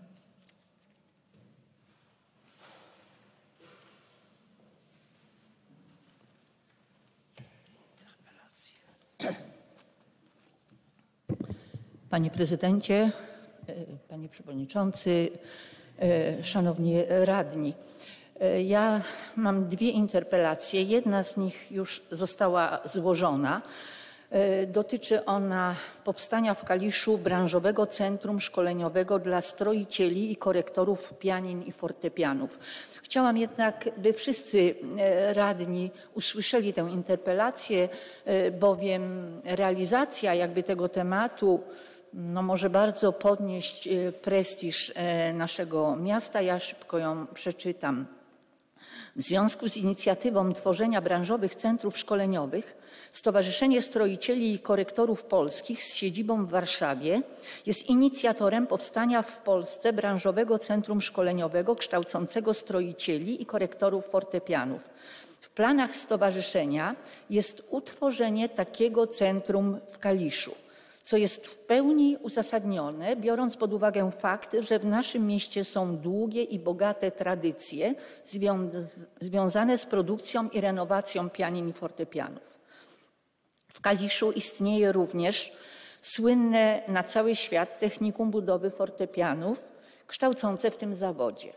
Panie Prezydencie, Panie Przewodniczący, Szanowni Radni. Ja mam dwie interpelacje. Jedna z nich już została złożona. Dotyczy ona powstania w Kaliszu branżowego centrum szkoleniowego dla stroicieli i korektorów pianin i fortepianów. Chciałam jednak, by wszyscy radni usłyszeli tę interpelację, bowiem realizacja jakby tego tematu może bardzo podnieść prestiż naszego miasta. Ja szybko ją przeczytam. W związku z inicjatywą tworzenia branżowych centrów szkoleniowych Stowarzyszenie Stroicieli i Korektorów Polskich z siedzibą w Warszawie jest inicjatorem powstania w Polsce branżowego centrum szkoleniowego kształcącego stroicieli i korektorów fortepianów. W planach stowarzyszenia jest utworzenie takiego centrum w Kaliszu, co jest w pełni uzasadnione, biorąc pod uwagę fakt, że w naszym mieście są długie i bogate tradycje związane z produkcją i renowacją pianin i fortepianów. W Kaliszu istnieje również słynne na cały świat Technikum Budowy Fortepianów, kształcące w tym zawodzie.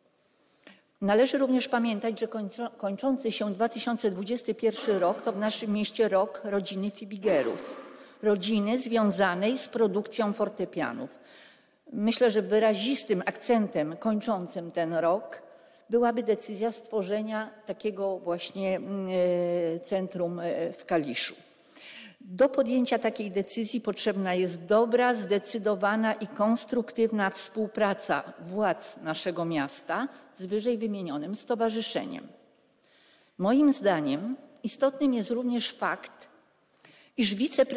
Należy również pamiętać, że kończący się 2021 rok to w naszym mieście rok rodziny Fibigerów, rodziny związanej z produkcją fortepianów. Myślę, że wyrazistym akcentem kończącym ten rok byłaby decyzja stworzenia takiego właśnie centrum w Kaliszu. Do podjęcia takiej decyzji potrzebna jest dobra, zdecydowana i konstruktywna współpraca władz naszego miasta z wyżej wymienionym stowarzyszeniem. Moim zdaniem istotnym jest również fakt, iż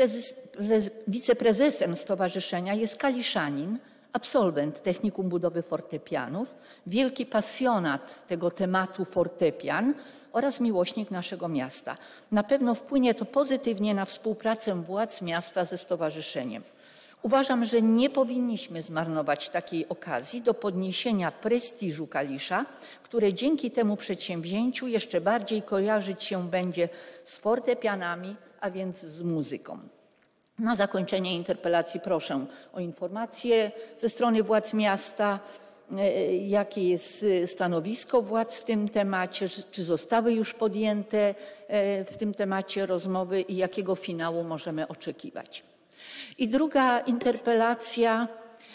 wiceprezesem stowarzyszenia jest kaliszanin, absolwent Technikum Budowy Fortepianów, wielki pasjonat tego tematu fortepian oraz miłośnik naszego miasta. Na pewno wpłynie to pozytywnie na współpracę władz miasta ze stowarzyszeniem. Uważam, że nie powinniśmy zmarnować takiej okazji do podniesienia prestiżu Kalisza, które dzięki temu przedsięwzięciu jeszcze bardziej kojarzyć się będzie z fortepianami, a więc z muzyką. Na zakończenie interpelacji proszę o informację ze strony władz miasta, jakie jest stanowisko władz w tym temacie, czy zostały już podjęte w tym temacie rozmowy i jakiego finału możemy oczekiwać. I druga interpelacja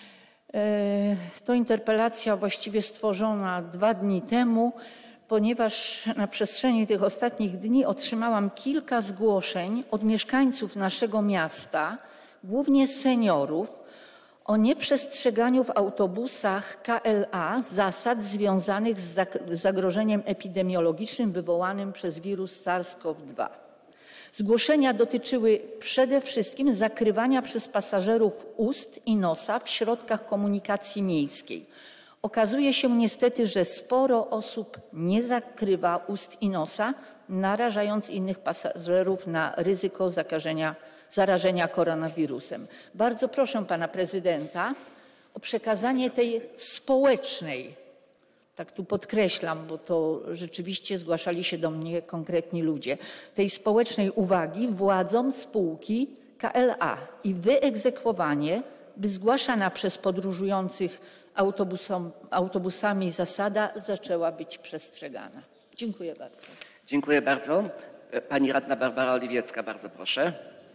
to interpelacja właściwie stworzona 2 dni temu, ponieważ na przestrzeni tych ostatnich dni otrzymałam kilka zgłoszeń od mieszkańców naszego miasta, głównie seniorów, o nieprzestrzeganiu w autobusach KLA zasad związanych z zagrożeniem epidemiologicznym wywołanym przez wirus SARS-CoV-2. Zgłoszenia dotyczyły przede wszystkim zakrywania przez pasażerów ust i nosa w środkach komunikacji miejskiej. Okazuje się niestety, że sporo osób nie zakrywa ust i nosa, narażając innych pasażerów na ryzyko zarażenia koronawirusem. Bardzo proszę pana prezydenta o przekazanie tej społecznej, tak tu podkreślam, bo to rzeczywiście zgłaszali się do mnie konkretni ludzie, tej społecznej uwagi władzom spółki KLA i wyegzekwowanie, by zgłaszana przez podróżujących autobusami zasada zaczęła być przestrzegana. Dziękuję bardzo. Dziękuję bardzo. Pani radna Barbara Oliwiecka, bardzo proszę.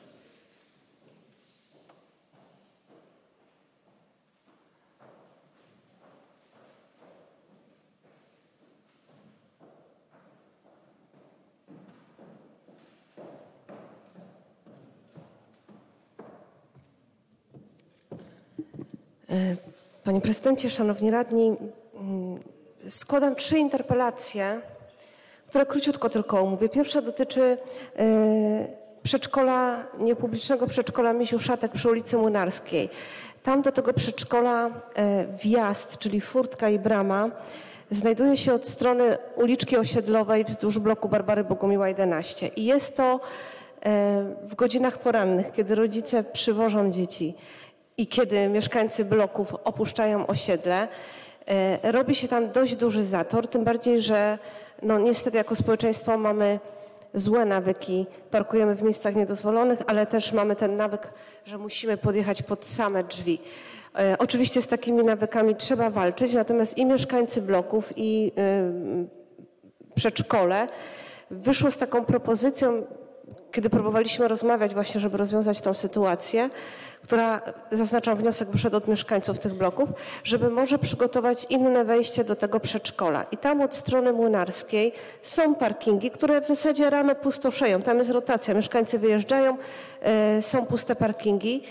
Panie Prezydencie, Szanowni Radni, składam 3 interpelacje, które króciutko tylko omówię. Pierwsza dotyczy przedszkola, niepublicznego przedszkola Misiu Szatek przy ulicy Młynarskiej. Tam do tego przedszkola wjazd, czyli furtka i brama, znajduje się od strony uliczki Osiedlowej wzdłuż bloku Barbary Bogumiła 11. I jest to w godzinach porannych, kiedy rodzice przywożą dzieci i kiedy mieszkańcy bloków opuszczają osiedle, robi się tam dość duży zator, tym bardziej, że no niestety jako społeczeństwo mamy złe nawyki, parkujemy w miejscach niedozwolonych, ale też mamy ten nawyk, że musimy podjechać pod same drzwi. Oczywiście z takimi nawykami trzeba walczyć, natomiast i mieszkańcy bloków, i przedszkole wyszło z taką propozycją, kiedy próbowaliśmy rozmawiać właśnie, żeby rozwiązać tą sytuację, która, zaznaczam, wniosek wyszedł od mieszkańców tych bloków, żeby może przygotować inne wejście do tego przedszkola. I tam od strony Młynarskiej są parkingi, które w zasadzie rano pustoszeją. Tam jest rotacja, mieszkańcy wyjeżdżają, są puste parkingi.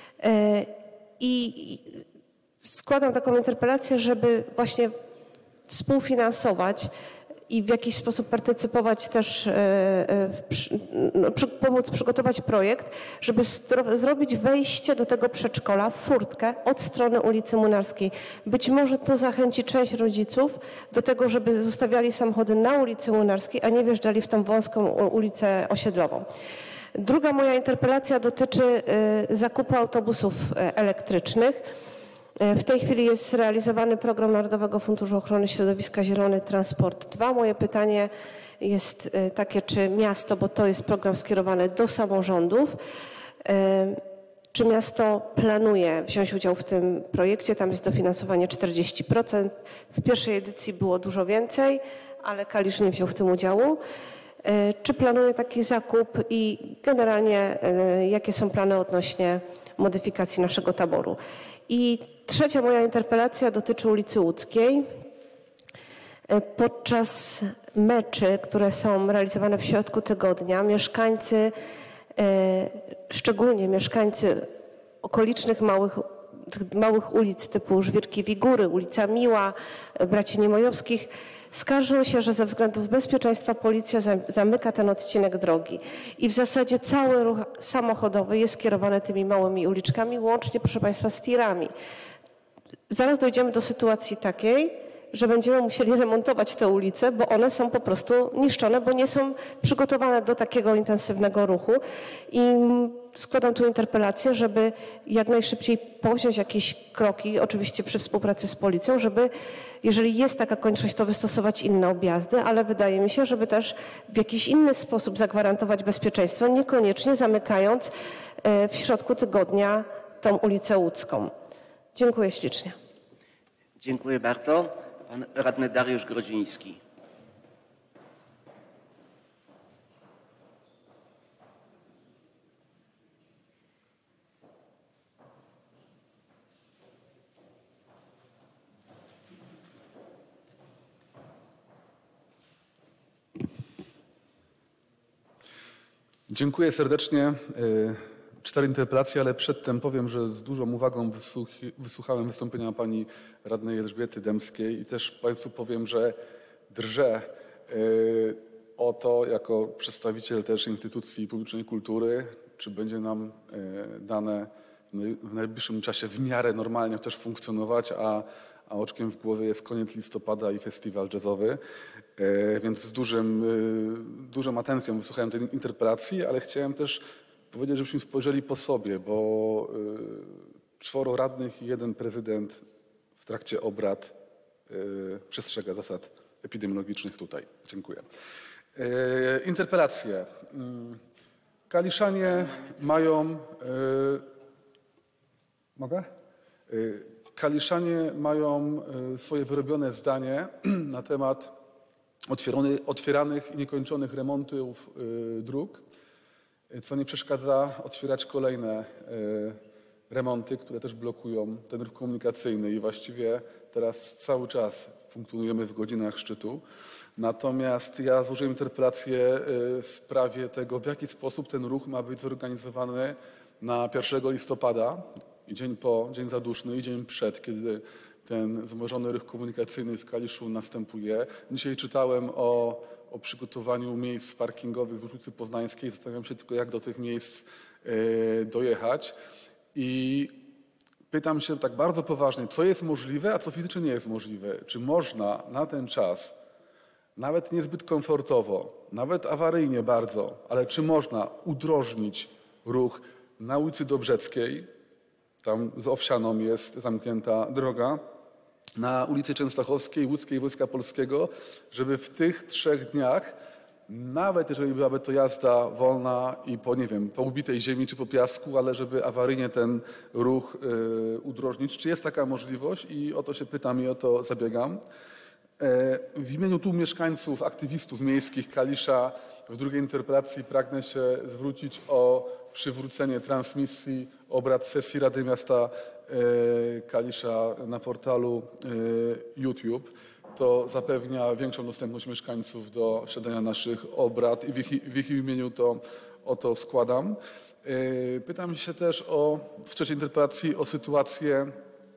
I składam taką interpelację, żeby właśnie współfinansować i w jakiś sposób partycypować też, pomóc przygotować projekt, żeby zrobić wejście do tego przedszkola, furtkę od strony ulicy Młynarskiej. Być może to zachęci część rodziców do tego, żeby zostawiali samochody na ulicy Młynarskiej, a nie wjeżdżali w tą wąską ulicę osiedlową. Druga moja interpelacja dotyczy zakupu autobusów elektrycznych. W tej chwili jest realizowany program Narodowego Funduszu Ochrony Środowiska Zielony Transport 2. Moje pytanie jest takie, czy miasto, bo to jest program skierowany do samorządów, czy miasto planuje wziąć udział w tym projekcie? Tam jest dofinansowanie 40%. W pierwszej edycji było dużo więcej, ale Kalisz nie wziął w tym udziału. Czy planuje taki zakup i generalnie jakie są plany odnośnie modyfikacji naszego taboru? I trzecia moja interpelacja dotyczy ulicy Łódzkiej. Podczas meczy, które są realizowane w środku tygodnia, mieszkańcy, szczególnie mieszkańcy okolicznych małych ulic typu Żwirki Wigury, ulica Miła, Braci Niemojowskich, skarżą się, że ze względów bezpieczeństwa policja zamyka ten odcinek drogi. I w zasadzie cały ruch samochodowy jest kierowany tymi małymi uliczkami, łącznie, proszę Państwa, z tirami. Zaraz dojdziemy do sytuacji takiej, że będziemy musieli remontować te ulice, bo one są po prostu niszczone, bo nie są przygotowane do takiego intensywnego ruchu. I składam tu interpelację, żeby jak najszybciej powziąć jakieś kroki, oczywiście przy współpracy z policją, żeby, jeżeli jest taka konieczność, to wystosować inne objazdy, ale wydaje mi się, żeby też w jakiś inny sposób zagwarantować bezpieczeństwo, niekoniecznie zamykając w środku tygodnia tą ulicę Łódzką. Dziękuję ślicznie. Dziękuję bardzo. Pan radny Dariusz Grodziński. Dziękuję serdecznie. 4 interpelacje, ale przedtem powiem, że z dużą uwagą wysłuchałem wystąpienia pani radnej Elżbiety Dębskiej i też Państwu powiem, że drżę o to jako przedstawiciel też instytucji publicznej kultury, czy będzie nam dane w najbliższym czasie w miarę normalnie też funkcjonować, a oczkiem w głowie jest koniec listopada i festiwal jazzowy, więc z dużą atencją wysłuchałem tej interpelacji, ale chciałem też powiedzieć, żebyśmy spojrzeli po sobie, bo 4 radnych i 1 prezydent w trakcie obrad przestrzega zasad epidemiologicznych tutaj. Dziękuję. Interpelacje. Kaliszanie mają... Mogę? Kaliszanie mają swoje wyrobione zdanie na temat otwieranych i niekończonych remontów dróg, co nie przeszkadza otwierać kolejne remonty, które też blokują ten ruch komunikacyjny i właściwie teraz cały czas funkcjonujemy w godzinach szczytu. Natomiast ja złożyłem interpelację w sprawie tego, w jaki sposób ten ruch ma być zorganizowany na 1 listopada, dzień zaduszny i dzień przed, kiedy ten wzmożony ruch komunikacyjny w Kaliszu następuje. Dzisiaj czytałem o przygotowaniu miejsc parkingowych w ulicy Poznańskiej. Zastanawiam się tylko, jak do tych miejsc dojechać. I pytam się tak bardzo poważnie, co jest możliwe, a co fizycznie nie jest możliwe. Czy można na ten czas, nawet niezbyt komfortowo, nawet awaryjnie bardzo, ale czy można udrożnić ruch na ulicy Dobrzeckiej, tam z Owsianą jest zamknięta droga, na ulicy Częstochowskiej, Łódzkiej Wojska Polskiego, żeby w tych 3 dniach, nawet jeżeli byłaby to jazda wolna i po ubitej ziemi czy po piasku, ale żeby awaryjnie ten ruch udrożnić. Czy jest taka możliwość? I o to się pytam i o to zabiegam. W imieniu tu mieszkańców, aktywistów miejskich Kalisza w drugiej interpelacji pragnę się zwrócić o przywrócenie transmisji obrad sesji Rady Miasta Kalisza na portalu YouTube. To zapewnia większą dostępność mieszkańców do śledzenia naszych obrad i w ich imieniu o to składam. Pytam się też w trzeciej interpelacji o sytuację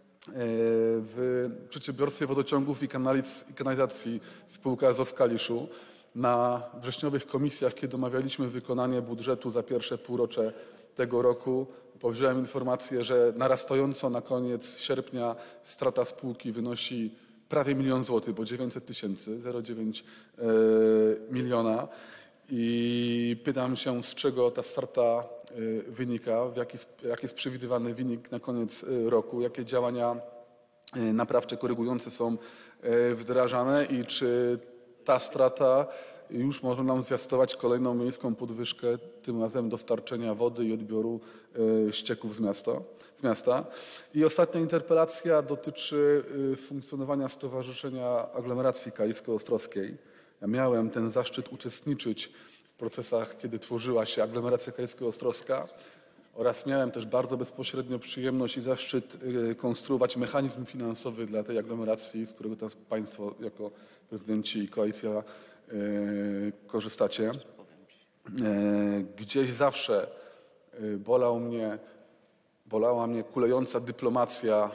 w przedsiębiorstwie wodociągów i kanalizacji spółka AZO w Kaliszu. Na wrześniowych komisjach, kiedy omawialiśmy wykonanie budżetu za pierwsze półrocze tego roku, powziąłem informację, że narastająco na koniec sierpnia strata spółki wynosi prawie 1 000 000 złotych, bo 900 000, 0,9 miliona. I pytam się, z czego ta strata wynika, jaki jest przewidywany wynik na koniec roku, jakie działania naprawcze, korygujące są wdrażane i czy ta strata już może nam zwiastować kolejną miejską podwyżkę, tym razem dostarczenia wody i odbioru ścieków z miasta. I ostatnia interpelacja dotyczy funkcjonowania Stowarzyszenia Aglomeracji Kalisko-Ostrowskiej. Ja miałem ten zaszczyt uczestniczyć w procesach, kiedy tworzyła się aglomeracja kalisko-ostrowska oraz miałem też bardzo bezpośrednio przyjemność i zaszczyt konstruować mechanizm finansowy dla tej aglomeracji, z którego teraz Państwo jako prezydenci i koalicja korzystacie. Gdzieś zawsze bolała mnie kulejąca dyplomacja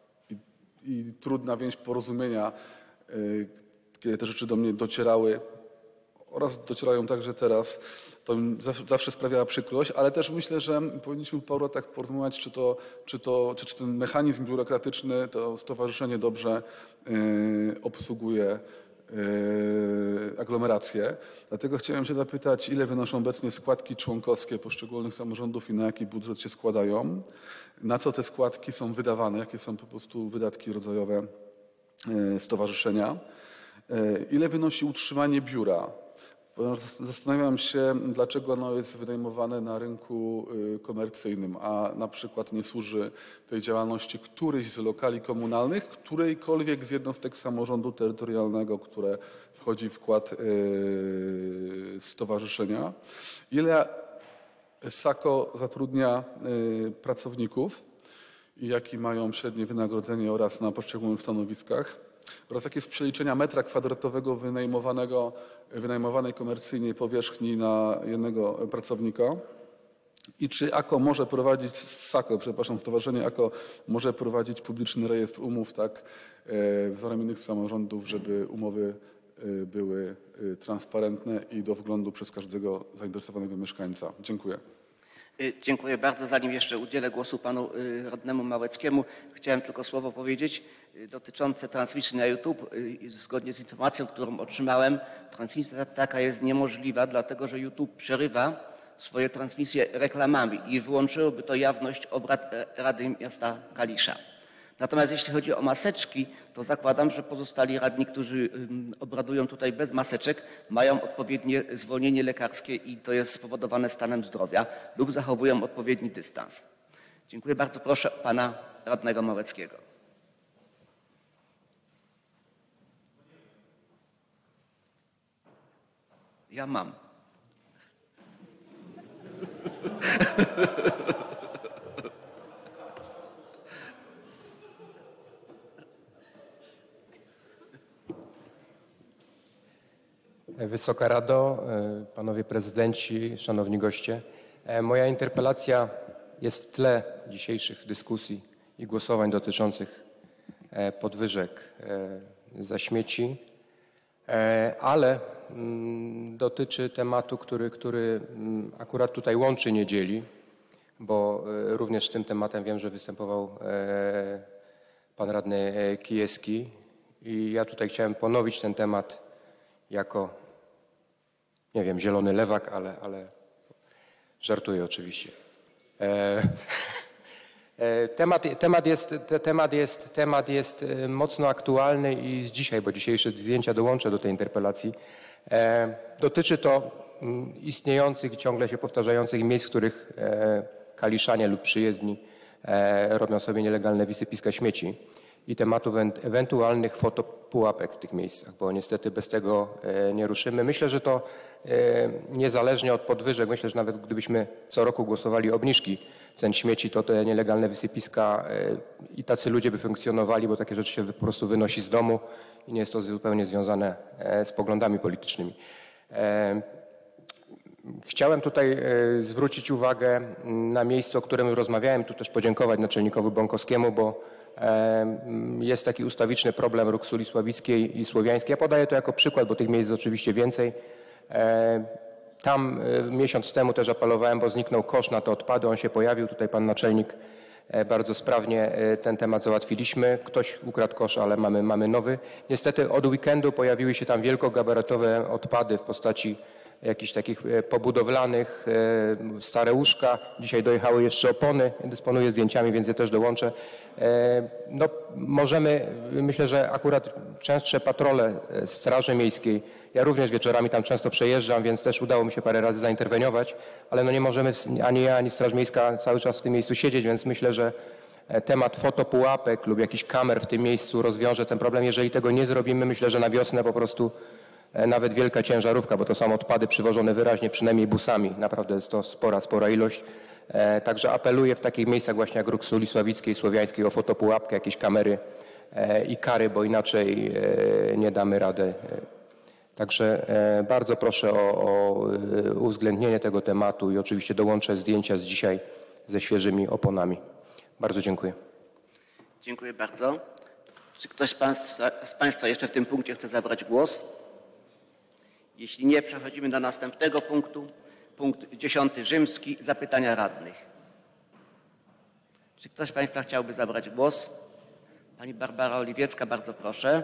i trudna więź porozumienia, kiedy te rzeczy do mnie docierały oraz docierają także teraz. To mi zawsze sprawiała przykrość, ale też myślę, że powinniśmy po latach porozmawiać, czy ten mechanizm biurokratyczny, to stowarzyszenie dobrze obsługuje aglomerację. Dlatego chciałem się zapytać, ile wynoszą obecnie składki członkowskie poszczególnych samorządów i na jaki budżet się składają, na co te składki są wydawane, jakie są po prostu wydatki rodzajowe stowarzyszenia, ile wynosi utrzymanie biura. Zastanawiam się, dlaczego ono jest wynajmowane na rynku komercyjnym, a na przykład nie służy tej działalności któryś z lokali komunalnych, którejkolwiek z jednostek samorządu terytorialnego, które wchodzi w wkład stowarzyszenia. Ile SAKO zatrudnia pracowników i jakie mają średnie wynagrodzenie oraz na poszczególnych stanowiskach? Oraz jakie jest przeliczenia metra kwadratowego wynajmowanej komercyjnie powierzchni na jednego pracownika i czy stowarzyszenie AKO może prowadzić publiczny rejestr umów, tak wzorem innych samorządów, żeby umowy były transparentne i do wglądu przez każdego zainteresowanego mieszkańca. Dziękuję. Dziękuję bardzo. Zanim jeszcze udzielę głosu panu radnemu Małeckiemu, chciałem tylko słowo powiedzieć dotyczące transmisji na YouTube. Zgodnie z informacją, którą otrzymałem, transmisja taka jest niemożliwa, dlatego że YouTube przerywa swoje transmisje reklamami i wyłączyłoby to jawność obrad Rady Miasta Kalisza. Natomiast jeśli chodzi o maseczki, to zakładam, że pozostali radni, którzy obradują tutaj bez maseczek, mają odpowiednie zwolnienie lekarskie i to jest spowodowane stanem zdrowia lub zachowują odpowiedni dystans. Dziękuję bardzo. Proszę pana radnego Małeckiego. Ja mam. Wysoka Rado, panowie prezydenci, szanowni goście. Moja interpelacja jest w tle dzisiejszych dyskusji i głosowań dotyczących podwyżek za śmieci, ale dotyczy tematu, który akurat tutaj łączy, nie dzieli, bo również tym tematem wiem, że występował pan radny Kijewski i ja tutaj chciałem ponowić ten temat jako, nie wiem, zielony lewak, ale żartuję oczywiście. Temat jest mocno aktualny i z dzisiaj, bo dzisiejsze zdjęcia dołączę do tej interpelacji. Dotyczy to istniejących, ciągle się powtarzających miejsc, w których kaliszanie lub przyjezdni robią sobie nielegalne wysypiska śmieci i tematów ewentualnych fotopułapek w tych miejscach, bo niestety bez tego nie ruszymy. Myślę, że to niezależnie od podwyżek, myślę, że nawet gdybyśmy co roku głosowali obniżki cen śmieci, to te nielegalne wysypiska i tacy ludzie by funkcjonowali, bo takie rzeczy się po prostu wynosi z domu i nie jest to zupełnie związane z poglądami politycznymi. Chciałem tutaj zwrócić uwagę na miejsce, o którym rozmawiałem, tu też podziękować naczelnikowi Bąkowskiemu, bo jest taki ustawiczny problem róg soli sławickiej i słowiańskiej. Ja podaję to jako przykład, bo tych miejsc jest oczywiście więcej. Tam miesiąc temu też apelowałem, bo zniknął kosz na te odpady, on się pojawił. Tutaj pan naczelnik bardzo sprawnie ten temat załatwiliśmy. Ktoś ukradł kosz, ale mamy nowy. Niestety od weekendu pojawiły się tam wielkogabarytowe odpady w postaci jakichś takich pobudowlanych, stare łóżka. Dzisiaj dojechały jeszcze opony, dysponuję zdjęciami, więc je też dołączę. No, możemy, myślę, że akurat częstsze patrole Straży Miejskiej, ja również wieczorami tam często przejeżdżam, więc też udało mi się parę razy zainterweniować, ale no nie możemy ani ja, ani Straż Miejska cały czas w tym miejscu siedzieć, więc myślę, że temat fotopułapek lub jakichś kamer w tym miejscu rozwiąże ten problem. Jeżeli tego nie zrobimy, myślę, że na wiosnę po prostu nawet wielka ciężarówka, bo to są odpady przywożone wyraźnie, przynajmniej busami. Naprawdę jest to spora ilość. Także apeluję w takich miejscach właśnie jak róg soli sławickiej, słowiańskiej o fotopułapkę, jakieś kamery i kary, bo inaczej nie damy rady. Także bardzo proszę o uwzględnienie tego tematu i oczywiście dołączę zdjęcia z dzisiaj ze świeżymi oponami. Bardzo dziękuję. Dziękuję bardzo. Czy ktoś z Państwa jeszcze w tym punkcie chce zabrać głos? Jeśli nie, przechodzimy do następnego punktu. Punkt 10 rzymski. Zapytania radnych. Czy ktoś z Państwa chciałby zabrać głos? Pani Barbara Oliwiecka, bardzo proszę.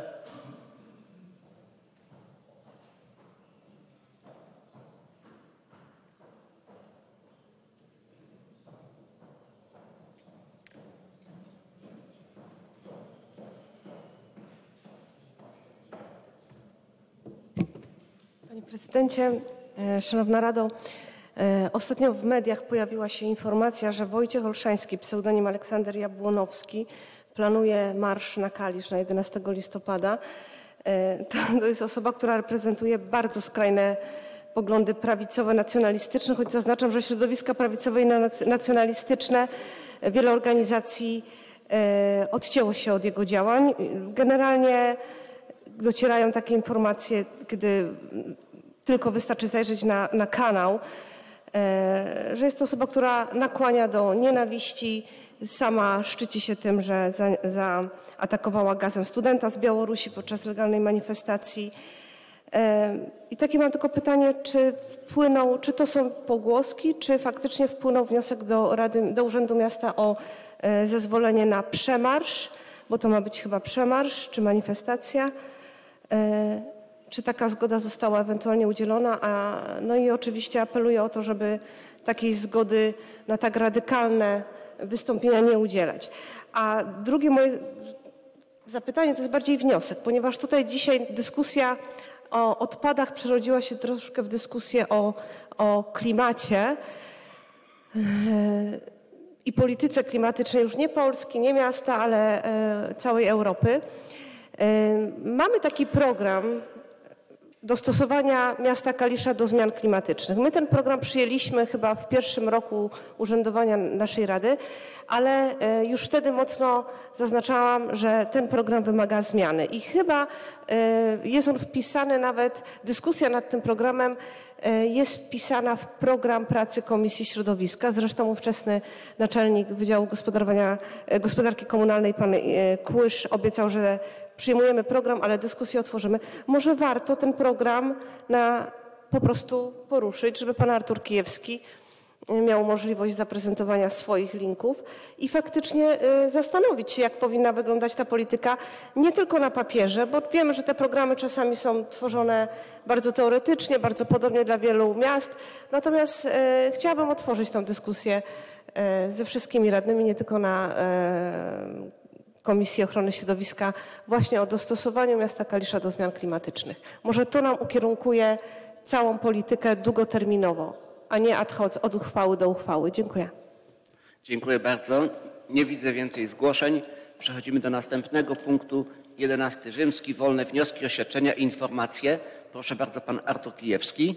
Panie prezydencie, szanowna Rado, ostatnio w mediach pojawiła się informacja, że Wojciech Olszański, pseudonim Aleksander Jabłonowski, planuje marsz na Kalisz na 11 listopada. To jest osoba, która reprezentuje bardzo skrajne poglądy prawicowe, nacjonalistyczne, choć zaznaczam, że środowiska prawicowe i nacjonalistyczne, wiele organizacji odcięło się od jego działań. Generalnie docierają takie informacje, kiedy tylko wystarczy zajrzeć na kanał, że jest to osoba, która nakłania do nienawiści. Sama szczyci się tym, że zaatakowała gazem studenta z Białorusi podczas legalnej manifestacji. I takie mam tylko pytanie, czy to są pogłoski, czy faktycznie wpłynął wniosek do Urzędu Miasta o zezwolenie na przemarsz, bo to ma być chyba przemarsz czy manifestacja. Czy taka zgoda została ewentualnie udzielona? No i oczywiście apeluję o to, żeby takiej zgody na tak radykalne wystąpienia nie udzielać. A drugie moje zapytanie to jest bardziej wniosek, ponieważ tutaj dzisiaj dyskusja o odpadach przerodziła się troszkę w dyskusję o klimacie i polityce klimatycznej już nie Polski, nie miasta, ale całej Europy. Mamy taki program dostosowania miasta Kalisza do zmian klimatycznych. My ten program przyjęliśmy chyba w pierwszym roku urzędowania naszej Rady, ale już wtedy mocno zaznaczałam, że ten program wymaga zmiany i chyba jest on wpisany, nawet dyskusja nad tym programem jest wpisana w program pracy Komisji Środowiska. Zresztą ówczesny naczelnik Wydziału Gospodarki Komunalnej, pan Kłysz, obiecał, że przyjmujemy program, ale dyskusję otworzymy. Może warto ten program po prostu poruszyć, żeby pan Artur Kijewski miał możliwość zaprezentowania swoich linków i faktycznie zastanowić się, jak powinna wyglądać ta polityka nie tylko na papierze, bo wiemy, że te programy czasami są tworzone bardzo teoretycznie, bardzo podobnie dla wielu miast. Natomiast chciałabym otworzyć tę dyskusję ze wszystkimi radnymi, nie tylko na Komisji Ochrony Środowiska, właśnie o dostosowaniu miasta Kalisza do zmian klimatycznych. Może to nam ukierunkuje całą politykę długoterminowo, a nie ad hoc, od uchwały do uchwały. Dziękuję. Dziękuję bardzo. Nie widzę więcej zgłoszeń. Przechodzimy do następnego punktu. 11 rzymski. Wolne wnioski, oświadczenia i informacje. Proszę bardzo, pan Artur Kijewski.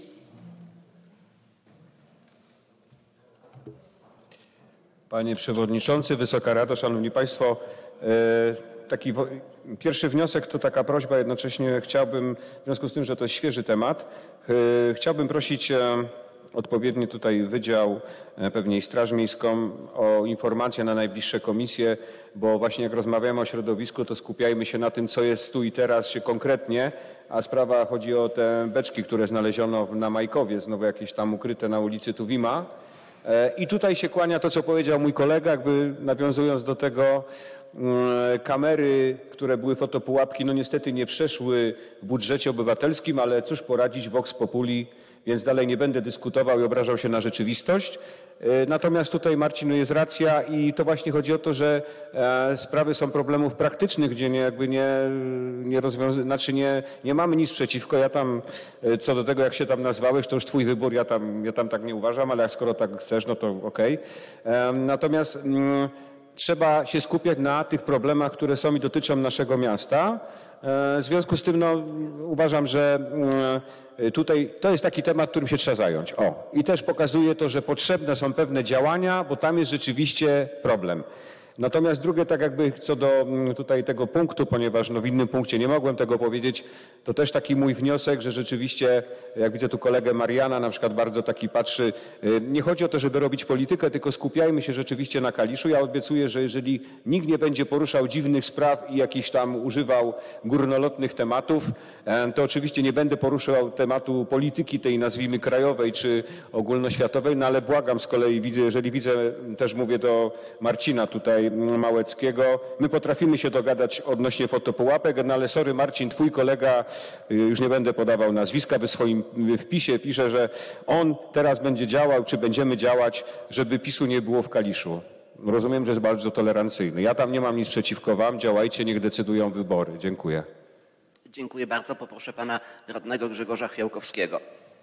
Panie Przewodniczący, Wysoka Rado, Szanowni Państwo, taki pierwszy wniosek to taka prośba, jednocześnie chciałbym, w związku z tym, że to jest świeży temat, chciałbym prosić odpowiedni tutaj wydział, pewnie i Straż Miejską, o informacje na najbliższe komisje, bo właśnie jak rozmawiamy o środowisku, to skupiajmy się na tym, co jest tu i teraz się konkretnie, a sprawa chodzi o te beczki, które znaleziono na Majkowie, znowu jakieś tam ukryte na ulicy Tuwima. I tutaj się kłania to, co powiedział mój kolega, jakby nawiązując do tego, kamery, które były fotopułapki, no niestety nie przeszły w budżecie obywatelskim, ale cóż poradzić, vox populi, więc dalej nie będę dyskutował i obrażał się na rzeczywistość. Natomiast tutaj Marcin jest racja i to właśnie chodzi o to, że sprawy są problemów praktycznych, gdzie nie mamy nic przeciwko. Ja tam, co do tego, jak się tam nazwałeś, to już twój wybór, ja tam tak nie uważam, ale skoro tak chcesz, no to okej. Natomiast trzeba się skupiać na tych problemach, które są i dotyczą naszego miasta. W związku z tym uważam, że tutaj to jest taki temat, którym się trzeba zająć. I też pokazuje to, że potrzebne są pewne działania, bo tam jest rzeczywiście problem. Natomiast drugie, tak jakby co do tutaj tego punktu, ponieważ w innym punkcie nie mogłem tego powiedzieć, to też taki mój wniosek, że rzeczywiście, jak widzę tu kolegę Mariana, na przykład bardzo taki patrzy, nie chodzi o to, żeby robić politykę, tylko skupiajmy się rzeczywiście na Kaliszu. Ja obiecuję, że jeżeli nikt nie będzie poruszał dziwnych spraw i jakichś tam używał górnolotnych tematów, to oczywiście nie będę poruszał tematu polityki tej, nazwijmy, krajowej czy ogólnoświatowej, no ale błagam z kolei, jeżeli widzę, też mówię do Marcina tutaj Małeckiego, my potrafimy się dogadać odnośnie fotopułapek, no ale sorry Marcin, twój kolega, już nie będę podawał nazwiska, w swoim wpisie pisze, że on teraz będzie działał, czy będziemy działać, żeby PiS-u nie było w Kaliszu. Rozumiem, że jest bardzo tolerancyjny. Ja tam nie mam nic przeciwko wam, działajcie, niech decydują wybory. Dziękuję. Dziękuję bardzo. Poproszę pana radnego Grzegorza Chwiałkowskiego.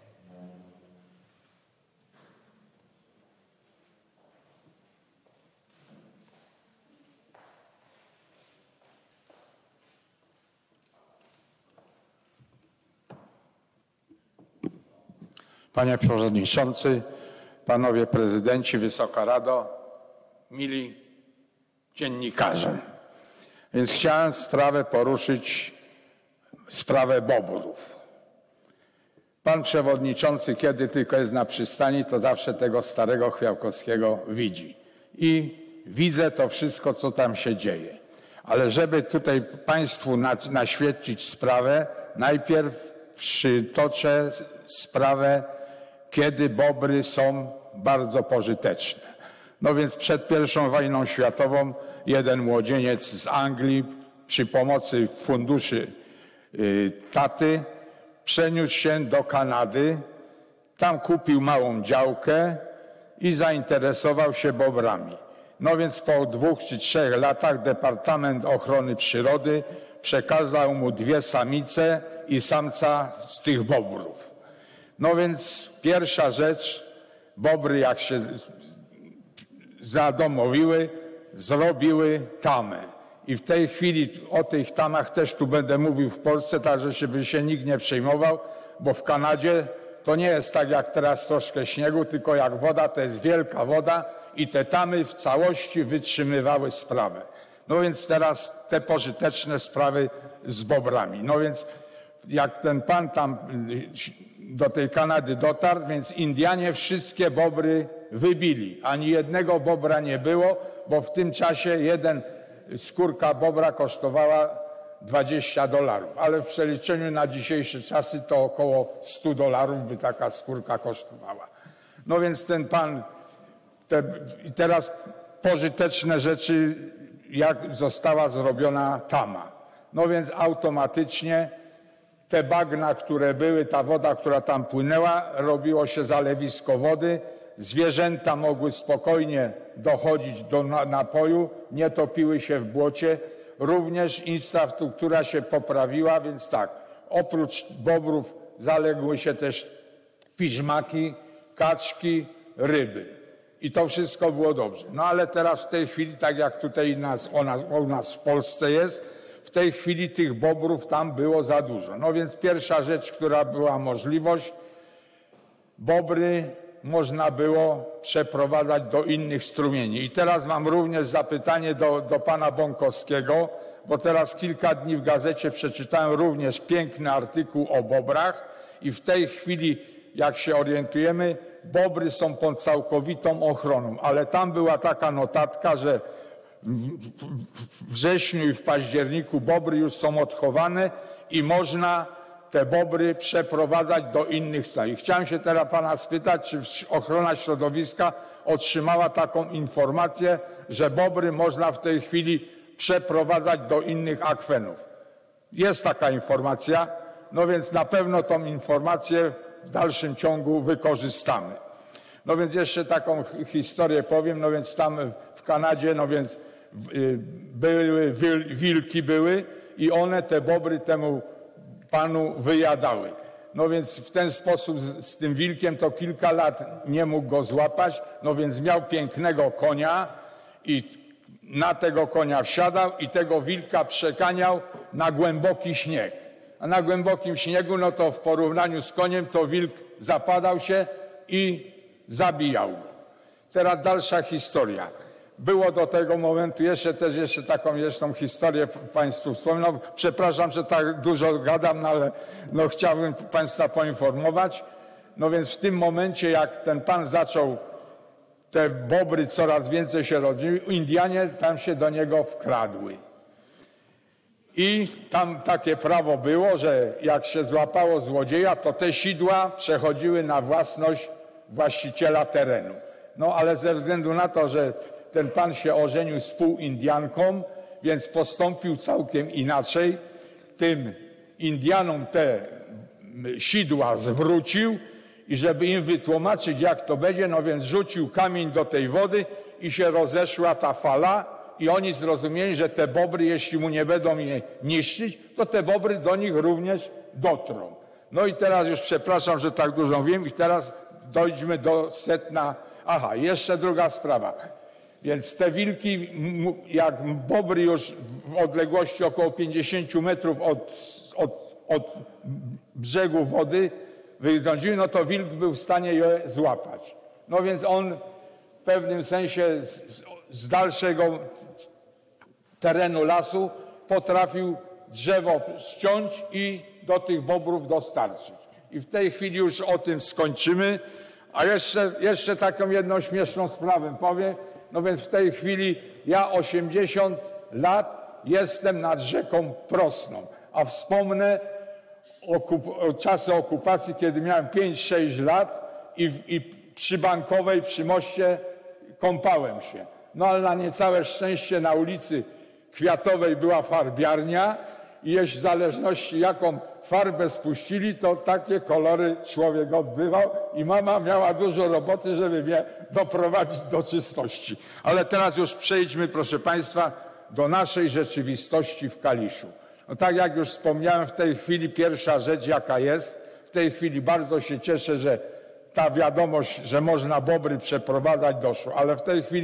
Panie Przewodniczący, Panowie Prezydenci, Wysoka Rado, mili dziennikarze. Więc chciałem poruszyć sprawę bobrów. Pan Przewodniczący, kiedy tylko jest na przystani, to zawsze tego starego Chwiałkowskiego widzi. I widzę to wszystko, co tam się dzieje. Ale żeby tutaj Państwu naświetlić sprawę, najpierw przytoczę sprawę, kiedy bobry są bardzo pożyteczne. No więc przed I wojną światową jeden młodzieniec z Anglii przy pomocy funduszy taty przeniósł się do Kanady, tam kupił małą działkę i zainteresował się bobrami. No więc po 2 czy 3 latach Departament Ochrony Przyrody przekazał mu 2 samice i samca z tych bobrów. No więc pierwsza rzecz, bobry jak się zadomowiły, zrobiły tamę. I w tej chwili o tych tamach też tu będę mówił w Polsce, tak żeby się nikt nie przejmował, bo w Kanadzie to nie jest tak jak teraz troszkę śniegu, tylko jak woda, to jest wielka woda i te tamy w całości wytrzymywały sprawę. No więc teraz te pożyteczne sprawy z bobrami. No więc jak ten pan tam do tej Kanady dotarł, więc Indianie wszystkie bobry wybili. Ani jednego bobra nie było, bo w tym czasie jeden skórka bobra kosztowała $20, ale w przeliczeniu na dzisiejsze czasy to około $100 by taka skórka kosztowała. No więc ten pan, i teraz pożyteczne rzeczy, jak została zrobiona tama. No więc automatycznie te bagna, które były, ta woda, która tam płynęła, robiło się zalewisko wody, zwierzęta mogły spokojnie dochodzić do napoju, nie topiły się w błocie. Również infrastruktura się poprawiła, więc tak, oprócz bobrów zaległy się też piżmaki, kaczki, ryby. I to wszystko było dobrze. No ale teraz w tej chwili, tak jak tutaj u nas w Polsce jest, w tej chwili tych bobrów tam było za dużo. No więc pierwsza rzecz, która była możliwość, bobry można było przeprowadzać do innych strumieni. I teraz mam również zapytanie do pana Bąkowskiego, bo teraz kilka dni w gazecie przeczytałem również piękny artykuł o bobrach i w tej chwili, jak się orientujemy, bobry są pod całkowitą ochroną, ale tam była taka notatka, że w wrześniu i w październiku bobry już są odchowane i można te bobry przeprowadzać do innych stron. Chciałem się teraz pana spytać, czy ochrona środowiska otrzymała taką informację, że bobry można w tej chwili przeprowadzać do innych akwenów. Jest taka informacja, no więc na pewno tą informację w dalszym ciągu wykorzystamy. No więc jeszcze taką historię powiem, no więc tam w Kanadzie, no więc wilki były i one te bobry temu panu wyjadały. No więc w ten sposób z tym wilkiem to kilka lat nie mógł go złapać, no więc miał pięknego konia i na tego konia wsiadał i tego wilka przeganiał na głęboki śnieg. A na głębokim śniegu, no to w porównaniu z koniem, to wilk zapadał się i zabijał go. Teraz dalsza historia. Było do tego momentu jeszcze taką historię państwu wspomnę. No, przepraszam, że tak dużo gadam, no, ale no, chciałbym państwa poinformować. No więc w tym momencie, jak ten pan zaczął, te bobry coraz więcej się rodziły, Indianie tam się do niego wkradły. I tam takie prawo było, że jak się złapało złodzieja, to te sidła przechodziły na własność właściciela terenu. No ale ze względu na to, że ten pan się ożenił z półindianką, więc postąpił całkiem inaczej. Tym Indianom te sidła zwrócił i żeby im wytłumaczyć, jak to będzie, no więc rzucił kamień do tej wody i się rozeszła ta fala i oni zrozumieli, że te bobry, jeśli mu nie będą je niszczyć, to te bobry do nich również dotrą. No i teraz już przepraszam, że tak dużo wiem i teraz dojdźmy do sedna. Aha, jeszcze druga sprawa. Więc te wilki, jak bobry już w odległości około 50 metrów od brzegu wody wydążyły, no to wilk był w stanie je złapać. No więc on w pewnym sensie z dalszego terenu lasu potrafił drzewo ściąć i do tych bobrów dostarczyć. I w tej chwili już o tym skończymy. A jeszcze taką jedną śmieszną sprawę powiem. No więc w tej chwili ja 80 lat jestem nad rzeką Prosną, a wspomnę o czasy okupacji, kiedy miałem 5-6 lat i przy Bankowej, przy moście kąpałem się. No ale na niecałe szczęście na ulicy Kwiatowej była farbiarnia i w zależności jaką farbę spuścili, to takie kolory człowiek odbywał i mama miała dużo roboty, żeby mnie doprowadzić do czystości. Ale teraz już przejdźmy, proszę państwa, do naszej rzeczywistości w Kaliszu. No tak jak już wspomniałem, w tej chwili pierwsza rzecz jaka jest, w tej chwili bardzo się cieszę, że ta wiadomość, że można bobry przeprowadzać doszła, ale w tej chwili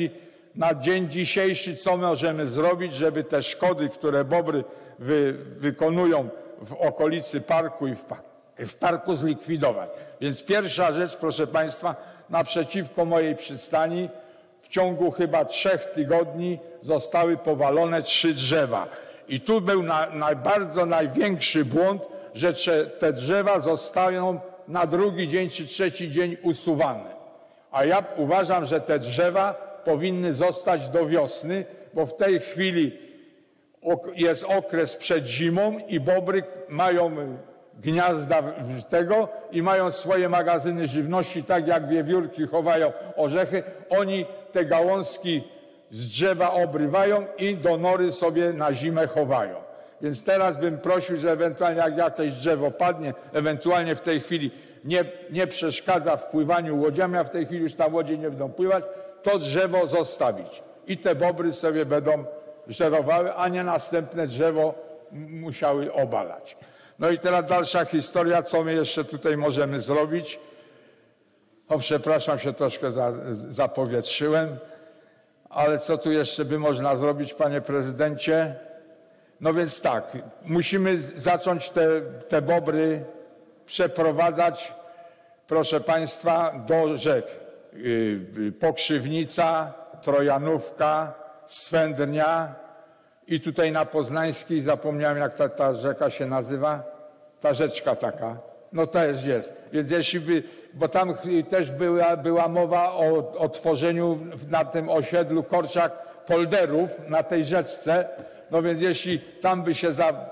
na dzień dzisiejszy, co możemy zrobić, żeby te szkody, które bobry wykonują w okolicy parku i w parku zlikwidować. Więc pierwsza rzecz, proszę Państwa, naprzeciwko mojej przystani w ciągu chyba 3 tygodni zostały powalone 3 drzewa. I tu był największy błąd, że te drzewa zostają na drugi dzień czy trzeci dzień usuwane. A ja uważam, że te drzewa powinny zostać do wiosny, bo w tej chwili jest okres przed zimą i bobry mają gniazda i mają swoje magazyny żywności, tak jak wiewiórki chowają orzechy. Oni te gałązki z drzewa obrywają i do nory sobie na zimę chowają. Więc teraz bym prosił, że ewentualnie jak jakieś drzewo padnie, ewentualnie w tej chwili nie przeszkadza w pływaniu łodziami, a w tej chwili już tam łodzie nie będą pływać, to drzewo zostawić. I te bobry sobie będą żerowały, a nie następne drzewo musiały obalać. No i teraz dalsza historia, co my jeszcze tutaj możemy zrobić. O, przepraszam, się troszkę zapowietrzyłem, ale co tu jeszcze by można zrobić, panie prezydencie? No więc tak, musimy zacząć te bobry przeprowadzać, proszę państwa, do rzek Pokrzywnica, Trojanówka, Swędrnia i tutaj na Poznańskiej, zapomniałem jak ta rzeka się nazywa, ta rzeczka taka, no też jest. Więc jeśli bo tam też była mowa o tworzeniu na tym osiedlu Korczak polderów na tej rzeczce, no więc jeśli tam by się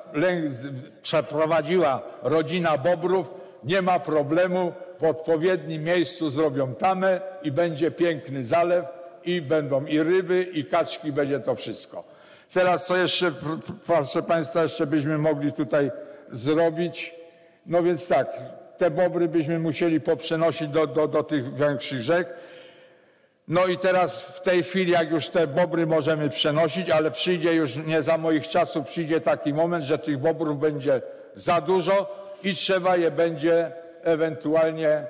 przeprowadziła rodzina bobrów, nie ma problemu, w odpowiednim miejscu zrobią tamę i będzie piękny zalew i będą i ryby, i kaczki, będzie to wszystko. Teraz co jeszcze, proszę Państwa, jeszcze byśmy mogli tutaj zrobić? No więc tak, te bobry byśmy musieli poprzenosić do tych większych rzek. No i teraz w tej chwili, jak już te bobry możemy przenosić, ale przyjdzie już nie za moich czasów, przyjdzie taki moment, że tych bobrów będzie za dużo i trzeba je będzie ewentualnie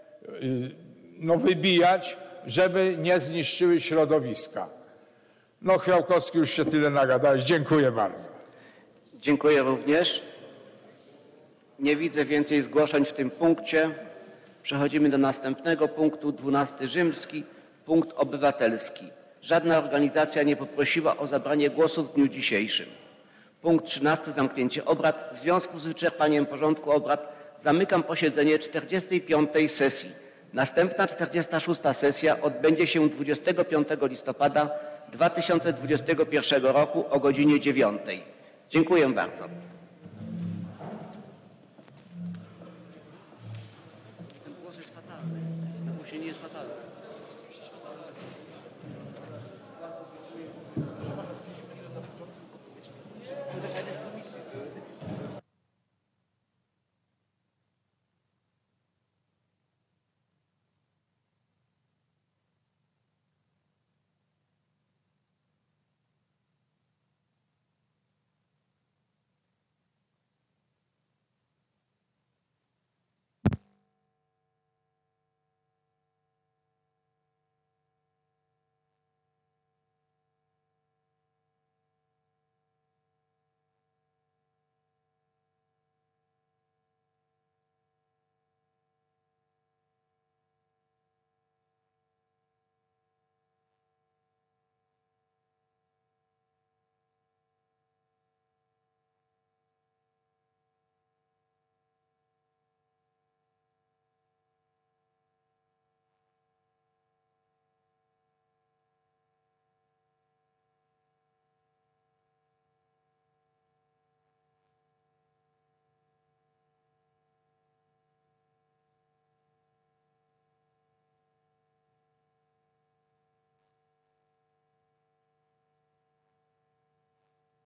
wybijać, żeby nie zniszczyły środowiska. No Chwiałkowski, już się tyle nagadałeś. Dziękuję bardzo. Dziękuję również. Nie widzę więcej zgłoszeń w tym punkcie. Przechodzimy do następnego punktu, 12 rzymski, punkt obywatelski. Żadna organizacja nie poprosiła o zabranie głosu w dniu dzisiejszym. Punkt 13, zamknięcie obrad. W związku z wyczerpaniem porządku obrad zamykam posiedzenie 45. sesji. Następna 46. sesja odbędzie się 25 listopada 2021 roku o godzinie 9. Dziękuję bardzo.